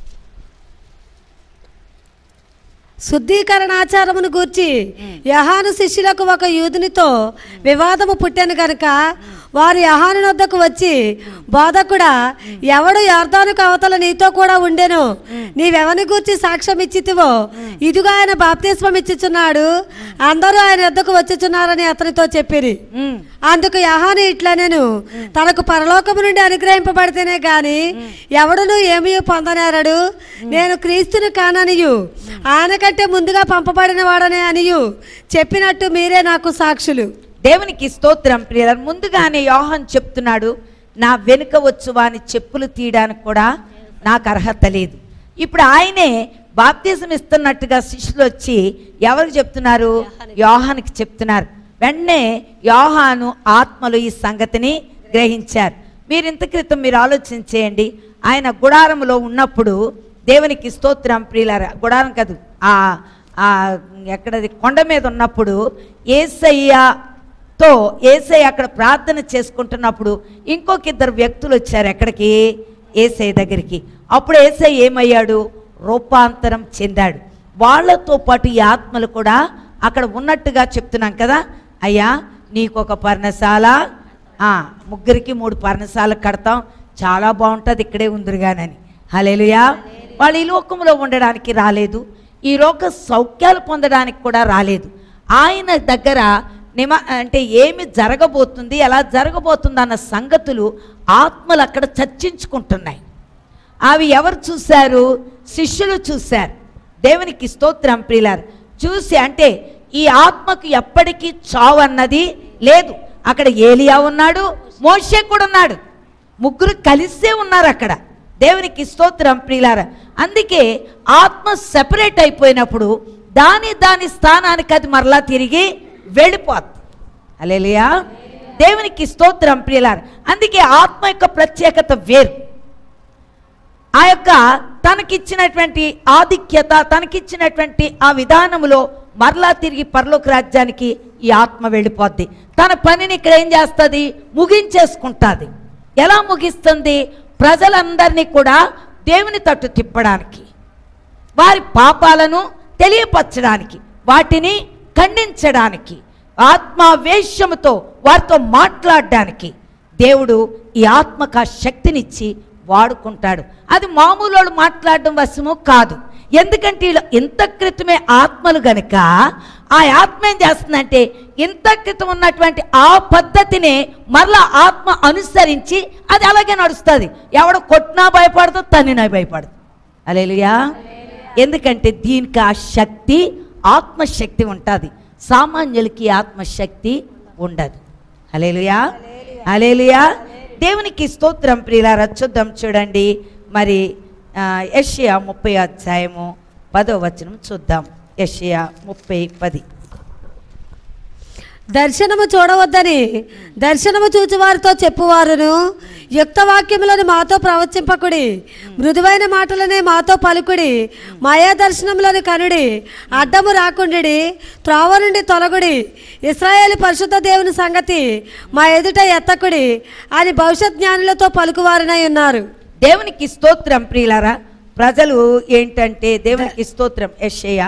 శుద్ధీకరణాచారమును గూర్చి యోహాను శిష్యులకు ఒక యూదునితో వివాదము పుట్టెను గనుక వారు యోహాను వద్దకు వచ్చి, బోధకుడా, ఎవడు యొర్దానుకు అవతల నీతో కూడా ఉండెను, నీవెవని గూర్చి సాక్ష్యం ఇచ్చితివో, ఇదిగో ఆయన బాప్తిస్మం ఇచ్చుచున్నాడు, అందరూ ఆయన వద్దకు వచ్చుచున్నారని అతనితో చెప్పిరి. అందుకు యోహాను ఇట్లనెను, తనకు పరలోకము నుండి అనుగ్రహింపబడితేనే గాని ఎవడును ఏమీ పొందనేరడు. నేను క్రీస్తుని కాననియు ఆయన కంటే ముందుగా పంపబడిన వాడనే అనియు చెప్పినట్టు మీరే నాకు సాక్షులు. దేవునికి స్తోత్రం ప్రియులారా. ముందుగానే యోహాను చెప్తున్నాడు, నా వెనుక వచ్చు వాని చెప్పులు తీయడానికి కూడా నాకు అర్హత లేదు. ఇప్పుడు ఆయనే బాప్తిజం ఇస్తున్నట్టుగా శిష్యులు వచ్చి ఎవరికి చెప్తున్నారు? యోహానుకి చెప్తున్నారు. వెంటనే యోహాను ఆత్మలు ఈ సంగతిని గ్రహించారు. మీరు ఇంత క్రితం మీరు ఆలోచన చేయండి. ఆయన గుడారంలో ఉన్నప్పుడు, దేవునికి స్తోత్రం ప్రియులారా, గుడారం కాదు, ఎక్కడది కొండ మీద ఉన్నప్పుడు యేసయ్యతో యేసయ్య అక్కడ ప్రార్థన చేసుకుంటున్నప్పుడు ఇంకొక ఇద్దరు వ్యక్తులు వచ్చారు ఎక్కడికి? యేసయ్య దగ్గరికి. అప్పుడు యేసయ్య ఏమయ్యాడు? రూపాంతరం చెందాడు. వాళ్ళతో పాటు ఈ ఆత్మలు కూడా అక్కడ ఉన్నట్టుగా చెప్తున్నాం కదా. అయ్యా, నీకు ఒక పర్ణశాల, ముగ్గురికి 3 పర్ణశాల కడతాం, చాలా బాగుంటుంది, ఇక్కడే ఉందిరుగానని. హల్లెలూయా. వాళ్ళు ఈ లోకంలో ఉండడానికి రాలేదు, ఈ లోక సౌఖ్యాలు పొందడానికి కూడా రాలేదు. ఆయన దగ్గర అంటే ఏమి జరగబోతుంది, ఎలా జరగబోతుంది అన్న సంగతులు ఆత్మలు అక్కడ చర్చించుకుంటున్నాయి. అవి ఎవరు చూశారు? శిష్యులు చూశారు. దేవునికి స్తోత్రం ప్రియులారా. చూసి అంటే ఈ ఆత్మకు ఎప్పటికీ చావు అన్నది లేదు. అక్కడ ఏలియా ఉన్నాడు, మోషే కూడా ఉన్నాడు, ముగ్గురు కలిసే ఉన్నారు అక్కడ. దేవునికి స్తోత్రం ప్రియులారా. అందుకే ఆత్మ సెపరేట్ అయిపోయినప్పుడు దాని స్థానానికి అది మరలా తిరిగి వెళ్ళిపోద్ది. హల్లెలూయా. దేవునికి స్తోత్రం ప్రియులారా. అందుకే ఆత్మ యొక్క ప్రత్యేకత వేరు. ఆ యొక్క తనకిచ్చినటువంటి ఆధిక్యత, తనకిచ్చినటువంటి ఆ విధానములో మరలా తిరిగి పరలోక రాజ్యానికి ఈ ఆత్మ వెళ్ళిపోద్ది. తన పనిని ఇక్కడ ఏం చేస్తుంది? ముగించేసుకుంటుంది. ఎలా ముగిస్తుంది? ప్రజలందరినీ కూడా దేవుని తట్టు తిప్పడానికి, వారి పాపాలను తెలియపరచడానికి, వాటిని ఖండించడానికి, ఆత్మావేశముతో వారితో మాట్లాడడానికి దేవుడు ఈ ఆత్మకు ఆ శక్తినిచ్చి వాడుకుంటాడు. అది మామూలు వాళ్ళు మాట్లాడడం వశము కాదు. ఎందుకంటే వీళ్ళు ఇంత క్రితమే ఆత్మలు గనుక ఆ ఆత్మ ఏం చేస్తుందంటే ఇంత క్రితం ఉన్నటువంటి ఆ పద్ధతినే మరలా ఆత్మ అనుసరించి అది అలాగే నడుస్తుంది. ఎవడు కొట్టినా భయపడదు, తన్నినా భయపడదు. హల్లెలూయా. ఎందుకంటే దీనికి ఆ శక్తి, ఆత్మశక్తి ఉంటుంది. సామాన్యులకి ఆత్మశక్తి ఉండదు. హల్లెలూయా, హల్లెలూయా. దేవునికి స్తోత్రం ప్రియులారా. చూద్దాం, చూడండి మరి యెషయా 30వ అధ్యాయము 10వ వచనం చూద్దాం. యెషయా 30:10. దర్శనము చూడవద్దని దర్శనము చూచి వారితో చెప్పువారును, యుక్త వాక్యములను మాతో ప్రవచింపకుడి, మృదువైన మాటలనే మాతో పలుకుడి, మాయా దర్శనములను కనుడి, అడ్డము రాకుండి, త్రోవ నుండి తొలగుడి, ఇశ్రాయేలు పరిశుద్ధ దేవుని సంగతి మా ఎదుట ఎత్తకుడి అని భవిష్యత్ జ్ఞానులతో పలుకువారనై ఉన్నారు. దేవునికి స్తోత్రం. ప్రియులారా, ప్రజలు ఏంటంటే దేవునికి స్తోత్రం. యెషయా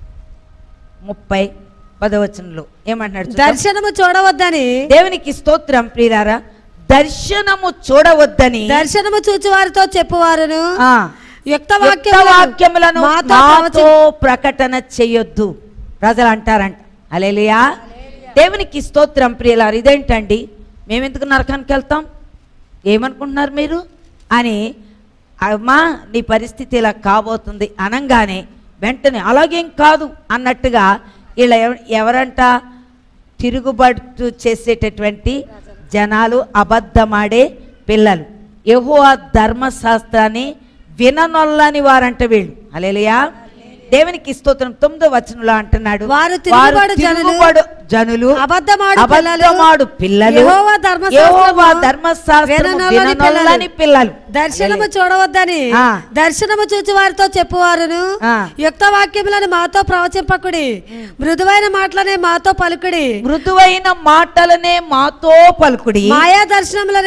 30:10 ఏమంటున్నాడు? దర్శనము చూడవద్దని దేవునికి స్తోత్రం. ప్రియులారా, దర్శనము చూడవద్దని దర్శనము చూచి వారితో చెప్పువారును, యుక్త వాక్యములను మాతో ప్రకటన చేయొద్దు ప్రజలు అంటారంట. హల్లెలూయా. దేవునికి స్తోత్రం. ప్రియులారా, ఇదేంటండి, మేమెందుకు నరకానికి వెళ్తాం, ఏమనుకుంటున్నారు మీరు అని, అమ్మా నీ పరిస్థితి ఇలా కాబోతుంది అనగానే వెంటనే అలాగేం కాదు అన్నట్టుగా ఇలా ఎవరంట, తిరుగుబాటు చేసేటటువంటి జనాలు, అబద్ధమాడే పిల్లలు, యెహోవా ధర్మశాస్త్రాన్ని విననొల్లని వారంట వీళ్ళు. హల్లెలూయా. దేవునికి స్తోత్రం. 9వ వచనంలో అంటున్నాడు, వారు తిరుగుబాటు జనులు, అబద్ధమాడు పిల్లలు, యెహోవా ధర్మశాస్త్రం విననొల్లని పిల్లలు. దర్శనము చూడవద్దని దర్శనము చూచి వారితో చెప్పువారును, యుక్త వాక్యములను మాతో ప్రవచింపకుడి, మృదువైన మాటలనే మాతో పలుకుడి, మృదువైన మాటలనే మాతో పలుకుడి, మాయా దర్శనములను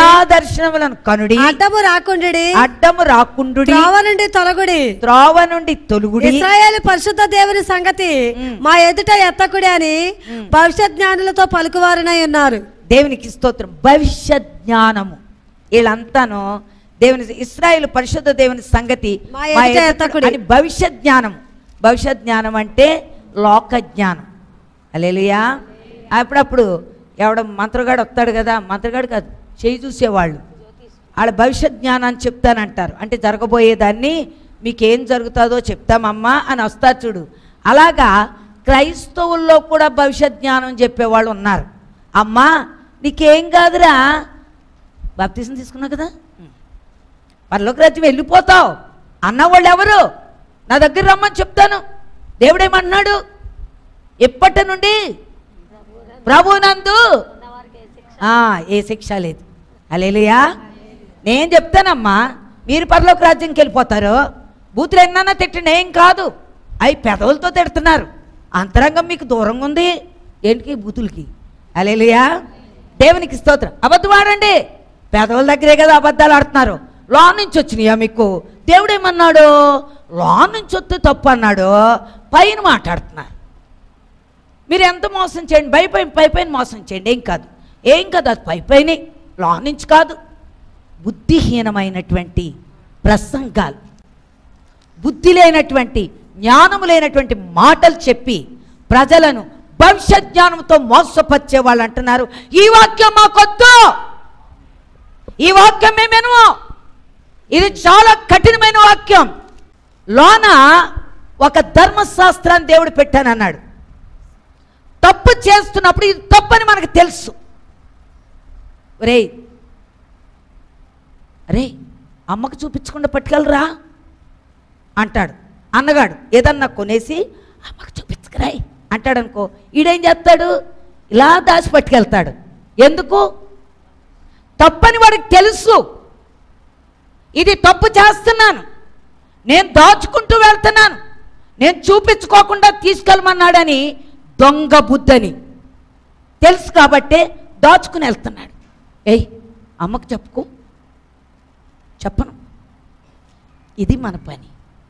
కనుడి, అడ్డము రాకుండి, త్రోవ నుండి తొలగుడి, ఇశ్రాయేలు పరిశుద్ధ దేవుని సంగతి మా ఎదుట ఎత్తకుడి అని భవిష్యత్ జ్ఞానులతో పలుకువారనై ఉన్నారు. దేవునికి స్తోత్రం. భవిష్యత్ జ్ఞానము వీళ్ళంతాను దేవుని, ఇశ్రాయేలు పరిశుద్ధ దేవుని సంగతి అని భవిష్యత్ జ్ఞానం. భవిష్యత్ జ్ఞానం అంటే లోక జ్ఞానం. హల్లెలూయా. అప్పుడప్పుడు ఎవడ మంత్రగాడు వస్తాడు కదా, మంత్రగాడు కాదు, చేయి చూసేవాళ్ళు, వాళ్ళ భవిష్యత్ జ్ఞానాన్ని చెప్తానంటారు. అంటే జరగబోయేదాన్ని మీకేం జరుగుతుందో చెప్తామమ్మా అని వస్తారు చూడు. అలాగా క్రైస్తవుల్లో కూడా భవిష్యత్ జ్ఞానం చెప్పేవాళ్ళు ఉన్నారు. అమ్మా నీకేం కాదురా, బాప్తిసం తీసుకున్నావు కదా, పరలోక రాజ్యం వెళ్ళిపోతావు అన్నవాళ్ళు ఎవరు, నా దగ్గర రమ్మని చెప్తాను. దేవుడేమన్నాడు, ఎప్పటి నుండి ప్రభునందు ఏ శిక్ష లేదు. హల్లెలూయా. నేను చెప్తానమ్మా, మీరు పరలోక రాజ్యంకి వెళ్ళిపోతారు. బూతులు ఎన్నన్నా తిట్టండి, ఏం కాదు, అవి పెదవులతో తిడుతున్నారు, అంతరంగం మీకు దూరంగా ఉంది. ఏంటికి బూతులకి. హల్లెలూయా. దేవునికి స్తోత్రం. అబద్ధం ఆడండి, పెదవుల దగ్గరే కదా అబద్ధాలు ఆడుతున్నారు. లో నుంచి వచ్చినాయా మీకు? దేవుడు ఏమన్నాడు, లో నుంచి వస్తే తప్పు అన్నాడు, పైన మాట్లాడుతున్నారు. మీరు ఎంత మోసం చేయండి, పైపైన మోసం చేయండి, ఏం కాదు, అది పైపైనే, లో నుంచి కాదు. బుద్ధిహీనమైనటువంటి ప్రసంగాలు, బుద్ధి లేనటువంటి, జ్ఞానము లేనటువంటి మాటలు చెప్పి ప్రజలను భవిష్యత్ జ్ఞానంతో మోసపరిచే వాళ్ళు అంటున్నారు, ఈ వాక్యం మాకొద్దు, ఈ వాక్యం మేమేను, ఇది చాలా కఠినమైన వాక్యం. లోన ఒక ధర్మశాస్త్రాన్ని దేవుడు పెట్టానన్నాడు. తప్పు చేస్తున్నప్పుడు ఇది తప్పని మనకు తెలుసు. అరే అమ్మకు చూపించకుండా పట్టుకెళ్ళరా అంటాడు అన్నగాడు. ఏదన్నా కొనేసి అమ్మకు చూపించకరాయి అంటాడు అనుకో, ఈడేం చేస్తాడు, ఇలా దాచి పట్టుకెళ్తాడు. ఎందుకు? తప్పని వాడికి తెలుసు, ఇది తప్పు చేస్తున్నాను, నేను దాచుకుంటూ వెళ్తున్నాను, నేను చూపించుకోకుండా తీసుకెళ్ళమన్నాడని దొంగ బుద్ధని తెలుసు కాబట్టే దాచుకుని వెళ్తున్నాడు. అమ్మకు చెప్పను, ఇది మన పని.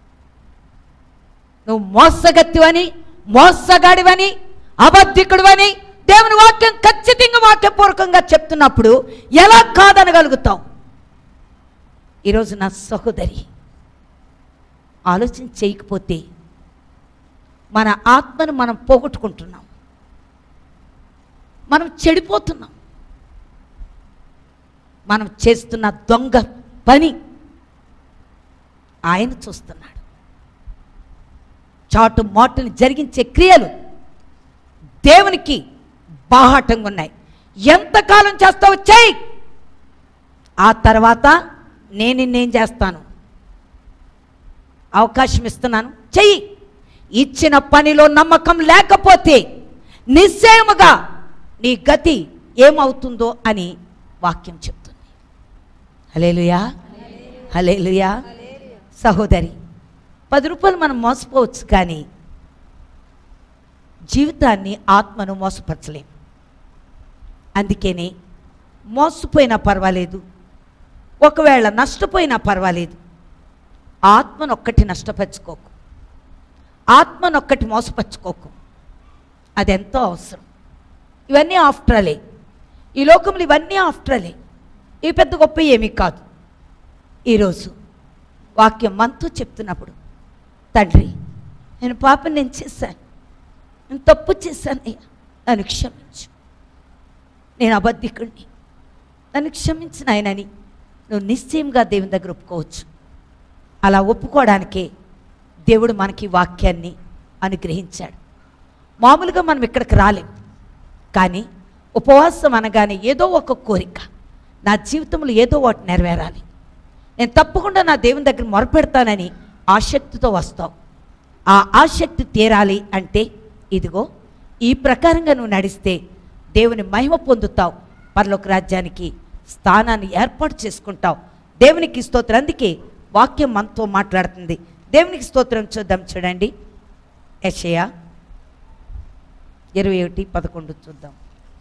నువ్వు మోసగత్తివని, మోసగాడివని, అబద్ధికుడివని దేవుని వాక్యం ఖచ్చితంగా వాక్యపూర్వకంగా చెప్తున్నప్పుడు ఎలా కాదనగలుగుతావు? ఈరోజు నా సహోదరి ఆలోచన చేయకపోతే మన ఆత్మను మనం పోగొట్టుకుంటున్నాం, మనం చెడిపోతున్నాం. మనం చేస్తున్న దొంగ పని ఆయన చూస్తున్నాడు. చాటు మాటుని జరిగించే క్రియలు దేవునికి బాహాటంగా ఉన్నాయి. ఎంతకాలం చేస్తావు చెయ్యి, ఆ తర్వాత నేను నిన్నేం చేస్తాను, అవకాశం ఇస్తున్నాను, చెయ్యి. ఇచ్చిన పనిలో నమ్మకం లేకపోతే నిశ్చయముగా నీ గతి ఏమవుతుందో అని వాక్యం చెప్తుంది. హల్లెలూయా, హల్లెలూయా. సహోదరి, 10 రూపాయలు మనం మోసపోవచ్చు, కానీ జీవితాన్ని, ఆత్మను మోసపరచలేం. అందుకని మోసపోయినా పర్వాలేదు, ఒకవేళ నష్టపోయినా పర్వాలేదు, ఆత్మనొక్కటి నష్టపరుచుకోకు, ఆత్మనొక్కటి మోసపరుచుకోకు. అదెంతో అవసరం. ఇవన్నీ ఆఫ్టరలే, ఈ లోకంలో ఇవన్నీ ఆఫ్టరలే, ఇవి పెద్ద గొప్ప ఏమీ కాదు. ఈరోజు వాక్యం మనతో చెప్తున్నప్పుడు, తండ్రి నేను పాపం నేను చేశాను, నేను తప్పు చేశానయ్యా, నన్ను క్షమించు, నేను అబద్ధికుడిని, నన్ను క్షమించిన ఆయనని నువ్వు నిశ్చయంగా దేవుని దగ్గర ఒప్పుకోవచ్చు. అలా ఒప్పుకోవడానికే దేవుడు మనకి వాక్యాన్ని అనుగ్రహించాడు. మామూలుగా మనం ఇక్కడికి రాలేం, కానీ ఉపవాసం అనగానే ఏదో ఒక కోరిక, నా జీవితంలో ఏదో ఒకటి నెరవేరాలి, నేను తప్పకుండా నా దేవుని దగ్గర మొరపెడతానని ఆసక్తితో వస్తావు. ఆ ఆసక్తి తీరాలి అంటే ఇదిగో ఈ ప్రకారంగా నువ్వు నడిస్తే దేవుని మహిమ పొందుతావు, పరలోక రాజ్యానికి స్థానాన్ని ఏర్పాటు చేసుకుంటావు. దేవునికి స్తోత్రం. అందుకే వాక్యం మనతో మాట్లాడుతుంది. దేవునికి స్తోత్రం. చూద్దాం, చూడండి, యెషయా 21:11 చూద్దాం.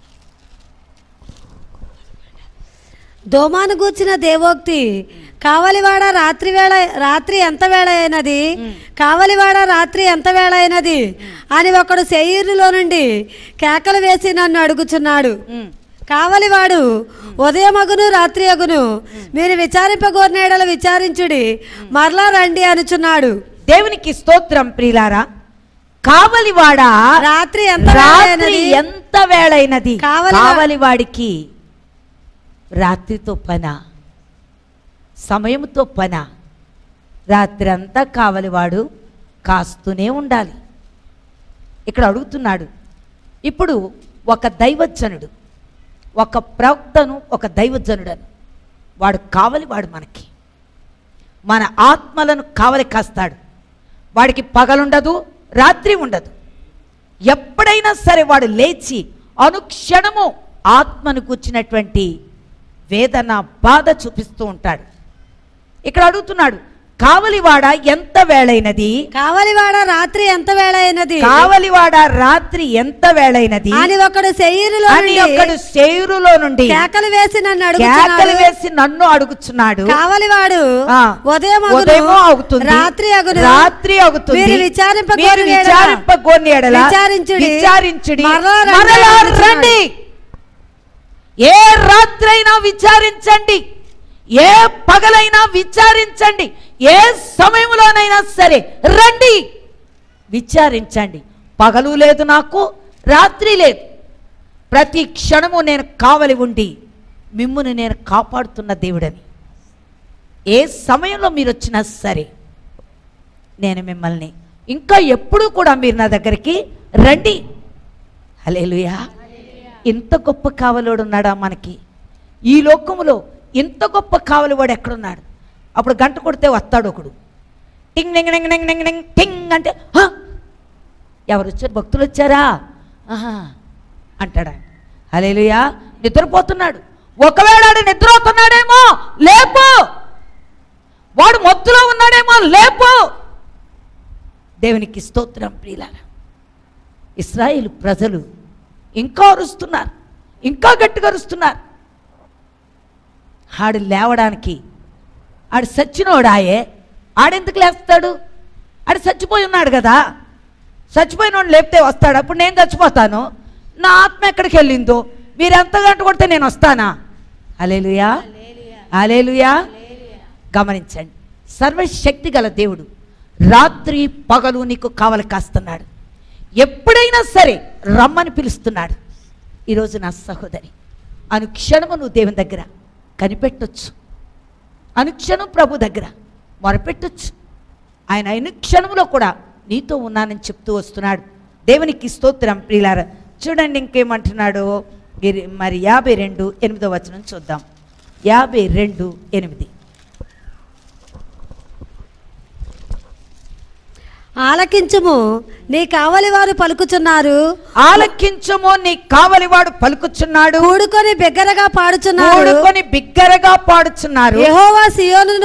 దోమాను గూర్చిన దేవోక్తి, కావలివాడ రాత్రి ఎంత వేళ అయినది, కావలివాడ రాత్రి ఎంత వేళ అయినది అని ఒకడు శరీరులో నుండి కేకలు వేసి నన్ను అడుగుచున్నాడు. కావలివాడు ఉదయమగును రాత్రి అగును, మీరు విచారింపగోరినేడల విచారించుడి, మరలా రండి అనుచున్నాడు. దేవునికి స్తోత్రం. ప్రియులారా, కావలివాడ రాత్రి ఎంత వేళైనది. కావలివాడికి రాత్రితో పనా, సమయంతో పనా? రాత్రి అంతా కావలివాడు కాస్తూనే ఉండాలి. ఇక్కడ అడుగుతున్నాడు. ఇప్పుడు ఒక దైవజనుడు, ఒక ప్రవక్తను, ఒక దైవజనుడను, వాడు కావలివాడు. మనకి మన ఆత్మలను కావలి కాస్తాడు. వాడికి పగలుండదు, రాత్రి ఉండదు. ఎప్పుడైనా సరే వాడు లేచి అనుక్షణము ఆత్మను కూర్చున్నటువంటి వేదన, బాధ చూపిస్తూ ఉంటాడు. ఇక్కడ అడుగుతున్నాడు, కావలివాడ ఎంత వేళైనది, కావలివాడ రాత్రి ఎంత వేళ అయినది, కావలివాడ రాత్రి ఎంత వేళైనది అని ఒకడు శేయురులో నుండి కేకలు వేసి నన్ను అడుగుచున్నాడు. కావలివాడు ఉదయమో అవుతుంది, రాత్రి అవుతుంది, మీరు విచారింపగోరిన యెడల విచారించుడి, మరలా రండి. ఏ రాత్రైనా విచారించండి, ఏ పగలైనా విచారించండి, ఏ సమయంలోనైనా సరే రండి, విచారించండి. పగలు లేదు, నాకు రాత్రి లేదు. ప్రతి క్షణము నేను కావలి ఉండి మిమ్మును నేను కాపాడుతున్న దేవుడని. ఏ సమయంలో మీరు వచ్చినా సరే నేను మిమ్మల్ని, ఇంకా ఎప్పుడూ కూడా మీరు నా దగ్గరికి రండి. హల్లెలూయా. ఇంత గొప్ప కావలోడు ఉన్నాడా మనకి? ఈ లోకములో ఇంత గొప్ప కావలివాడు ఎక్కడున్నాడు? అప్పుడు గంట కొడితే వస్తాడు ఒకడు, టింగ్ నింగ్ నింగ్ నింగ్ నింగ్ నింగ్ టింగ్ అంటే, ఎవరు వచ్చారు? భక్తులు వచ్చారా అంటాడా? హల్లెలూయా. నిద్రపోతున్నాడు. ఒకవేళ ఆడు నిద్రపోతున్నాడేమో, లేపు. వాడు మొత్తులో ఉన్నాడేమో, లేపు. దేవునికి స్తోత్రం. ప్రియులారా, ఇశ్రాయేలు ప్రజలు ఇంకా అరుస్తున్నారు, ఇంకా గట్టిగా అరుస్తున్నారు. ఆడు లేవడానికి, ఆడు చచ్చినోడాయే, ఆడెందుకు లేస్తాడు? ఆడు చచ్చిపోయి ఉన్నాడు కదా. చచ్చిపోయినోడు లేపితే వస్తాడు. అప్పుడు నేను చచ్చిపోతాను, నా ఆత్మ ఎక్కడికి వెళ్ళిందో, మీరు ఎంత గంట కొడితే నేను వస్తానా? హల్లెలూయా, హల్లెలూయా. గమనించండి, సర్వశక్తి గల దేవుడు రాత్రి పగలు నీకు కావలి కాస్తున్నాడు. ఎప్పుడైనా సరే రమ్మని పిలుస్తున్నాడు. ఈరోజు నా సహోదరి, అనుక్షణము నువ్వు దేవుని దగ్గర కనిపెట్టొచ్చు, అనుక్షణం ప్రభు దగ్గర మొరపెట్టొచ్చు. ఆయన అనుక్షణంలో కూడా నీతో ఉన్నానని చెప్తూ వస్తున్నాడు. దేవునికి స్తోత్రం. ప్రియులారా, చూడండి ఇంకేమంటున్నాడు. మరి 52:8 చూద్దాం. 52:8. ఆలకించుము, నీ కావలి వారు పలుకుచున్నారు. ఆలకించుము, నీ కావలివాడు పలుకుచున్నాడు. కూడుకొని బిగ్గరగా పాడుచున్నారు. కూడుకొని బిగ్గరగా పాడుచున్నారు. యెహోవా సీయోనును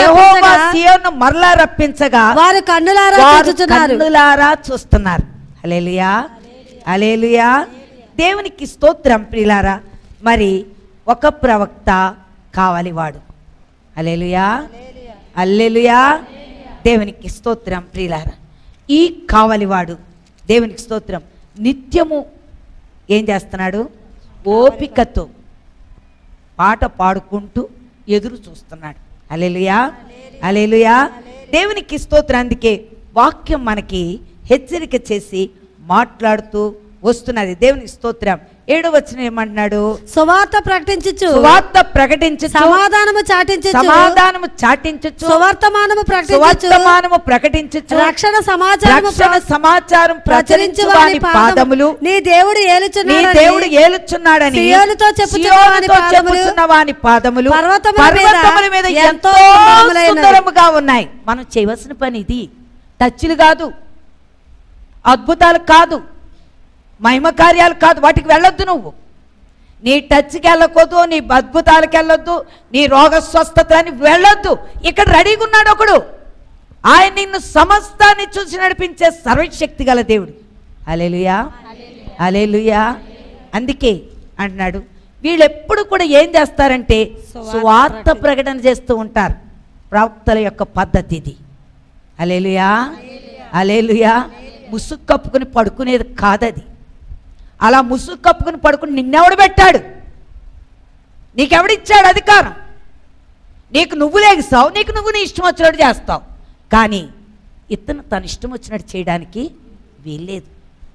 మరలా రప్పించగా వారు కన్నులారా చూచుచున్నారు. కన్నులారా చూస్తున్నారు. హల్లెలూయా, హల్లెలూయా. దేవునికి స్తోత్రం ప్రియులారా. మరి ఒక ప్రవక్త కావలివాడు. హల్లెలూయా, హల్లెలూయా. దేవునికి స్తోత్రం ప్రియులారా. ఈ కావలివాడు దేవునికి స్తోత్రం నిత్యము ఏం చేస్తున్నాడు? ఓపికతో పాట పాడుకుంటూ ఎదురు చూస్తున్నాడు. హల్లెలూయా, హల్లెలూయా. దేవునికి స్తోత్రం. అందుకే వాక్యం మనకి హెచ్చరిక చేసి మాట్లాడుతూ వస్తున్నది. దేవునికి స్తోత్రం. 7వ వచనం ఏమంటున్నాడు? సువార్త ప్రకటించుచు, సువార్త ప్రకటించు, సమాధానము చాటించుచు, సమాధానము చాటించుచు, సువర్తమానము ప్రకటించుచు, రక్షణ సమాచారం ప్రచురించు వాని పాదములు, నీ దేవుడు ఏలుచున్నాడని సియోనుతో చెప్పుచున్న వాని పాదములు పర్వతముల మీద ఎంతో సుందరముగా ఉన్నాయి. మనం చేయవలసిన పని ఇది. టచ్లు కాదు, అద్భుతాలు కాదు, మహిమ కార్యాలు కాదు, వాటికి వెళ్ళొద్దు. నువ్వు నీ టచ్కి వెళ్ళకూడదు, నీ అద్భుతాలకు వెళ్ళొద్దు, నీ రోగ స్వస్థత అని వెళ్ళొద్దు. ఇక్కడ రెడీగా ఉన్నాడు ఒకడు. ఆయన నిన్ను సమస్తాన్ని చూసి నడిపించే సర్వశక్తి గల దేవుడు. హల్లెలూయా, హల్లెలూయా. అందుకే అంటున్నాడు వీళ్ళు ఎప్పుడు కూడా ఏం చేస్తారంటే సువార్త ప్రకటన చేస్తూ ఉంటారు. ప్రవక్తల యొక్క పద్ధతి ఇది. హల్లెలూయా, హల్లెలూయా. ముసుగు కప్పుకుని పడుకునేది కాదది. అలా ముసుగు కప్పుకుని పడుకుని నిన్నెవడు పెట్టాడు? నీకెవడిచ్చాడు అధికారం? నీకు నువ్వు లేగిస్తావు, నీకు నువ్వు నీ ఇష్టం వచ్చినట్టు చేస్తావు. కానీ ఇతను తన ఇష్టం వచ్చినట్టు చేయడానికి వీల్లేదు.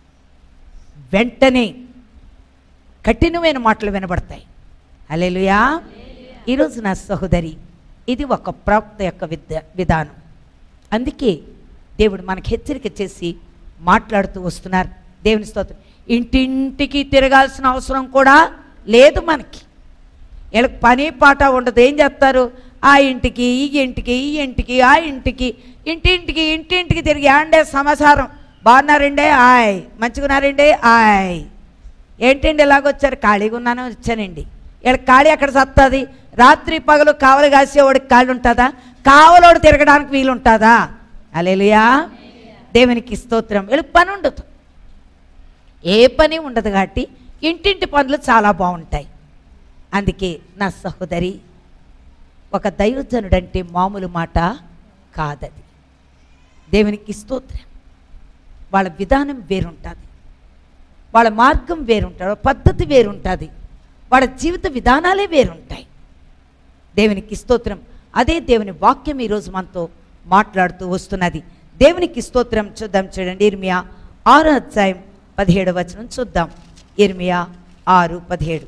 వెంటనే కఠినమైన మాటలు వినబడతాయి. హల్లెలూయా. ఈరోజు నా సహోదరి, ఇది ఒక ప్రవక్త యొక్క విధానం. అందుకే దేవుడు మనకు హెచ్చరిక చేసి మాట్లాడుతూ వస్తున్నారు. దేవుని స్తోత్రం. ఇంటింటికి తిరగాల్సిన అవసరం కూడా లేదు మనకి. వీళ్ళకి పని పాట ఉండదు. ఏం చేస్తారు? ఆ ఇంటికి ఈ ఇంటికి ఈ ఇంటికి ఆ ఇంటికి ఇంటింటికి తిరిగి అండే సమాచారం. బాగున్నారండే? ఆయ్. మంచిగున్నారండి? ఆయ్. ఏంటండి ఇలాగొచ్చారు? ఖాళీగా ఉన్నాను వచ్చానండి. వీళ్ళకి ఖాళీ ఎక్కడ సత్తది? రాత్రి పగలు కావలి కాసేవాడికి ఖాళీ ఉంటుందా? కావలోడు తిరగడానికి వీలు ఉంటుందా? హల్లెలూయా, దేవునికి స్తోత్రం. వీళ్ళకి పని ఉండదు, ఏ పని ఉండదు. కాబట్టి ఇంటింటి పనులు చాలా బాగుంటాయి. అందుకే నా సహోదరి, ఒక దైవజనుడంటే మామూలు మాట కాదది. దేవునికి స్తోత్రం. వాళ్ళ విధానం వేరుంటుంది, వాళ్ళ మార్గం వేరుంటుంది, వాళ్ళ పద్ధతి వేరుంటుంది, వాళ్ళ జీవిత విధానాలే వేరుంటాయి. దేవునికి స్తోత్రం. అదే దేవుని వాక్యం ఈరోజు మనతో మాట్లాడుతూ వస్తున్నది. దేవునికి స్తోత్రం. చూద్దాం, చూడండి. ఇర్మియా 6వ అధ్యాయం 17వ వచనం చూద్దాం. ఇర్మియా 6:17.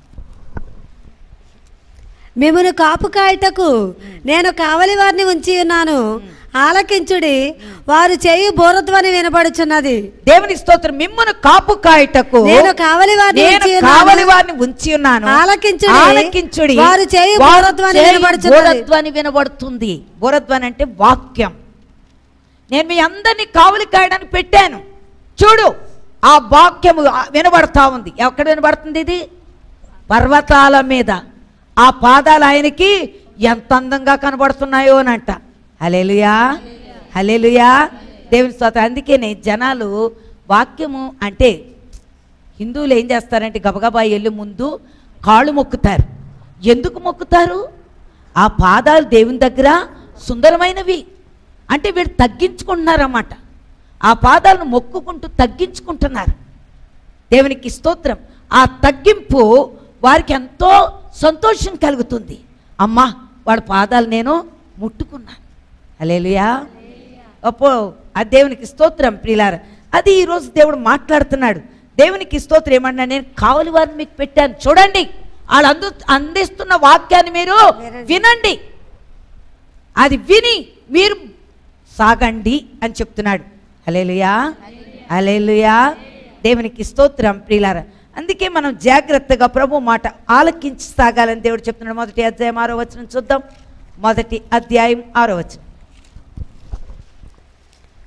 మిమ్మును కాపు కాయటకు నేను కావలి వారిని ఉంచి ఉన్నాను, ఆలకించుడి, వారు చేయు బోరధ్వని వినబడుచున్నది. దేవుని స్తోత్రం. మిమ్మును కాపు కాయటకు నేను కావలి వారిని ఉంచి ఉన్నాను, ఆలకించుడి, వారు చేయు బోరధ్వని వినబడుతుంది. బోరధ్వని అంటే వాక్యం. నేను మీ అందరినీ కావలి కాయడానికి పెట్టాను. చూడు, ఆ వాక్యము వినబడతా ఉంది. ఎక్కడ వినబడుతుంది? ఇది పర్వతాల మీద. ఆ పాదాలు ఆయనకి ఎంత అందంగా కనబడుతున్నాయో అనంట. హల్లెలూయా, హల్లెలూయా. దేవుని స్తోత్రం. అందుకనే జనాలు వాక్యము అంటే హిందువులు ఏం చేస్తారంటే గబగబా వెళ్ళి ముందు కాళ్ళు మొక్కుతారు. ఎందుకు మొక్కుతారు? ఆ పాదాలు దేవుని దగ్గర సుందరమైనవి అంటే వీళ్ళు తగ్గించుకుంటున్నారన్నమాట. ఆ పాదాలను మొక్కుకుంటూ తగ్గించుకుంటున్నారు. దేవునికి స్తోత్రం. ఆ తగ్గింపు వారికి ఎంతో సంతోషం కలుగుతుంది. అమ్మా, వాడి పాదాలు నేను ముట్టుకున్నాను. హల్లెలూయా. అప్పో ఆ దేవునికి స్తోత్రం ప్రియులారా. అది ఈరోజు దేవుడు మాట్లాడుతున్నాడు. దేవునికి స్తోత్రం. ఏమన్నా, నేను కావలి వారిని మీకు పెట్టాను, చూడండి, వాళ్ళు అందిస్తున్న వాక్యాన్ని మీరు వినండి, అది విని మీరు సాగండి అని చెప్తున్నాడు. హల్లెలూయా, హల్లెలూయా. దేవునికి స్తోత్రం ప్రియులారా. అందుకే మనం జాగ్రత్తగా ప్రభు మాట ఆలకించి సాగాలని దేవుడు చెప్తున్నాడు. 1వ అధ్యాయం 6వ వచనం చూద్దాం. 1వ అధ్యాయం 6వ వచనం.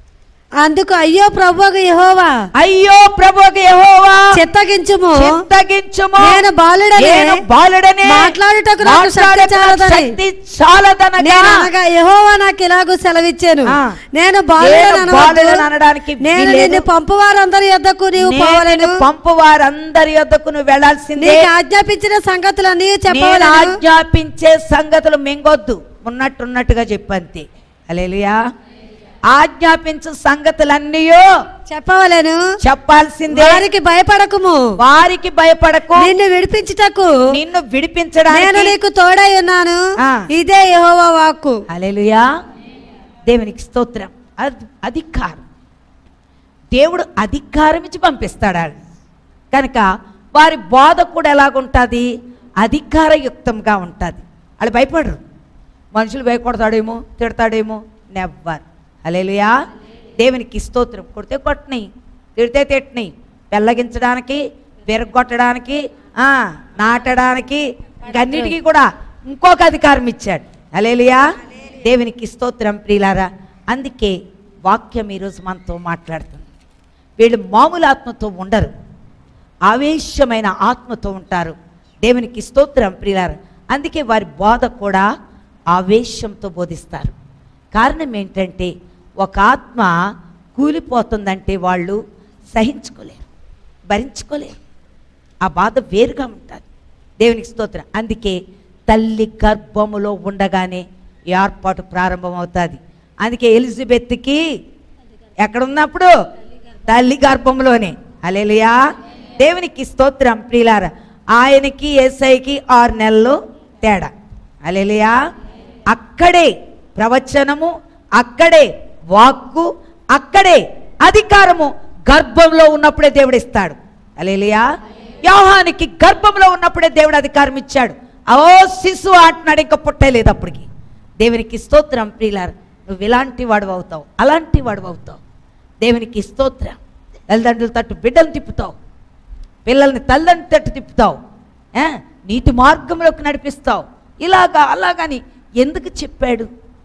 అందుకు అయ్యో ప్రభువగు యెహోవా, అయ్యో ప్రభువగు యెహోవా, చిత్తగించుము, నేను బాలుడనే మాట్లాడుటకు నాకు శక్తి చాలదనగా నేను అనగా యెహోవా నాకు ఇలాగూ సెలవిచ్చాను, నేను బాలుడని అనడానికి నేను నిన్ను పంపువారందరి యొద్దకు నీవు పోవలెను, పంపువారందరి యొద్దకు నువ్వు వెళ్ళాల్సిందే, నీకు ఆజ్ఞాపించిన సంగతులన్నీ చెప్పవలెను, ఆజ్ఞాపించే సంగతులు మింగొద్దు, ఉన్నట్టున్నట్టుగా చెప్పంతే. హల్లెలూయా. ఆజ్ఞాపించు సంగతులన్నీ చెప్పవలెను, చెప్పాల్సిందే. వారికి భయపడకు, నిన్ను విడిపించడానికి నేను నీకు తోడై ఉన్నాను, ఇదే యెహోవా వాక్కు. హల్లెలూయా. దేవునికి స్తోత్రం. అధికారం, దేవుడు అధికారం ఇచ్చి పంపిస్తాడు కనుక వారి బోధ కూడా ఎలాగుంటుంది, అధికారయుక్తంగా ఉంటుంది. వాళ్ళు భయపడరు. మనుషులు భయపడతాడేమో, తిడతాడేమో, నెవ్వర్. హల్లెలూయా. దేవునికి స్తోత్రం. కొడితే కొట్టని, తిడితే తిట్టని, పెళ్ళగించడానికి, విరగొట్టడానికి, నాటడానికి, ఇంకన్నిటికీ కూడా ఇంకొక అధికారం ఇచ్చాడు. హల్లెలూయా. దేవునికి స్తోత్రం ప్రియులారా. అందుకే వాక్యం ఈరోజు మనతో మాట్లాడుతుంది. వీళ్ళు మామూలు ఆత్మతో ఉండరు, ఆవేశమైన ఆత్మతో ఉంటారు. దేవునికి స్తోత్రం ప్రియులారా. అందుకే వారి బోధ కూడా ఆవేశంతో బోధిస్తారు. కారణం ఏంటంటే ఒక ఆత్మ కూలిపోతుందంటే వాళ్ళు సహించుకోలేరు, భరించుకోలేరు. ఆ బాధ వేరుగా ఉంటుంది. దేవునికి స్తోత్రం. అందుకే తల్లి గర్భములో ఉండగానే ఏర్పాటు ప్రారంభమవుతుంది. అందుకే ఎలిజబెత్కి ఎక్కడున్నప్పుడు తల్లి గర్భంలోనే. హల్లెలూయా. దేవునికి స్తోత్రం ప్రియులారా. ఆయనకి యేసయ్యకి 6 నెలలు తేడా. హల్లెలూయా. అక్కడే ప్రవచనము, అక్కడే వాక్కు, అక్కడే అధికారము గర్భంలో ఉన్నప్పుడే దేవుడు ఇస్తాడు. హల్లెలూయా. యోహానికి గర్భంలో ఉన్నప్పుడే దేవుడు అధికారం ఇచ్చాడు. శిశువు అంటున్నాడు, ఇంకా పుట్టలేదు అప్పటికి. దేవునికి స్తోత్రం ప్రియులారా. నువ్వు ఇలాంటి వాడు అవుతావు, అలాంటి వాడు అవుతావు. దేవునికి స్తోత్రం. తల్లిదండ్రుల తట్టు బిడ్డలు తిప్పుతావు, పిల్లల్ని తల్లిదండ్రుల తట్టు తిప్పుతావు, నీతి మార్గంలోకి నడిపిస్తావు. ఇలాగా అలాగని ఎందుకు చెప్పాడు?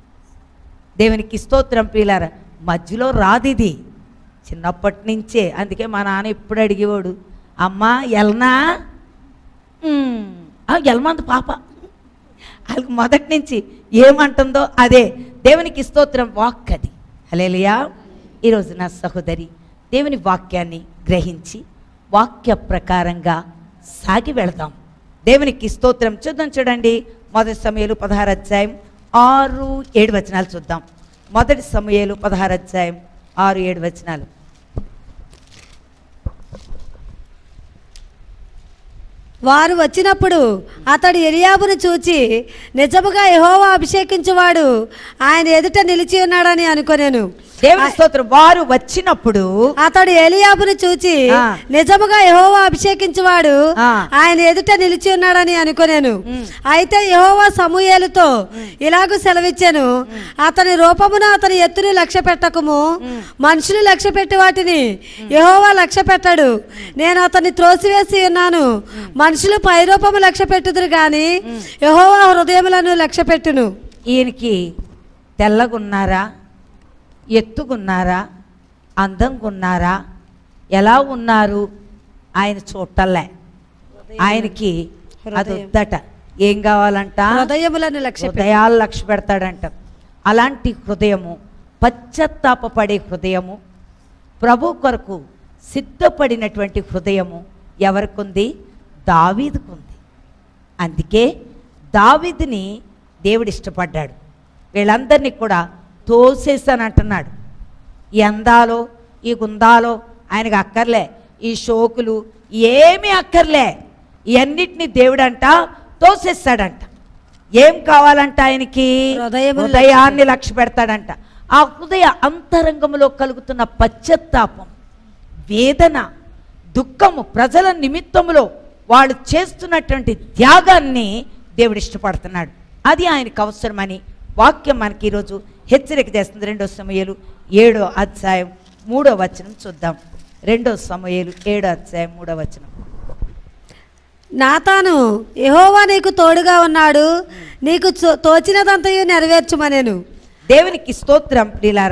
దేవునికి స్తోత్రం ప్రియులారా. మధ్యలో రాదిది, చిన్నప్పటి నుంచే. అందుకే మా నాన్న ఎప్పుడు అడిగేవాడు, అమ్మా ఎల్నా, ఎల్మంది పాప. వాళ్ళకి మొదటి నుంచి ఏమంటుందో అదే. దేవునికి స్తోత్రం. వాక్ అది. హల్లెలూయా. ఈరోజు నా సహోదరి దేవుని వాక్యాన్ని గ్రహించి వాక్య ప్రకారంగా సాగి వెళదాం. దేవునికి స్తోత్రం. చూడండి, మొదటి సమూయేలు 16 అధ్యాయం 6-7 వచనాలు చూద్దాం. మొదటి సమూయేలు 16 అధ్యాయం 6-7 వచనాలు. వారు వచ్చినప్పుడు అతడు ఎలియాబును చూచి, నిజముగా యెహోవా అభిషేకించువాడు ఆయన ఎదుట నిలిచి ఉన్నాడని అనుకొనెను. దేవుని స్తోత్రం. వారు వచ్చినప్పుడు అతడు ఎలియాబును చూచి, నిజముగా యెహోవా అభిషేకించువాడు ఆయన ఎదుట నిలిచి ఉన్నాడని అనుకొనెను. అయితే యెహోవా సమూయేలుతో ఇలాగూ సెలవిచ్చెను, అతని రూపమును అతని ఎత్తును లక్ష్య పెట్టకుము, మనుషులు లక్ష్య పెట్టి వాటిని యెహోవా లక్ష్య పెట్టడు. నేను అతన్ని త్రోసివేసి ఉన్నాను. మనుషులు పైరూపము లక్ష్య పెట్టుదురు గాని యెహోవా హృదయములను లక్ష్య పెట్టును. ఈయనకి తెల్లగున్నారా, ఎత్తుగున్నారా, అందంగా ఉన్నారా, ఎలా ఉన్నారు ఆయన చూడటంలే. ఆయనకి అది వద్దట. ఏం కావాలంట? హృదయములను హృదయాలు లక్ష్య పెడతాడంట. అలాంటి హృదయము, పశ్చాత్తాపపడే హృదయము, ప్రభు కొరకు సిద్ధపడినటువంటి హృదయము ఎవరికుంది? దావీదుకుంది. అందుకే దావీదుని దేవుడు ఇష్టపడ్డాడు. వీళ్ళందరినీ కూడా తోసేసానంటున్నాడు. ఈ అందాలో, ఈ గుందాలో ఆయనకు అక్కర్లే, ఈ షోకులు ఏమీ అక్కర్లే. ఇవన్నిటినీ దేవుడంట తోసేస్తాడంట. ఏం కావాలంట ఆయనకి? హృదయాన్ని లక్ష్య పెడతాడంట. ఆ హృదయ అంతరంగంలో కలుగుతున్న పశ్చాత్తాపం, వేదన, దుఃఖము, ప్రజల నిమిత్తములో వాళ్ళు చేస్తున్నటువంటి త్యాగాన్ని దేవుడు ఇష్టపడుతున్నాడు. అది ఆయనకు అవసరమని వాక్యం మనకి ఈరోజు హెచ్చరిక చేస్తుంది. 2 సమూయేలు 7వ అధ్యాయం 3వ వచనం చూద్దాం. 2 సమూయేలు 7వ అధ్యాయం 3వ వచనం. నాతాను, యెహోవా నీకు తోడుగా ఉన్నాడు, నీకు తోచినదంతయు నెరవేర్చుమనెను. దేవునికి స్తోత్రం ప్రియులారా.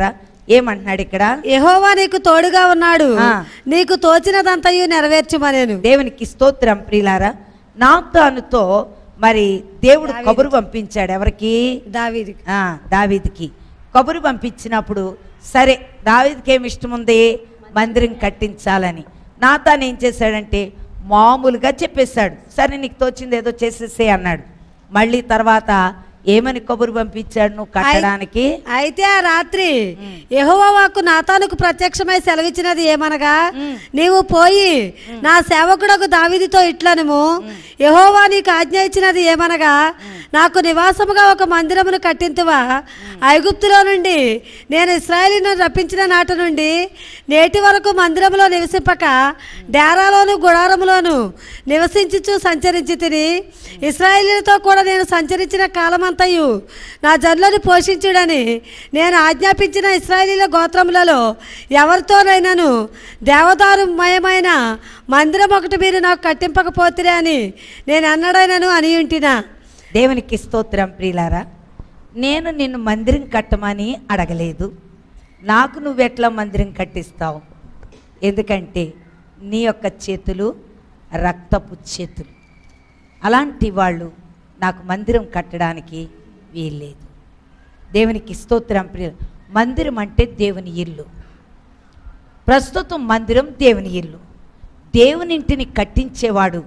ఏమంటున్నాడు ఇక్కడ? యెహోవా నీకు తోడుగా ఉన్నాడు, ఆ. నీకు తోచినదంతయు నెరవేర్చుమనేను. దేవునికి స్తోత్రం ప్రియులారా. నాతానుతో మరి దేవుడు కబురు పంపించాడు. ఎవరికి? దావీదుకి. దావీదుకి కబురు పంపించినప్పుడు సరే, దావీదుకి ఏమి ఇష్టం ఉంది? మందిరం కట్టించాలని. నాతాను ఏం చేశాడంటే మామూలుగా చెప్పేశాడు, సరే నీకు తోచింది ఏదో చేసేసే అన్నాడు. మళ్ళీ తర్వాత ఏమని కబురు పంపించాడు నువ్వు కట్టడానికి? అయితే ఆ రాత్రి యెహోవా వాక్కు నాతానుకు ప్రత్యక్షమై సెలవిచ్చినది ఏమనగా, నీవు పోయి నా సేవకుడకు దావీదుతో ఇట్లనుము, యెహోవా నీకు ఆజ్ఞ ఇచ్చినది ఏమనగా, నాకు నివాసముగా ఒక మందిరమును కట్టింతువా? ఐగుప్తులో నుండి నేను ఇశ్రాయేలును రప్పించిన నాటి నుండి నేటి వరకు మందిరములో నివసింపక డేరాలోను గుడారములోను నివసించుచు సంచరించి తిని, ఇశ్రాయేలుతో కూడా నేను సంచరించిన కాలమంతయు నా జనులను పోషించుడని నేను ఆజ్ఞాపించిన ఇశ్రాయేలీల గోత్రములలో ఎవరితోనైనాను దేవదారుమయమైన మందిరం ఒకటి మీరు నాకు కట్టింపకపోతిరే అని నేను అన్నడైనను అని ఉంటినా. దేవునికి స్తోత్రం ప్రియులారా. నేను నిన్ను మందిరం కట్టమని అడగలేదు. నాకు నువ్వెట్లా మందిరం కట్టిస్తావు? ఎందుకంటే నీ యొక్క చేతులు రక్తపు చేతులు. అలాంటి వాళ్ళు నాకు మందిరం కట్టడానికి వీల్లేదు. దేవునికి స్తోత్రం ప్రియ. మందిరం అంటే దేవుని ఇల్లు. ప్రస్తుతం మందిరం దేవుని ఇల్లు. దేవుని ఇంటిని కట్టించేవాడు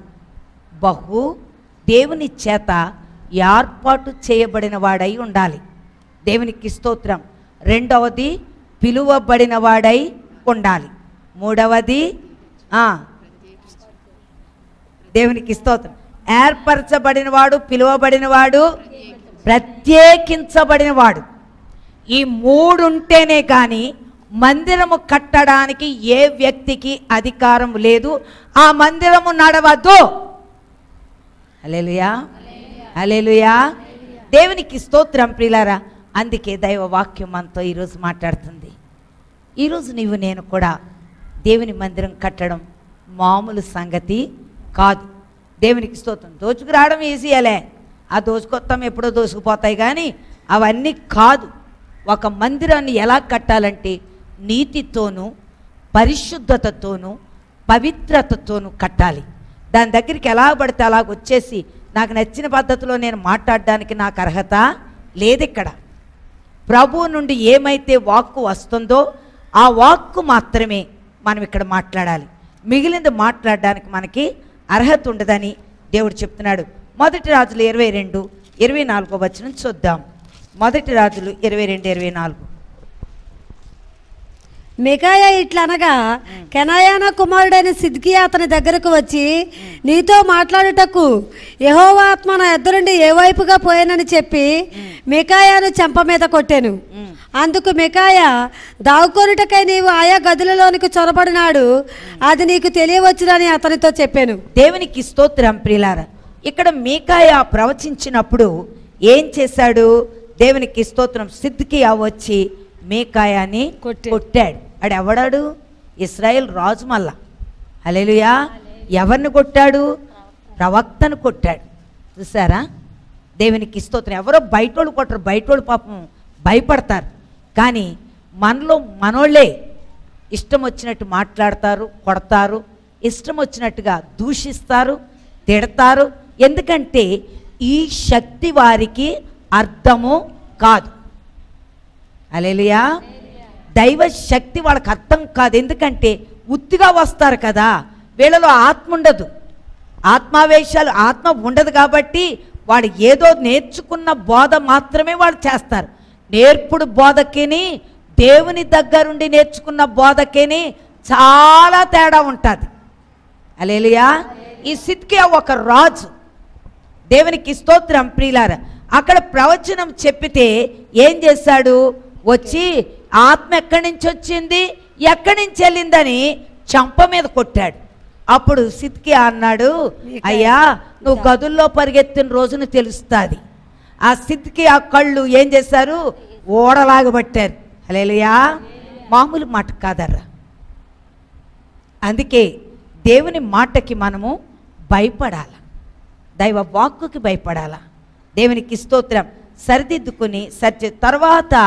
దేవుని చేత ఏర్పాటు చేయబడిన వాడై ఉండాలి. దేవునికి స్తోత్రం. రెండవది పిలువబడిన వాడై ఉండాలి. మూడవది దేవునికి స్తోత్రం ఏర్పరచబడినవాడు, పిలువబడినవాడు, ప్రత్యేకించబడినవాడు. ఈ మూడు ఉంటేనే కానీ మందిరము కట్టడానికి ఏ వ్యక్తికి అధికారం లేదు. ఆ మందిరము నడవదు. హల్లెలూయా, హల్లెలూయా. దేవునికి స్తోత్రం ప్రియులారా. అందుకే దైవ వాక్యం మనతో ఈరోజు మాట్లాడుతుంది. ఈరోజు నీవు నేను కూడా దేవుని మందిరం కట్టడం మామూలు సంగతి కాదు. దేవునికి స్తోత్రం. దోచుకురావడం ఈజీయలే, ఆ దోచుకొత్తాం ఎప్పుడో దోచుకుపోతాయి, కానీ అవన్నీ కాదు. ఒక మందిరాన్ని ఎలా కట్టాలంటే నీతితోనూ పరిశుద్ధతతోనూ పవిత్రతతోనూ కట్టాలి. దాని దగ్గరికి ఎలా పడితే అలాగ వచ్చేసి నాకు నచ్చిన పద్ధతిలో నేను మాట్లాడడానికి నాకు అర్హత లేదు. ఇక్కడ ప్రభువు నుండి ఏమైతే వాక్కు వస్తుందో ఆ వాక్కు మాత్రమే మనం ఇక్కడ మాట్లాడాలి. మిగిలింది మాట్లాడడానికి మనకి అర్హత ఉండదని దేవుడు చెప్తున్నాడు. మొదటి రాజులు 22:24 వచనం చూద్దాం. మొదటి రాజులు 22:24. మికాయా ఇట్లనగా, కెనాయానా కుమారుడైన సిద్కియా అతని దగ్గరకు వచ్చి, నీతో మాట్లాడుటకు యెహోవా ఆత్మ నా ఎదురుండి ఏ వైపుగా పోయానని చెప్పి మికాయాను చెంప మీద కొట్టాను. అందుకు మికాయా, దావుకొనుటకై నీవు ఆయా గదులలోనికి చొరబడినాడు, అది నీకు తెలియవచ్చునని అతనితో చెప్పాను. దేవునికి స్తోత్రం ప్రియులారా. ఇక్కడ మికాయా ప్రవచించినప్పుడు ఏం చేశాడు? దేవునికి స్తోత్రం. సిద్కియా వచ్చి మికాయాని కొట్టాడు. ఆడు ఎవడాడు? ఇశ్రాయేల్ రాజు. మళ్ళా హల్లెలూయా. ఎవరిని కొట్టాడు? ప్రవక్తను కొట్టాడు. చూసారా? దేవునికి స్తోత్రం. ఎవరో బయటోళ్ళు కొట్టరు, బయటోళ్ళు పాపం భయపడతారు. కానీ మనలో మనోళ్ళే ఇష్టం వచ్చినట్టు మాట్లాడతారు, కొడతారు, ఇష్టం వచ్చినట్టుగా దూషిస్తారు, తిడతారు. ఎందుకంటే ఈ శక్తి వారికి అర్థము కాదు. హల్లెలూయా. దైవ శక్తి వాళ్ళకి అర్థం కాదు. ఎందుకంటే ఉత్తిగా వస్తారు కదా, వీళ్ళలో ఆత్మ ఉండదు, ఆత్మావేశాలు ఆత్మ ఉండదు. కాబట్టి వాడు ఏదో నేర్చుకున్న బోధ మాత్రమే వాళ్ళు చేస్తారు. నేర్పుడు బోధకిని దేవుని దగ్గరుండి నేర్చుకున్న బోధకిని చాలా తేడా ఉంటుంది. హల్లెలూయా. ఈ సిద్కియా ఒక రాజు. దేవునికి స్తోత్రం ప్రియులారా. అక్కడ ప్రవచనం చెప్పితే ఏం చేశాడు? వచ్చి ఆత్మ ఎక్కడి నుంచి వచ్చింది, ఎక్కడి నుంచి వెళ్ళిందని చంప మీద కొట్టాడు. అప్పుడు సిద్కియా అన్నాడు, అయ్యా నువ్వు గదుల్లో పరిగెత్తిన రోజున తెలుస్తుంది. ఆ సిద్కియా కళ్ళు ఏం చేశారు? ఓడలాగబట్టారు. హల్లెలూయా. మామూలు మాట కాదర్రా. అందుకే దేవుని మాటకి మనము భయపడాల, దైవ వాక్కుకి భయపడాల. దేవునికి స్తోత్రం. సరిదిద్దుకుని తర్వాత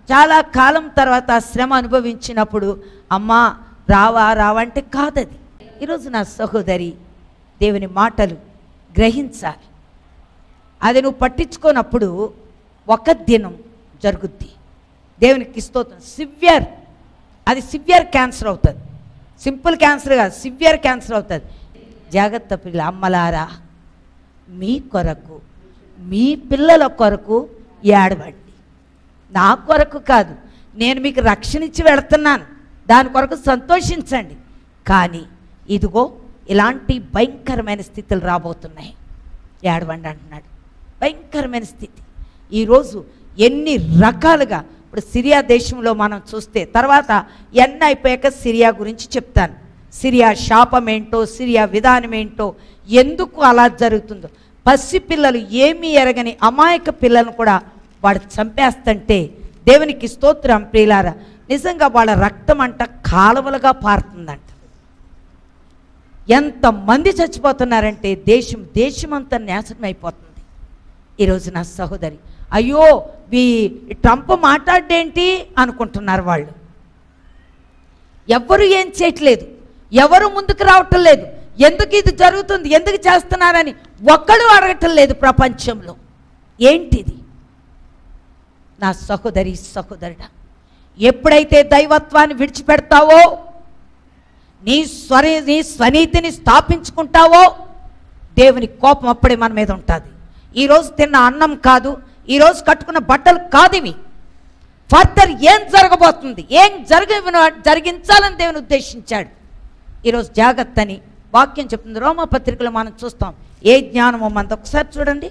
చాలా కాలం తర్వాత ఆ శ్రమ అనుభవించినప్పుడు అమ్మా రావా రావంటే కాదది. ఈరోజు నా సహోదరి, దేవుని మాటలు గ్రహించాలి. అది నువ్వు పట్టించుకోనప్పుడు ఒక దినం జరుగుద్ది. దేవునికి స్తోత్రం. అది సివియర్ క్యాన్సర్ అవుతుంది. సింపుల్ క్యాన్సర్ కాదు, సివియర్ క్యాన్సర్ అవుతుంది. జాగ్రత్త పిల్లల అమ్మలారా, మీ కొరకు, మీ పిల్లల కొరకు ఏడవండి. నా కొరకు కాదు, నేను మీకు రక్షణ ఇచ్చి వెళుతున్నాను, దాని కొరకు సంతోషించండి. కానీ ఇదిగో ఇలాంటి భయంకరమైన స్థితులు రాబోతున్నాయి, ఏడవండి అంటున్నాడు. భయంకరమైన స్థితి. ఈరోజు ఎన్ని రకాలుగా, ఇప్పుడు సిరియా దేశంలో మనం చూస్తే, తర్వాత ఎన్ని అయిపోయాక సిరియా గురించి చెప్తాను. సిరియా శాపం ఏంటో, సిరియా విధానం ఏంటో, ఎందుకు అలా జరుగుతుందో. పసిపిల్లలు ఏమీ ఎరగని అమాయక పిల్లలను కూడా వాడు చంపేస్తుంటే దేవునికి స్తోత్రం ప్రియులారా. నిజంగా వాళ్ళ రక్తం అంట కాలువలుగా పారుతుందంట. ఎంతమంది చచ్చిపోతున్నారంటే దేశమంతా నాశనం అయిపోతుంది. ఈరోజు నా సహోదరి, అయ్యో ట్రంప్ మాట్లాడేంటి అనుకుంటున్నారు వాళ్ళు. ఎవ్వరు ఏం చేయట్లేదు, ఎవరు ముందుకు రావటం లేదు. ఎందుకు ఇది జరుగుతుంది, ఎందుకు చేస్తున్నారని ఒక్కడు అడగటం లేదు ప్రపంచంలో. ఏంటిది నా సహోదరి, సహోదరుడా? ఎప్పుడైతే దైవత్వాన్ని విడిచిపెడతావో, నీ స్వనీతిని స్థాపించుకుంటావో, దేవుని కోపం అప్పుడే మన మీద ఉంటుంది. ఈరోజు తిన్న అన్నం కాదు, ఈరోజు కట్టుకున్న బట్టలు కాదు ఇవి. ఫర్దర్ ఏం జరగబోతుంది, ఏం జరిగించాలని దేవుని ఉద్దేశించాడు. ఈరోజు జాగ్రత్త అని వాక్యం చెప్తుంది. రోమపత్రికలో మనం చూస్తాం ఏ జ్ఞానమో మనది. ఒకసారి చూడండి.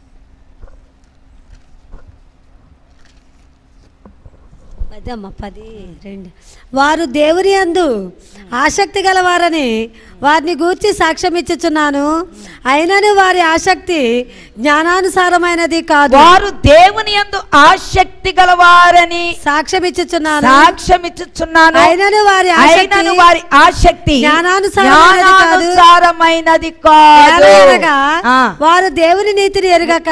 అదమ్మా 10:2. వారు దేవుని యందు ఆసక్తి గలవారని వారిని గూర్చి సాక్ష్యం ఇచ్చుచున్నాను. అయినను వారి ఆసక్తి జ్ఞానానుసారమైనది కాదు. వారు దేవుని యందు ఆసక్తి గలవారని సాక్ష్యం ఇచ్చుచున్నాను. అయినను వారి ఆసక్తి జ్ఞానానుసారమైనది కాదు. వారు దేవుని నీతిని ఎరుగక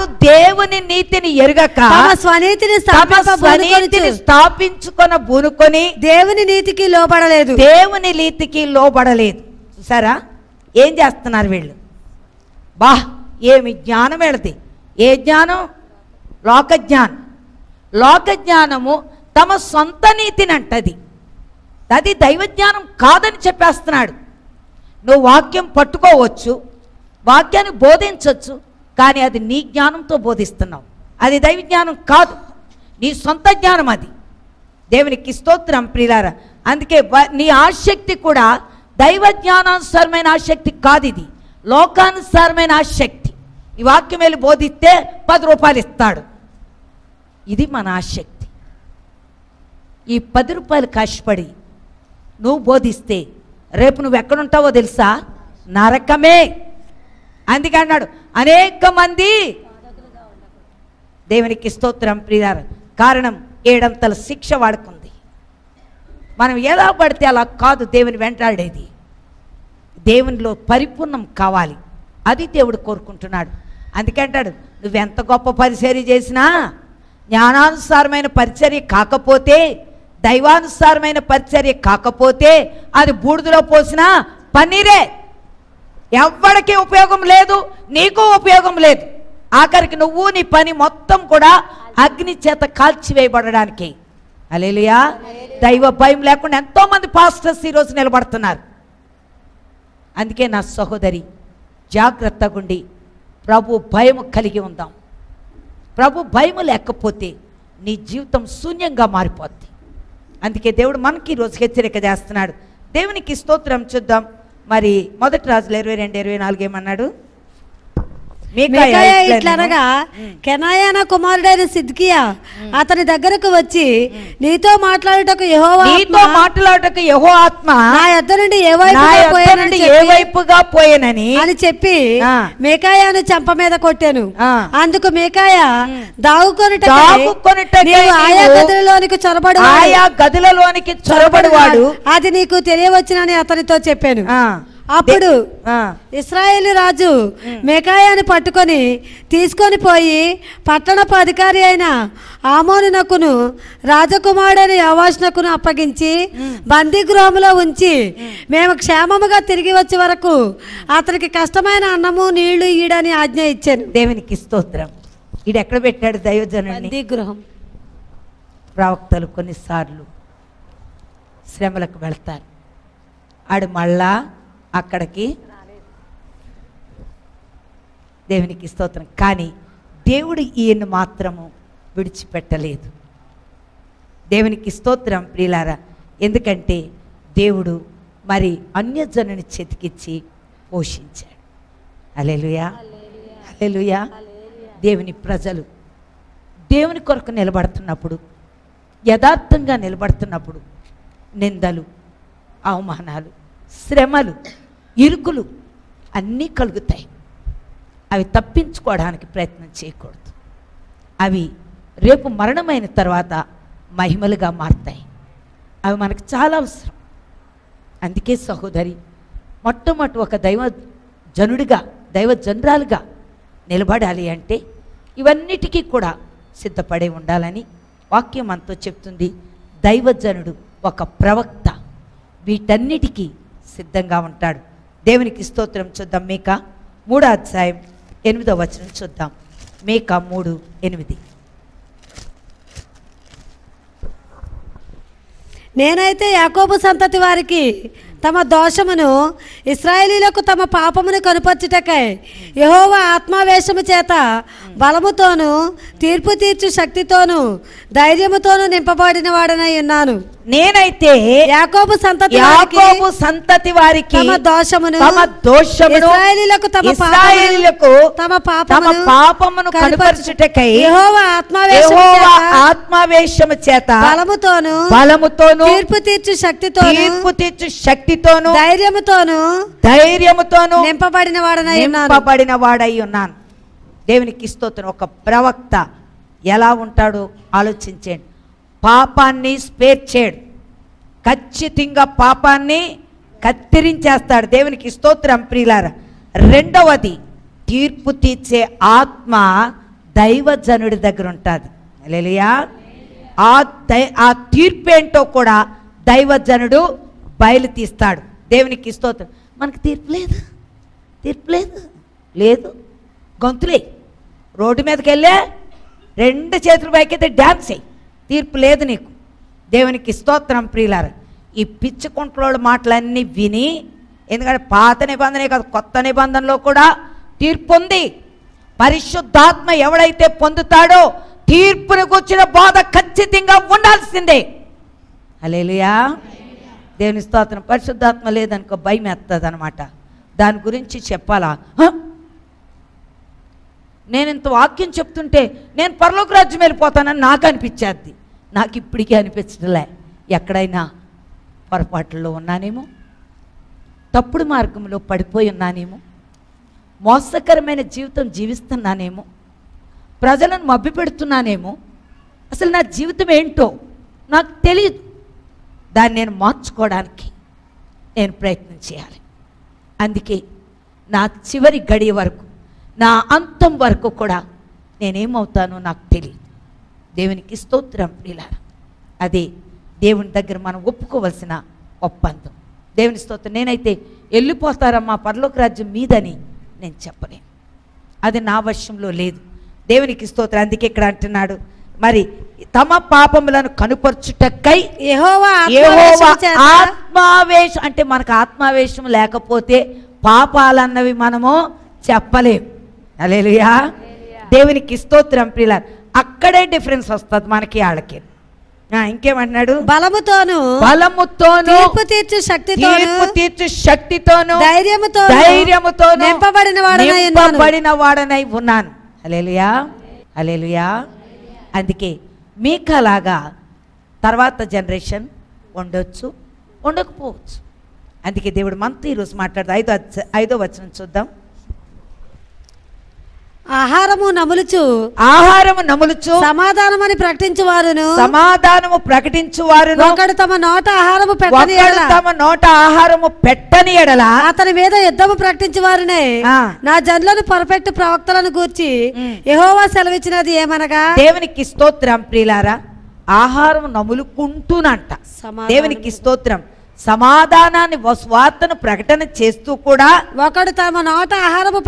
తమ స్వనీతిని స్థాపించుకొన బూనుకొని దేవుని నీతికి లోబడలేదు. చూసారా ఏం చేస్తున్నారు వీళ్ళు? ఏమి జ్ఞానం వెళది. ఏ జ్ఞానం? లోకజ్ఞానము తమ సొంత నీతిని అంటది. అది దైవజ్ఞానం కాదని చెప్పేస్తున్నాడు. నువ్వు వాక్యం పట్టుకోవచ్చు, వాక్యాన్ని బోధించవచ్చు, కానీ అది నీ జ్ఞానంతో బోధిస్తున్నావు. అది దైవజ్ఞానం కాదు, నీ సొంత జ్ఞానం అది. దేవునికి స్తోత్రం ప్రియులారా. అందుకే నీ ఆసక్తి కూడా దైవ జ్ఞానానుసారమైన ఆసక్తి కాదు, ఇది లోకానుసారమైన ఆసక్తి. ఈ వాక్యం వెళ్ళి బోధిస్తే 10 రూపాయలు ఇస్తాడు. ఇది మన ఆసక్తి. ఈ 10 రూపాయలు కష్టపడి నువ్వు బోధిస్తే రేపు నువ్వు ఎక్కడుంటావో తెలుసా? నరకమే. అందుకే అన్నాడు అనేక మంది. దేవునికి స్తోత్రం ప్రియులారా. కారణం 7 అంతల శిక్ష వాడుకుంది. మనం ఎలా పడితే అలా కాదు దేవుని వెంటాడేది. దేవునిలో పరిపూర్ణం కావాలి, అది దేవుడు కోరుకుంటున్నాడు. అందుకే అంటాడు నువ్వెంత గొప్ప పరిచర్య చేసినా, జ్ఞానానుసారమైన పరిచర్య కాకపోతే, దైవానుసారమైన పరిచర్య కాకపోతే అది బూడిదలో పోసినా పన్నీరే. ఎవ్వడికి ఉపయోగం లేదు, నీకు ఉపయోగం లేదు. ఆఖరికి నువ్వు నీ పని మొత్తం కూడా అగ్ని చేత కాల్చివేయబడడానికి. హల్లెలూయా. దైవ భయం లేకుండా ఎంతోమంది పాస్టర్స్ ఈరోజు నిలబడుతున్నారు. అందుకే నా సహోదరి జాగ్రత్తగా ఉండి ప్రభు భయం కలిగి ఉందాం. ప్రభు భయం లేకపోతే నీ జీవితం శూన్యంగా మారిపోద్ది. అందుకే దేవుడు మనకి ఈరోజు హెచ్చరిక చేస్తున్నాడు. దేవునికి స్తోత్రం. చూద్దాం మరి 1 రాజులు 22:24 ఏమన్నాడు? ఇట్లనగా కెనాయాన కుమారుడైన సిద్కియా అతని దగ్గరకు వచ్చి నీతో మాట్లాడుటకు యెహోవా ఆత్మ నా యొద్ద నుండి ఏ వైపుగా పోయేనని అని చెప్పి మీకాయాను చెంప మీద కొట్టాను. అందుకు మీకాయా దాగుకొనుట ఆయా గదులలోనికి చొరబడువాడు అది నీకు తెలియవచ్చునని అతనితో చెప్పాను. అప్పుడు ఆ, ఇశ్రాయేలు రాజు మెకాయాను పట్టుకొని తీసుకొని పోయి పట్టణపు అధికారి అయిన ఆమోనునకును రాజకుమారుడైన యోవాషునకును అప్పగించి బందీ గృహంలో ఉంచి మేము క్షేమముగా తిరిగి వచ్చే వరకు అతనికి కష్టమైన అన్నము నీళ్లు ఈడని ఆజ్ఞ ఇచ్చాను. దేవునికి స్తోత్రం. ఈడు ఎక్కడ పెట్టాడు దైవజనుడిని? బందీ గృహం. ప్రవక్తలు కొన్నిసార్లు శ్రమలకు వెళ్తారు, ఆడు మళ్ళా అక్కడికి. దేవునికి స్తోత్రం. కానీ దేవుడు ఈయన్ని మాత్రము విడిచిపెట్టలేదు. దేవునికి స్తోత్రం ప్రియులారా. ఎందుకంటే దేవుడు మరి అన్యజనుని చేతికిచ్చి పోషించాడు. హల్లెలూయా, హల్లెలూయా. దేవుని ప్రజలు దేవుని కొరకు నిలబడుతున్నప్పుడు, యథార్థంగా నిలబడుతున్నప్పుడు నిందలు, అవమానాలు, శ్రమలు, ఇరుకులు అన్నీ కలుగుతాయి. అవి తప్పించుకోవడానికి ప్రయత్నం చేయకూడదు. అవి రేపు మరణమైన తర్వాత మహిమలుగా మారుతాయి. అవి మనకు చాలా అవసరం. అందుకే సహోదరి, మొట్టమొదటి ఒక దైవజనుడిగా, దైవజనరాలుగా నిలబడాలి అంటే ఇవన్నిటికీ కూడా సిద్ధపడే ఉండాలని వాక్యం మనతో చెప్తుంది. దైవజనుడు ఒక ప్రవక్త వీటన్నిటికీ సిద్ధంగా ఉంటాడు. దేవునికి స్తోత్రం. చూద్దాం మీకా 3వ అధ్యాయం 8వ వచనం చూద్దాం. మీకా 3:8. నేనైతే యాకోబు సంతతి వారికి తమ దోషమును, ఇశ్రాయేలీలకు తమ పాపమును కనుపర్చుటకై యెహోవా ఆత్మావేశము చేత బలముతోను తీర్పు తీర్చు శక్తితోను ధైర్యముతోను నింపబడిన వాడనై ఉన్నాను. నేనైతే యాకోబు సంతతి వారికి తమ దోషమును, ఇశ్రాయేలీలకు తమ పాపమును కనుపర్చుటకై యెహోవా ఆత్మావేశము చేత బలముతోను తీర్పు తీర్చు శక్తితోను ధైర్యముతోను నింపబడిన వాడై ఉన్నాను. దేవునికి స్తోత్రం. ఒక ప్రవక్త ఎలా ఉంటాడో ఆలోచించండి. పాపాన్ని స్పేర్ చేయడు, ఖచ్చితంగా పాపాన్ని కత్తిరించేస్తాడు. దేవునికి స్తోత్రం ప్రియులారా. రెండవది, తీర్పు తీర్చే ఆత్మ దైవజనుడి దగ్గర ఉంటుంది. హల్లెలూయా. ఆ తీర్పు ఏంటో కూడా దైవజనుడు బయలు తీస్తాడు. దేవునికి స్తోత్రం. మనకు తీర్పు లేదు. గొంతులే రోడ్డు మీదకి వెళ్ళే 2 చేతులు పైకైతే డ్యాన్స్ అయ్యి, తీర్పు లేదు నీకు. దేవునికి స్తోత్రం ప్రియులారా. ఈ పిచ్చి కుంట్లోళ్ళ మాటలన్నీ విని, ఎందుకంటే పాత నిబంధనే కాదు కొత్త నిబంధనలో కూడా తీర్పు ఉంది. పరిశుద్ధాత్మ ఎవడైతే పొందుతాడో తీర్పును కూర్చున్న బోధ ఖచ్చితంగా ఉండాల్సిందే. హల్లెలూయా. దేవుని స్తోత్రం. పరిశుద్ధాత్మ లేదనుకో భయం వేస్తుంది అనమాట. దాని గురించి చెప్పాలా? నేను ఇంత వాక్యం చెప్తుంటే నేను పరలోక రాజ్యం వెళ్ళిపోతానని నాకు అనిపించేది. నాకు ఇప్పటికీ అనిపించలే. ఎక్కడైనా పొరపాట్లలో ఉన్నానేమో, తప్పుడు మార్గంలో పడిపోయి ఉన్నానేమో, మోసకరమైన జీవితం జీవిస్తున్నానేమో, ప్రజలను మభ్యపెడుతున్నానేమో, అసలు నా జీవితం ఏంటో నాకు తెలియదు. దాన్ని నేను మార్చుకోవడానికి నేను ప్రయత్నం చేయాలి. అందుకే నా చివరి గడియ వరకు, నా అంతం వరకు కూడా నేనేమవుతానో నాకు తెలియదు. దేవునికి స్తోత్రం ప్రియులారా. అదే దేవుని దగ్గర మనం ఒప్పుకోవలసిన ఒప్పందం. దేవుని స్తోత్రం. నేనైతే వెళ్ళిపోతారమ్మా పరలోక రాజ్యం మీదని నేను చెప్పలేను. అది నా వశంలో లేదు. దేవునికి స్తోత్రం. అందుకే ఇక్కడ అంటున్నాడు, మరి తమ పాపములను కనుపర్చుటకై యెహోవా ఆత్మావేశం. అంటే మనకు ఆత్మావేశం లేకపోతే పాపాలన్నవి మనము చెప్పలేం. హల్లెలూయా. దేవునికి స్తోత్రం ప్రియులారా. అక్కడే డిఫరెన్స్ వస్తుంది మనకి వాళ్ళకి. ఇంకేమంటున్నాడు? బలముతోను తీర్పు తీర్చు శక్తితోను ధైర్యముతోను నింపబడిన వాడనై ఉన్నాను. హల్లెలూయా, హల్లెలూయా. అందుకే మీకలాగా తర్వాత జనరేషన్ ఉండొచ్చు, ఉండకపోవచ్చు. అందుకే దేవుడు మనతో ఈరోజు మాట్లాడదు. 5వ వచనం చూద్దాం. ఆహారము నములుచు సమాధానమని ప్రకటించువారును ఒకడు తమ నోట ఆహారము పెట్టని ఎడల అతని మీద యుద్ధము ప్రకటించువారునే నా జనులను పొరపెట్టు ప్రవక్తలను గూర్చి యెహోవా సెలవిచ్చినది ఏమనగా, దేవునికి స్తోత్రం ప్రియులారా, ఆహారం నములుకుంటూనంట. దేవునికి స్తోత్రం. సమాధానాన్ని స్వార్థను ప్రకటన చేస్తూ కూడా ఒకడు తమ నోట ఆహారము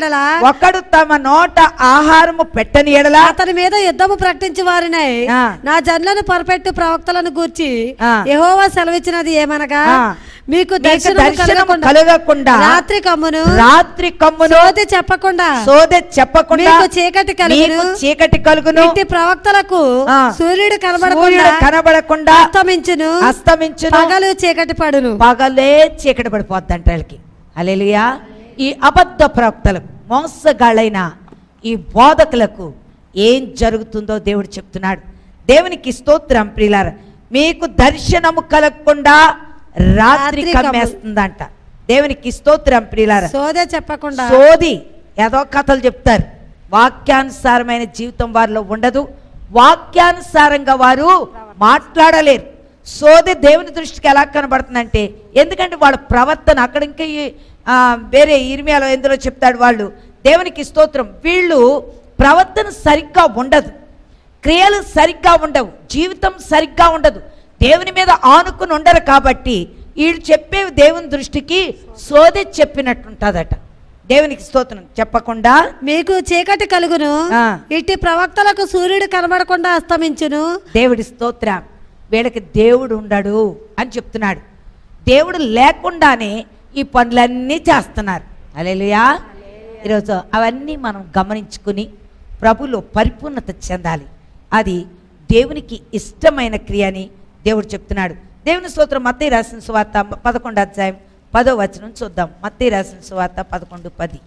పెట్టని ఎడల అతని మీద యుద్ధము ప్రకటించి వారినే నా జనులను పొరపెట్టు ప్రవక్తలను గూర్చి యెహోవా సెలవిచ్చినది ఏమనగా, మీకు దర్శనము కలగకుండా రాత్రి కమ్మును సోదె చెప్పకుండా మీకు చీకటి కలుగును ఇట్టి ప్రవక్తలకు సూర్యుడు కనబడకుండా అస్తమించును పగలు చీకటి పడును. పగలే చీకటి పడిపోద్ది అంటే వాళ్ళకి. హల్లెలూయా. ఈ అబద్ధ ప్రవక్తలకు, మోసగాళ్ళైన ఈ బోధకులకు ఏం జరుగుతుందో దేవుడు చెప్తున్నాడు. దేవునికి స్తోత్రం ప్రియులారా. మీకు దర్శనము కలగకుండా రాత్రి కమ్మేస్తుందంట. దేవునికి స్తోత్రం ప్రియులారా. సోదే చెప్పకుండా సోది ఏదో కథలు చెప్తారు. వాక్యానుసారమైన జీవితం వారిలో ఉండదు. వాక్యానుసారంగా వారు మాట్లాడలేరు. సోది దేవుని దృష్టికి ఎలా కనబడుతుందంటే, ఎందుకంటే వాళ్ళ ప్రవర్తన అక్కడ ఇంకా వేరే ఇర్మియాలో ఎందులో చెప్తాడు, వాళ్ళు దేవునికి స్తోత్రం, వీళ్ళు ప్రవర్తన సరిగ్గా ఉండదు, క్రియలు సరిగ్గా ఉండవు, జీవితం సరిగ్గా ఉండదు, దేవుని మీద ఆనుకుని ఉండరు. కాబట్టి వీళ్ళు చెప్పేవి దేవుని దృష్టికి సోది చెప్పినట్టుంటుందట. దేవునికి స్తోత్రం. చెప్పకుండా మీకు చీకటి కలుగును ఇట్టి ప్రవక్తలకు సూర్యుడు కనబడకుండా అస్తమించును. దేవుడి స్తోత్రం. వీళ్ళకి దేవుడు ఉండడు అని చెప్తున్నాడు. దేవుడు లేకుండానే ఈ పనులన్నీ చేస్తున్నారు. హల్లెలూయా. ఈరోజు అవన్నీ మనం గమనించుకుని ప్రభులో పరిపూర్ణత చెందాలి. అది దేవునికి ఇష్టమైన క్రియ అని దేవుడు చెప్తున్నాడు. దేవుని స్తోత్రం. మత్తయి రాసిన సువార్త 11వ అధ్యాయం 10వ వచనం చూద్దాం. మత్తయి రాసిన సువార్త 11:10.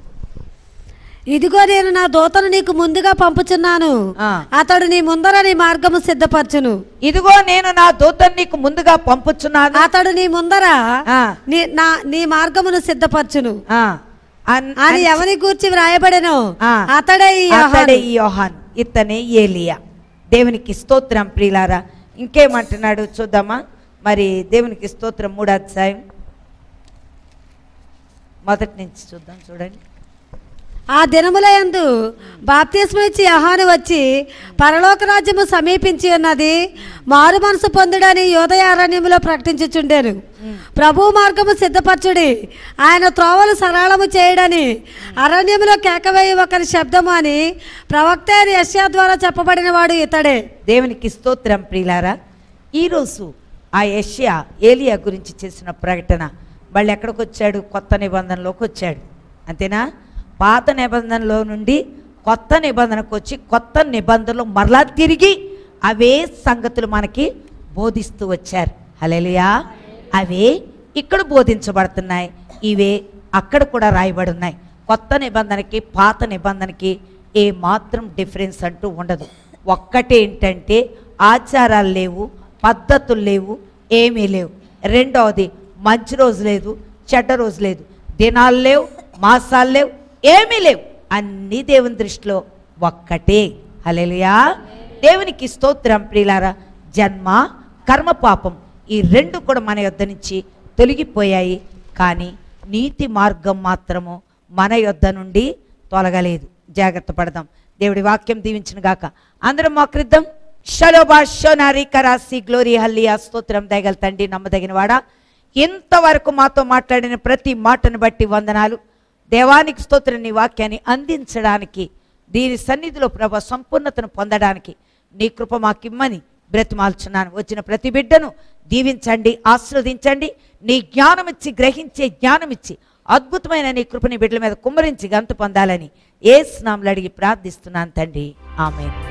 ఇదిగో నేను నా దూతను నీకు ముందుగా పంపుచున్నాను, అతడు నీ ముందర నీ మార్గము సిద్ధపరచును. ఇదిగో నేను నా దూతను నీకు ముందుగా పంపుచున్నాను, అతడు నీ ముందర నీ మార్గమును సిద్ధపరచును అని ఎవరి గూర్చి వ్రాయబడెను, అతడే ఈ యోహాను, ఇతనే ఏలియా. దేవునికి స్తోత్రం ప్రియులారా. ఇంకేమంటున్నాడు చూద్దామా. మరి దేవునికి స్తోత్రం 3వ అధ్యాయం 1 నుంచి చూద్దాం. చూడండి. ఆ దినములయందు బాప్తిస్మం ఇచ్చి యోహాను వచ్చి పరలోక రాజ్యము సమీపించి ఉన్నది, మారు మనసు పొందుడని యోదయ అరణ్యములో ప్రకటించుచుండెను. ప్రభు మార్గము సిద్ధపరచుడి, ఆయన త్రోవలు సరళము చేయడని అరణ్యములో కేకవేయి ఒకరి శబ్దము అని ప్రవక్త యెషయా ద్వారా చెప్పబడిన వాడు ఇతడే. దేవునికి స్తోత్రం ప్రియులారా. ఈరోజు ఆ యెషయా ఏలియా గురించి చేసిన ప్రకటన వాళ్ళు ఎక్కడికి వచ్చాడు? కొత్త నిబంధనలోకి వచ్చాడు. అంతేనా? పాత నిబంధనలో నుండి కొత్త నిబంధనకు వచ్చి కొత్త నిబంధనలు మరలా తిరిగి అవే సంగతులు మనకి బోధిస్తూ వచ్చారు. హల్లెలూయా. అవే ఇక్కడ బోధించబడుతున్నాయి, ఇవే అక్కడ కూడా రాయబడి ఉన్నాయి. కొత్త నిబంధనకి పాత నిబంధనకి ఏ మాత్రం డిఫరెన్స్ అంటూ ఉండదు. ఒక్కటేంటంటే ఆచారాలు లేవు, పద్ధతులు లేవు, ఏమీ లేవు. రెండవది మంచి రోజు లేదు, చెడ్డ రోజు లేదు, దినాలు లేవు, మాసాలు లేవు, ఏమీ లేవు. అన్నీ దేవుని దృష్టిలో ఒక్కటే. హల్లెలూయా. దేవునికి స్తోత్రం ప్రియులారా. జన్మ కర్మ పాపం ఈ రెండు కూడా మన యొద్ద నుంచి తొలగిపోయాయి, కానీ నీతి మార్గం మాత్రము మన యొద్ద నుండి తొలగలేదు. జాగ్రత్త పడదాం. దేవుడి వాక్యం దీవించును గాక. అందరం మోకరిద్దాం. షలోబా షోనారి కరాసి గ్లోరీ హల్లియా. స్తోత్రం దయగల తండ్రి, నమ్మదగిన వాడా, ఇంతవరకు మాతో మాట్లాడిన ప్రతి మాటను బట్టి వందనాలు. దేవానికి స్తోత్రం. నీ వాక్యాన్ని అందించడానికి, దీని సన్నిధిలో ప్రభు సంపూర్ణతను పొందడానికి నీ కృప మాకిమ్మని బ్రతిమాల్చున్నాను. వచ్చిన ప్రతి బిడ్డను దీవించండి, ఆశీర్వదించండి. నీ జ్ఞానం ఇచ్చి, గ్రహించే జ్ఞానం ఇచ్చి, అద్భుతమైన నీ కృపని బిడ్డల మీద కుమ్మరించి గంతు పొందాలని యేసు నామములో అడిగి ప్రార్థిస్తున్నాను తండ్రి. ఆమేన్.